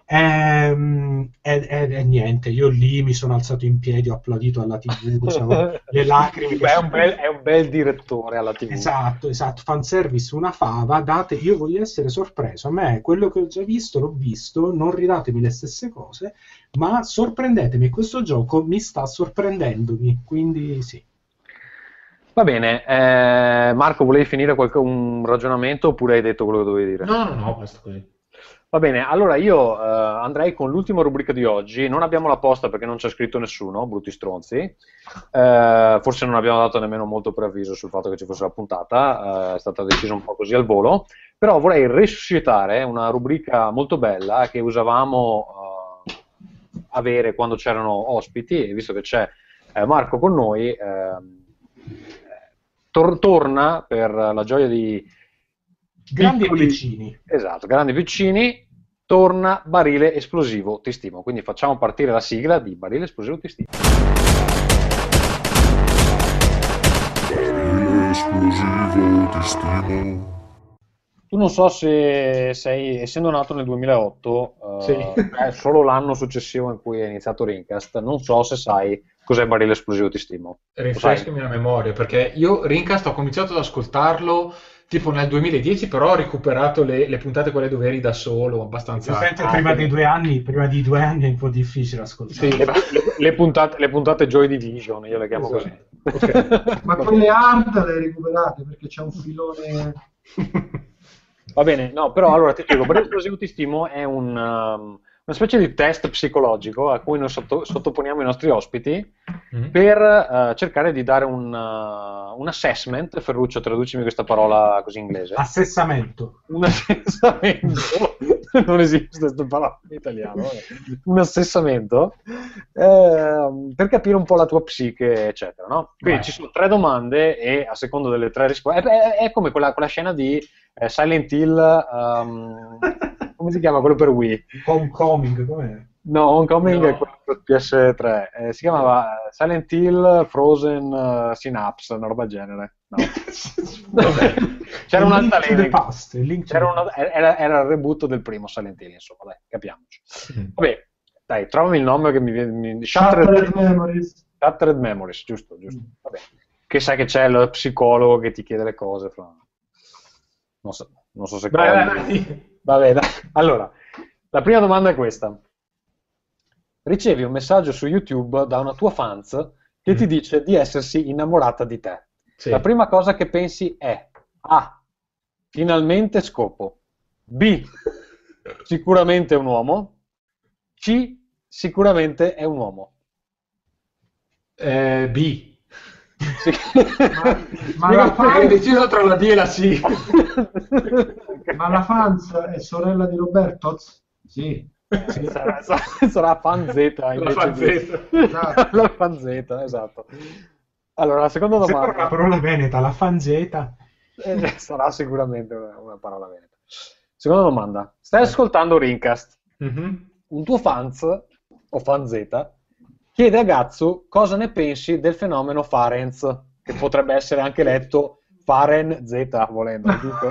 Ehm, E, e- e niente, io lì mi sono alzato in piedi, ho applaudito alla tivù, c'avevo le lacrime. Beh, è, un bel, è un bel direttore alla tivù. Esatto, esatto, fanservice, una fava, date, io voglio essere sorpreso, a me quello che ho già visto l'ho visto, non ridatemi le stesse cose, ma sorprendetemi, questo gioco mi sta sorprendendomi, quindi sì. Va bene, eh, Marco, volevi finire qualche, un ragionamento oppure hai detto quello che dovevi dire? No, no, no, basta così. Va bene, allora io eh, andrei con l'ultima rubrica di oggi. Non abbiamo la posta perché non c'è scritto nessuno, brutti stronzi. Eh, forse non abbiamo dato nemmeno molto preavviso sul fatto che ci fosse la puntata, eh, è stata decisa un po' così al volo. Però vorrei resuscitare una rubrica molto bella che usavamo eh, avere quando c'erano ospiti, e visto che c'è eh, Marco con noi, eh, tor- torna per la gioia di grandi piccoli, e piccini. Esatto, grandi e piccini, torna Barile Esplosivo Ti Stimo. Quindi facciamo partire la sigla di Barile Esplosivo Ti Stimo. Barile esplosivo ti stimo. Tu non so se sei, essendo nato nel duemilaotto, Sì. eh, è solo l'anno successivo in cui è iniziato Rincast, non so se sai cos'è Barile Esplosivo Ti Stimo. Rinfrescami la memoria, perché io Rincast ho cominciato ad ascoltarlo tipo nel duemiladieci, però ho recuperato le, le puntate quelle dove eri da solo, abbastanza... Giustamente Ah, prima quindi- dei due anni, prima di due anni è un po' difficile ascoltare. Sì, le, le- le puntate, le puntate Joy Division, io le chiamo Esatto. così. Ma quelle hard le hai recuperate perché c'è un filone. Va bene, no, però allora ti spiego, Barile Esplosivo Ti Stimo è un, um, una specie di test psicologico a cui noi sotto- sottoponiamo i nostri ospiti Mm. per eh, cercare di dare un, uh, un assessment. Ferruccio, traducimi questa parola così inglese. Assessamento. Un assessamento, non esiste questa parola in italiano, vabbè. Un assessamento ehm, per capire un po' la tua psiche, eccetera, no? Quindi Vai. ci sono tre domande e a seconda delle tre risposte è, è- è come quella, quella scena di eh, Silent Hill, ehm, come si chiama quello per Wii? Homecoming, com'è? No, Homecoming No. è quello per P S tre, eh, si chiamava eh, Silent Hill Frozen eh, Synapse, una roba del genere. No. Vabbè. C'era Il un Link to the altalena. Past, il Link to C'era the una- Past. era, era il reboot del primo Silent Hill, insomma, dai, capiamoci. Mm. Vabbè, dai, trovami il nome che mi viene... mi- Shattered Shattered, Memories. Shattered Memories, giusto, giusto. Vabbè. Che sai che c'è il psicologo che ti chiede le cose. Fra... Non so, non so se... Vai, cogli. vai, vai. Vabbè, dai. Allora, la prima domanda è questa. Ricevi un messaggio su YouTube da una tua fans che ti Mm. dice di essersi innamorata di te. Sì. La prima cosa che pensi è A. Finalmente scopo. B. Sicuramente è un uomo. C. Sicuramente è un uomo. Eh, B. Sì. Ma la Hai fans, deciso tra la B e la C. ma la fans è sorella di Robertoz? Sì. Sì, sarà, sarà- sarà fan Z La invece fan di- Z. Esatto. la fan Z, esatto. Allora, la seconda Sembra una domanda parola veneta, la fanzeta. eh, sarà sicuramente una, una parola veneta. Seconda domanda. Stai ascoltando Rincast. Mhm. Un tuo fans, o fan Z, chiede a Gazzu cosa ne pensi del fenomeno Farenz, che potrebbe essere anche letto Faren Z, volendo, giusto?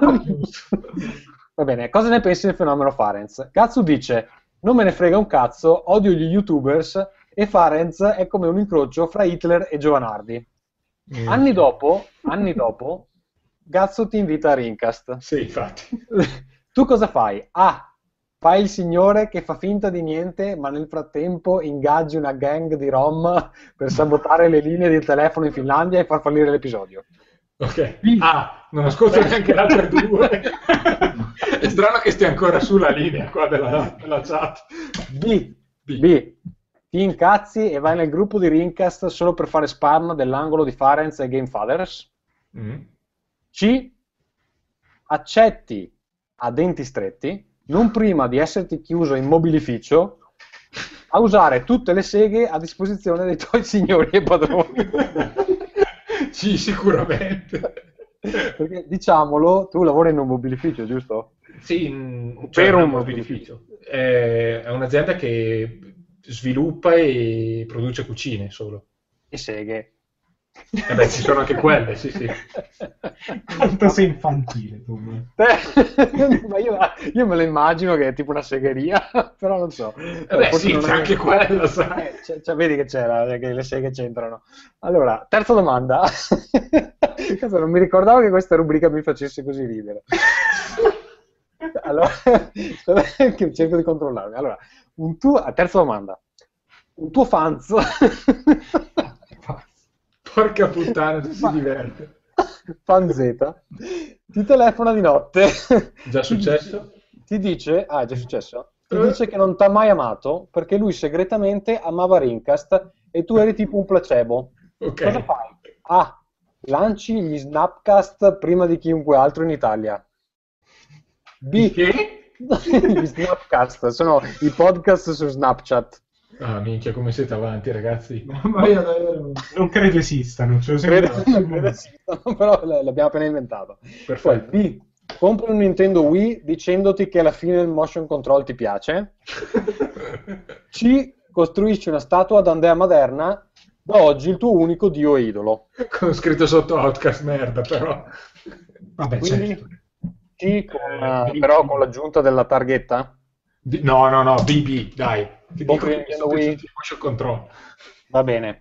Va bene, cosa ne pensi del fenomeno Farenz? Gazzu dice, non me ne frega un cazzo, odio gli youtubers e Farenz è come un incrocio fra Hitler e Giovanardi. Mm. Anni dopo, anni dopo, Gazzu ti invita a Rincast. Sì, infatti. Tu cosa fai? A. Fai il signore che fa finta di niente, ma nel frattempo ingaggi una gang di rom per sabotare le linee del telefono in Finlandia e far fallire l'episodio. Ok. Ah, non ascolto neanche le altre due. È strano che stia ancora sulla linea qua della, della chat. B. B. B. Ti incazzi e vai nel gruppo di Rincast solo per fare spam dell'angolo di Farenz e Game Fathers. Mm. C. Accetti a denti stretti, non prima di esserti chiuso in mobilificio, a usare tutte le seghe a disposizione dei tuoi signori e padroni. Sì, sicuramente. Perché, diciamolo, tu lavori in un mobilificio, giusto? Sì, mm, Per cioè, un un mobilificio. È, è un'azienda che sviluppa e produce cucine solo. E seghe. Eh beh, ci sono anche quelle, sì, sì. Quanto sei infantile, tu. Ma io, io me lo immagino che è tipo una segheria, però non so. Eh beh, Forse sì, non c'è è- anche quella, sai. Eh, c'è- c'è- vedi che c'era, che le seghe c'entrano. Allora, terza domanda. Cazzo, non mi ricordavo che questa rubrica mi facesse così ridere. Allora, che cerco di controllarmi. Allora, un tuo, terza domanda. Un tuo fans Porca puttana, ti si diverte. Fanzeta ti telefona di notte. Già successo? Ti dice, ah, è già successo? Ti dice che non t'ha mai amato perché lui segretamente amava Rincast e tu eri tipo un placebo. Ok. Cosa fai? A. Lanci gli Snapcast prima di chiunque altro in Italia. B. Che? Gli Snapcast sono i podcast su Snapchat. Ah, minchia, come siete avanti, ragazzi. Ma io davvero... Non credo esistano. Cioè, Credo, credo esistano, però l'abbiamo appena inventato. Perfetto. Poi B. Compri un Nintendo Wii dicendoti che alla fine il motion control ti piace. C. Costruisci una statua ad Andrea Maderna, da oggi il tuo unico dio e idolo. Con scritto sotto Outcast, merda, però. Vabbè, Quindi certo. C, con, eh, però con l'aggiunta della targhetta? B- no, no, no, B B, dai. Ti Compri dico il che Nintendo sono Wii? tutti motion control. Va bene.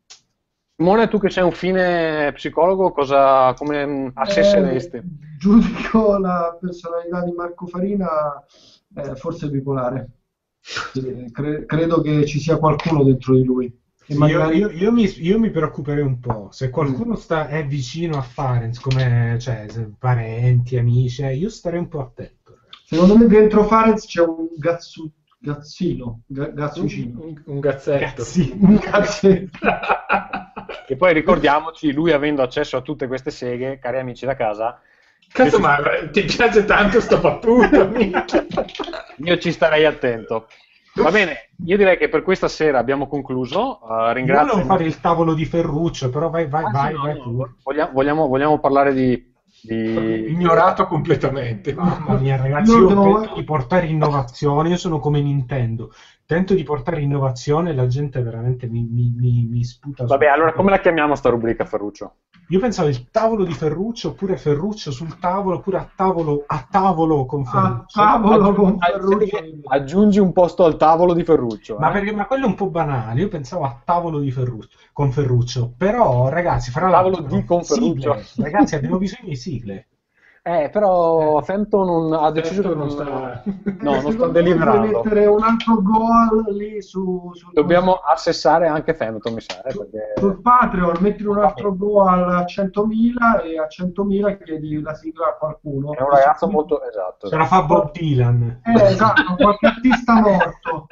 Simone, tu che sei un fine psicologo, cosa, come assesseresti? Eh, giudico la personalità di Marco Farina, eh, forse bipolare. Eh, cre- credo che ci sia qualcuno dentro di lui. E Sì, magari... io, io- io mi, io mi preoccuperei un po'. Se qualcuno sta, è vicino a Farenz, come cioè, se- parenti, amici, eh, io starei un po' attento. Secondo me dentro Farenz c'è un gazzu... gazzino, ga- gazzucino. Un, un gazzetto. Cazzi. Un gazzetto. E poi ricordiamoci, lui avendo accesso a tutte queste seghe, cari amici da casa, Cazzo, ma ti piace tanto sta battuta, minchia. io ci starei attento. Va bene, io direi che per questa sera abbiamo concluso. Uh, Io ringrazio. volevo fare il tavolo di Ferruccio, però vai, vai, Ah, vai, sì, no, vai no, tu. vogliamo, vogliamo, vogliamo parlare di, di... Ignorato completamente. Mamma mia, ragazzi, Io io devo- tento di portare innovazione, io sono come Nintendo, tento di portare innovazione e la gente veramente mi, mi, mi, mi sputa su. Vabbè, allora come la chiamiamo sta rubrica, Ferruccio? Io pensavo il tavolo di Ferruccio, oppure Ferruccio sul tavolo, oppure a tavolo, a tavolo con A Ferruccio. tavolo con Ah, Ferruccio. aggiungi un posto al tavolo di Ferruccio. Ma, eh? perché, ma quello è un po' banale, io pensavo a tavolo di Ferruccio, con Ferruccio, però ragazzi, fra Tavolo l'altro, di con Ferruccio. sigle. Ragazzi, abbiamo bisogno di sigle. Eh, però Fenton non ha deciso che Fenton non non sta- No, non sta Secondo me deliberando. puoi mettere un altro goal lì su, sul, Dobbiamo assessare anche Fenton, mi sa, eh, perché... sul Patreon, metti un altro goal a centomila e a centomila chiedi la sigla a qualcuno. È un ragazzo molto... Esatto. Ce la fa Bob Dylan. Eh, esatto, qualche artista morto.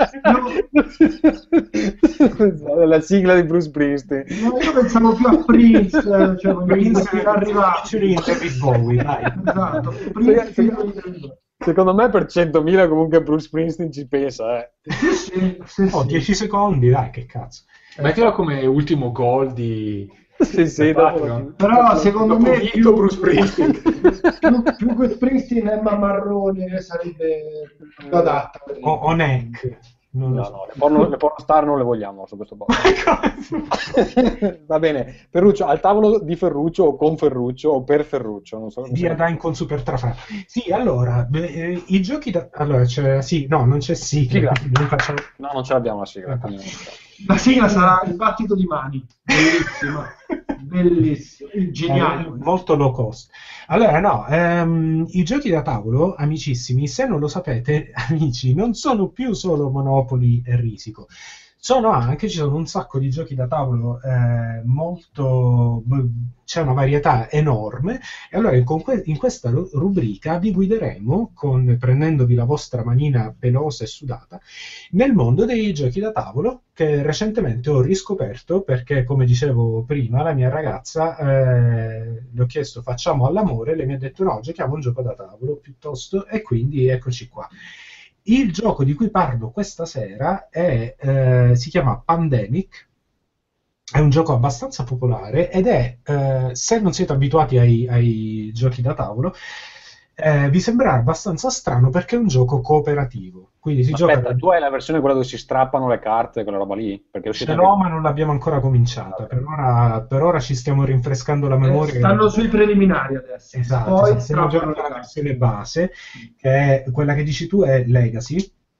Io, La sigla di Bruce Springsteen. no, io pensavo più a Prince, cioè voglio Prince dire, fino ad arrivare. featuring David Bowie, dai. Esatto, Prince Sì, fino ad arrivare. Secondo me per centomila comunque Bruce Springsteen ci pensa, eh. Sì, sì, sì, Oh, sì. dieci secondi, dai, che cazzo. Mettilo come ultimo gol di... Sì, sì, del dopo- Patreon. Però secondo Dopo me vinto più, Bruce Springsteen. più, più che Springsteen Emma Marrone sarebbe più adatta. O, o Neck. Non lo No, so. no, le porno, le porno star non le vogliamo su questo podcast. Va bene, Ferruccio, al tavolo di Ferruccio o con Ferruccio o per Ferruccio, non so. non so. Via Dine con Super Trafra. Sì, allora, beh, eh, i giochi da... Allora, c'è... Sì, no, non c'è sigla. Sigla. Non facciamo... No, non ce l'abbiamo la sigla. quindi non c'è. La sigla sarà il battito di mani. Bellissima. Bellissimo. Eh, Geniale. molto low cost. Allora, no, ehm, i giochi da tavolo, amicissimi, se non lo sapete, amici, non sono più solo Monopoly e Risico. Sono anche, ci sono un sacco di giochi da tavolo eh, molto... c'è una varietà enorme e allora in, que- in questa ru- rubrica vi guideremo, con, prendendovi la vostra manina pelosa e sudata, nel mondo dei giochi da tavolo che recentemente ho riscoperto perché, come dicevo prima, la mia ragazza eh, le ho chiesto facciamo all'amore, lei mi ha detto no, giochiamo un gioco da tavolo piuttosto e quindi eccoci qua. Il gioco di cui parlo questa sera è, eh, si chiama Pandemic, è un gioco abbastanza popolare ed è, eh, se non siete abituati ai, ai giochi da tavolo, eh, vi sembrerà abbastanza strano perché è un gioco cooperativo. Quindi si Aspetta, gioca... tu hai la versione quella dove si strappano le carte, quella roba lì? Perché è Ce uscita l'ho, anche- ma non l'abbiamo ancora cominciata. Per ora, per ora ci stiamo rinfrescando la memoria. Eh, stanno sui preliminari adesso. Esatto, Poi esatto. Stiamo strappano giocando le la carte. versione base, che è quella che dici tu è Legacy.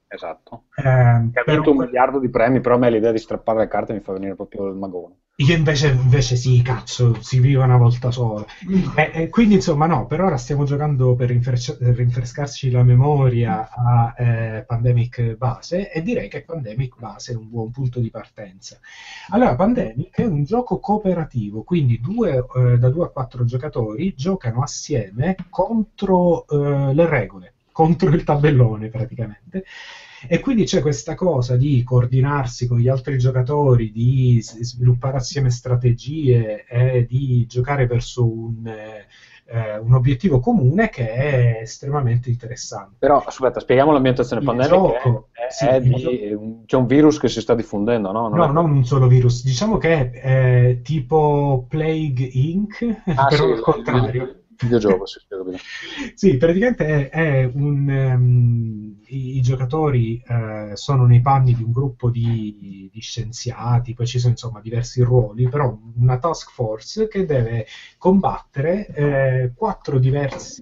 Esatto. Eh, Che ha vinto però- un miliardo di premi, però a me l'idea di strappare le carte mi fa venire proprio il magone. Io invece, invece sì, cazzo, si vive una volta sola. E, e quindi insomma no, per ora stiamo giocando per rinfresci- rinfrescarci la memoria a eh, Pandemic base, e direi che Pandemic base è un buon punto di partenza. Allora, Pandemic è un gioco cooperativo, quindi due, eh, da due a quattro giocatori giocano assieme contro eh, le regole, contro il tabellone praticamente. E quindi c'è questa cosa di coordinarsi con gli altri giocatori, di s- sviluppare assieme strategie e di giocare verso un, eh, eh, un obiettivo comune che è estremamente interessante. Però aspetta, spieghiamo l'ambientazione Il pandemic. gioco, è, è- sì, è il di- gio- un- c'è un virus che si sta diffondendo, no? Non No, è- non un solo virus, diciamo che è tipo Plague incorporated, Ah, però sì, al contrario. il videogioco, sì, spiego bene. Sì, praticamente è, è un, ehm, i, i giocatori eh, sono nei panni di un gruppo di, di scienziati, poi ci sono insomma diversi ruoli, però una task force che deve combattere eh, quattro diverse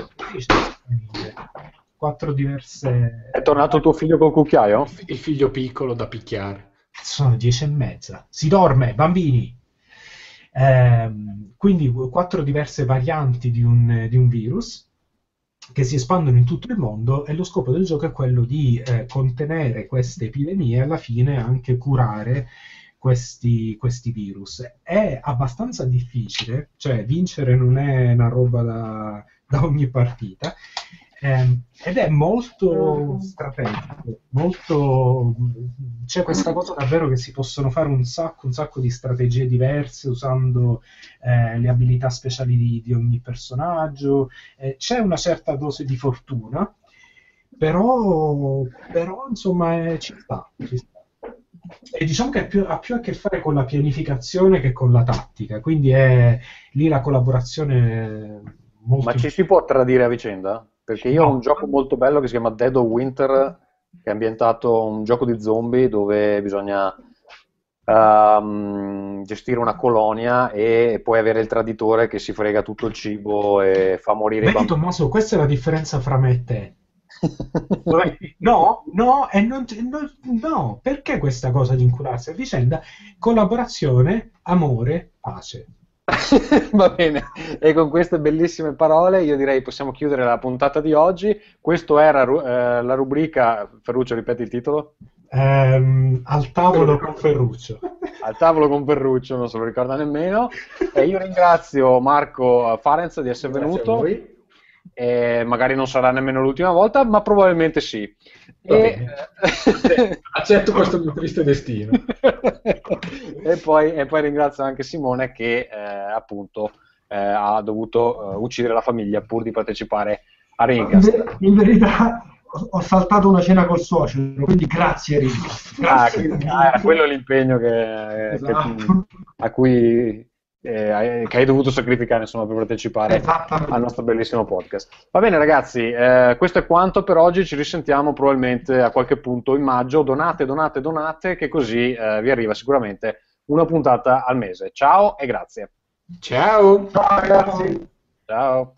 quattro diverse È tornato tuo figlio col cucchiaio? Il figlio piccolo da picchiare. sono dieci e mezza, si dorme, bambini. Ehm, quindi quattro diverse varianti di un, di un virus che si espandono in tutto il mondo, e lo scopo del gioco è quello di eh, contenere queste epidemie e alla fine anche curare questi, questi virus. È abbastanza difficile, cioè vincere non è una roba da, da ogni partita, ehm, ed è molto strategico, molto... c'è questa cosa davvero che si possono fare un sacco, un sacco di strategie diverse usando eh, le abilità speciali di, di ogni personaggio. Eh, c'è una certa dose di fortuna, però, però insomma eh, ci sta, ci sta. E diciamo che è più- ha più a che fare con la pianificazione che con la tattica, quindi è lì la collaborazione molto... Ma ci si può tradire a vicenda? Perché io ho No. un gioco molto bello che si chiama Dead of Winter, che è ambientato un gioco di zombie dove bisogna ehm, gestire una colonia e poi avere il traditore che si frega tutto il cibo e fa morire i Vedi bambini. Tommaso, questa è la differenza fra me e te. No, no, e non, no, no, perché questa cosa di incularsi a vicenda? Collaborazione, amore, pace. Va bene, e con queste bellissime parole io direi possiamo chiudere la puntata di oggi. Questo era ru- eh, la rubrica, Ferruccio, ripeti il titolo? Ehm, al tavolo con Ferruccio. Al tavolo con Ferruccio, non se lo ricorda nemmeno. E io ringrazio Marco Farenz di essere Grazie a venuto. voi. E magari non sarà nemmeno l'ultima volta, ma probabilmente sì. Va E, bene. Accetto questo mio triste destino. e, poi, e poi ringrazio anche Simone che eh, appunto eh, ha dovuto eh, uccidere la famiglia pur di partecipare a In, Rincast. ver- in verità ho, ho saltato una cena col suocero, quindi grazie Rincast. Ah, Grazie. che- ah, era quello l'impegno che, Esatto. che- a cui eh, hai- che hai dovuto sacrificare insomma, per partecipare Esattamente. al nostro bellissimo podcast. Va bene ragazzi, eh, questo è quanto per oggi, ci risentiamo probabilmente a qualche punto in maggio. Donate, donate, donate, che così eh, vi arriva sicuramente una puntata al mese. Ciao e grazie. Ciao. Ciao ragazzi. Ciao.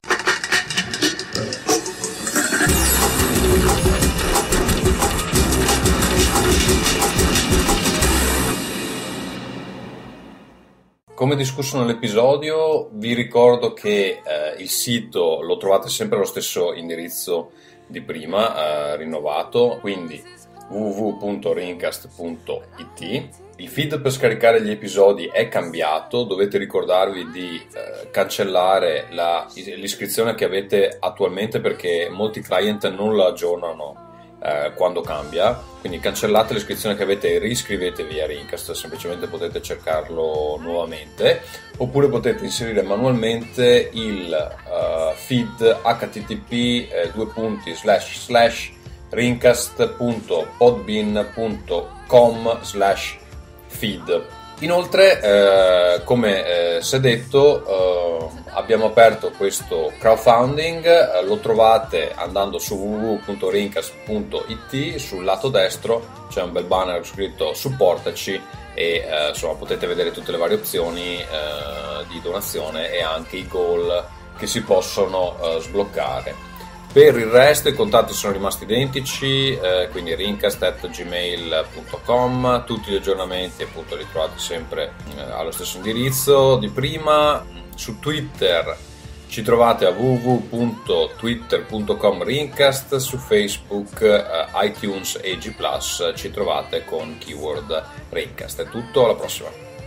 Come discusso nell'episodio, vi ricordo che eh, il sito lo trovate sempre allo stesso indirizzo di prima, eh, rinnovato, quindi w w w punto rincast punto i t. Il feed per scaricare gli episodi è cambiato, dovete ricordarvi di eh, cancellare la, l'iscrizione che avete attualmente perché molti client non la aggiornano eh, quando cambia, quindi cancellate l'iscrizione che avete e riscrivetevi a Rincast, semplicemente potete cercarlo nuovamente, oppure potete inserire manualmente il uh, feed h t t p eh, due punti slash slash rincast punto podbean punto com slash feed. Inoltre, eh, come eh, si è detto, eh, abbiamo aperto questo crowdfunding, eh, lo trovate andando su w w w punto rincast punto i t, sul lato destro c'è un bel banner scritto supportaci e eh, insomma potete vedere tutte le varie opzioni eh, di donazione e anche i goal che si possono eh, sbloccare. Per il resto i contatti sono rimasti identici, eh, quindi rincast at gmail punto com, tutti gli aggiornamenti appunto li trovate sempre eh, allo stesso indirizzo di prima. Su Twitter ci trovate a w w w punto twitter punto com rincast, su Facebook, eh, iTunes e G plus ci trovate con keyword rincast. È tutto, alla prossima.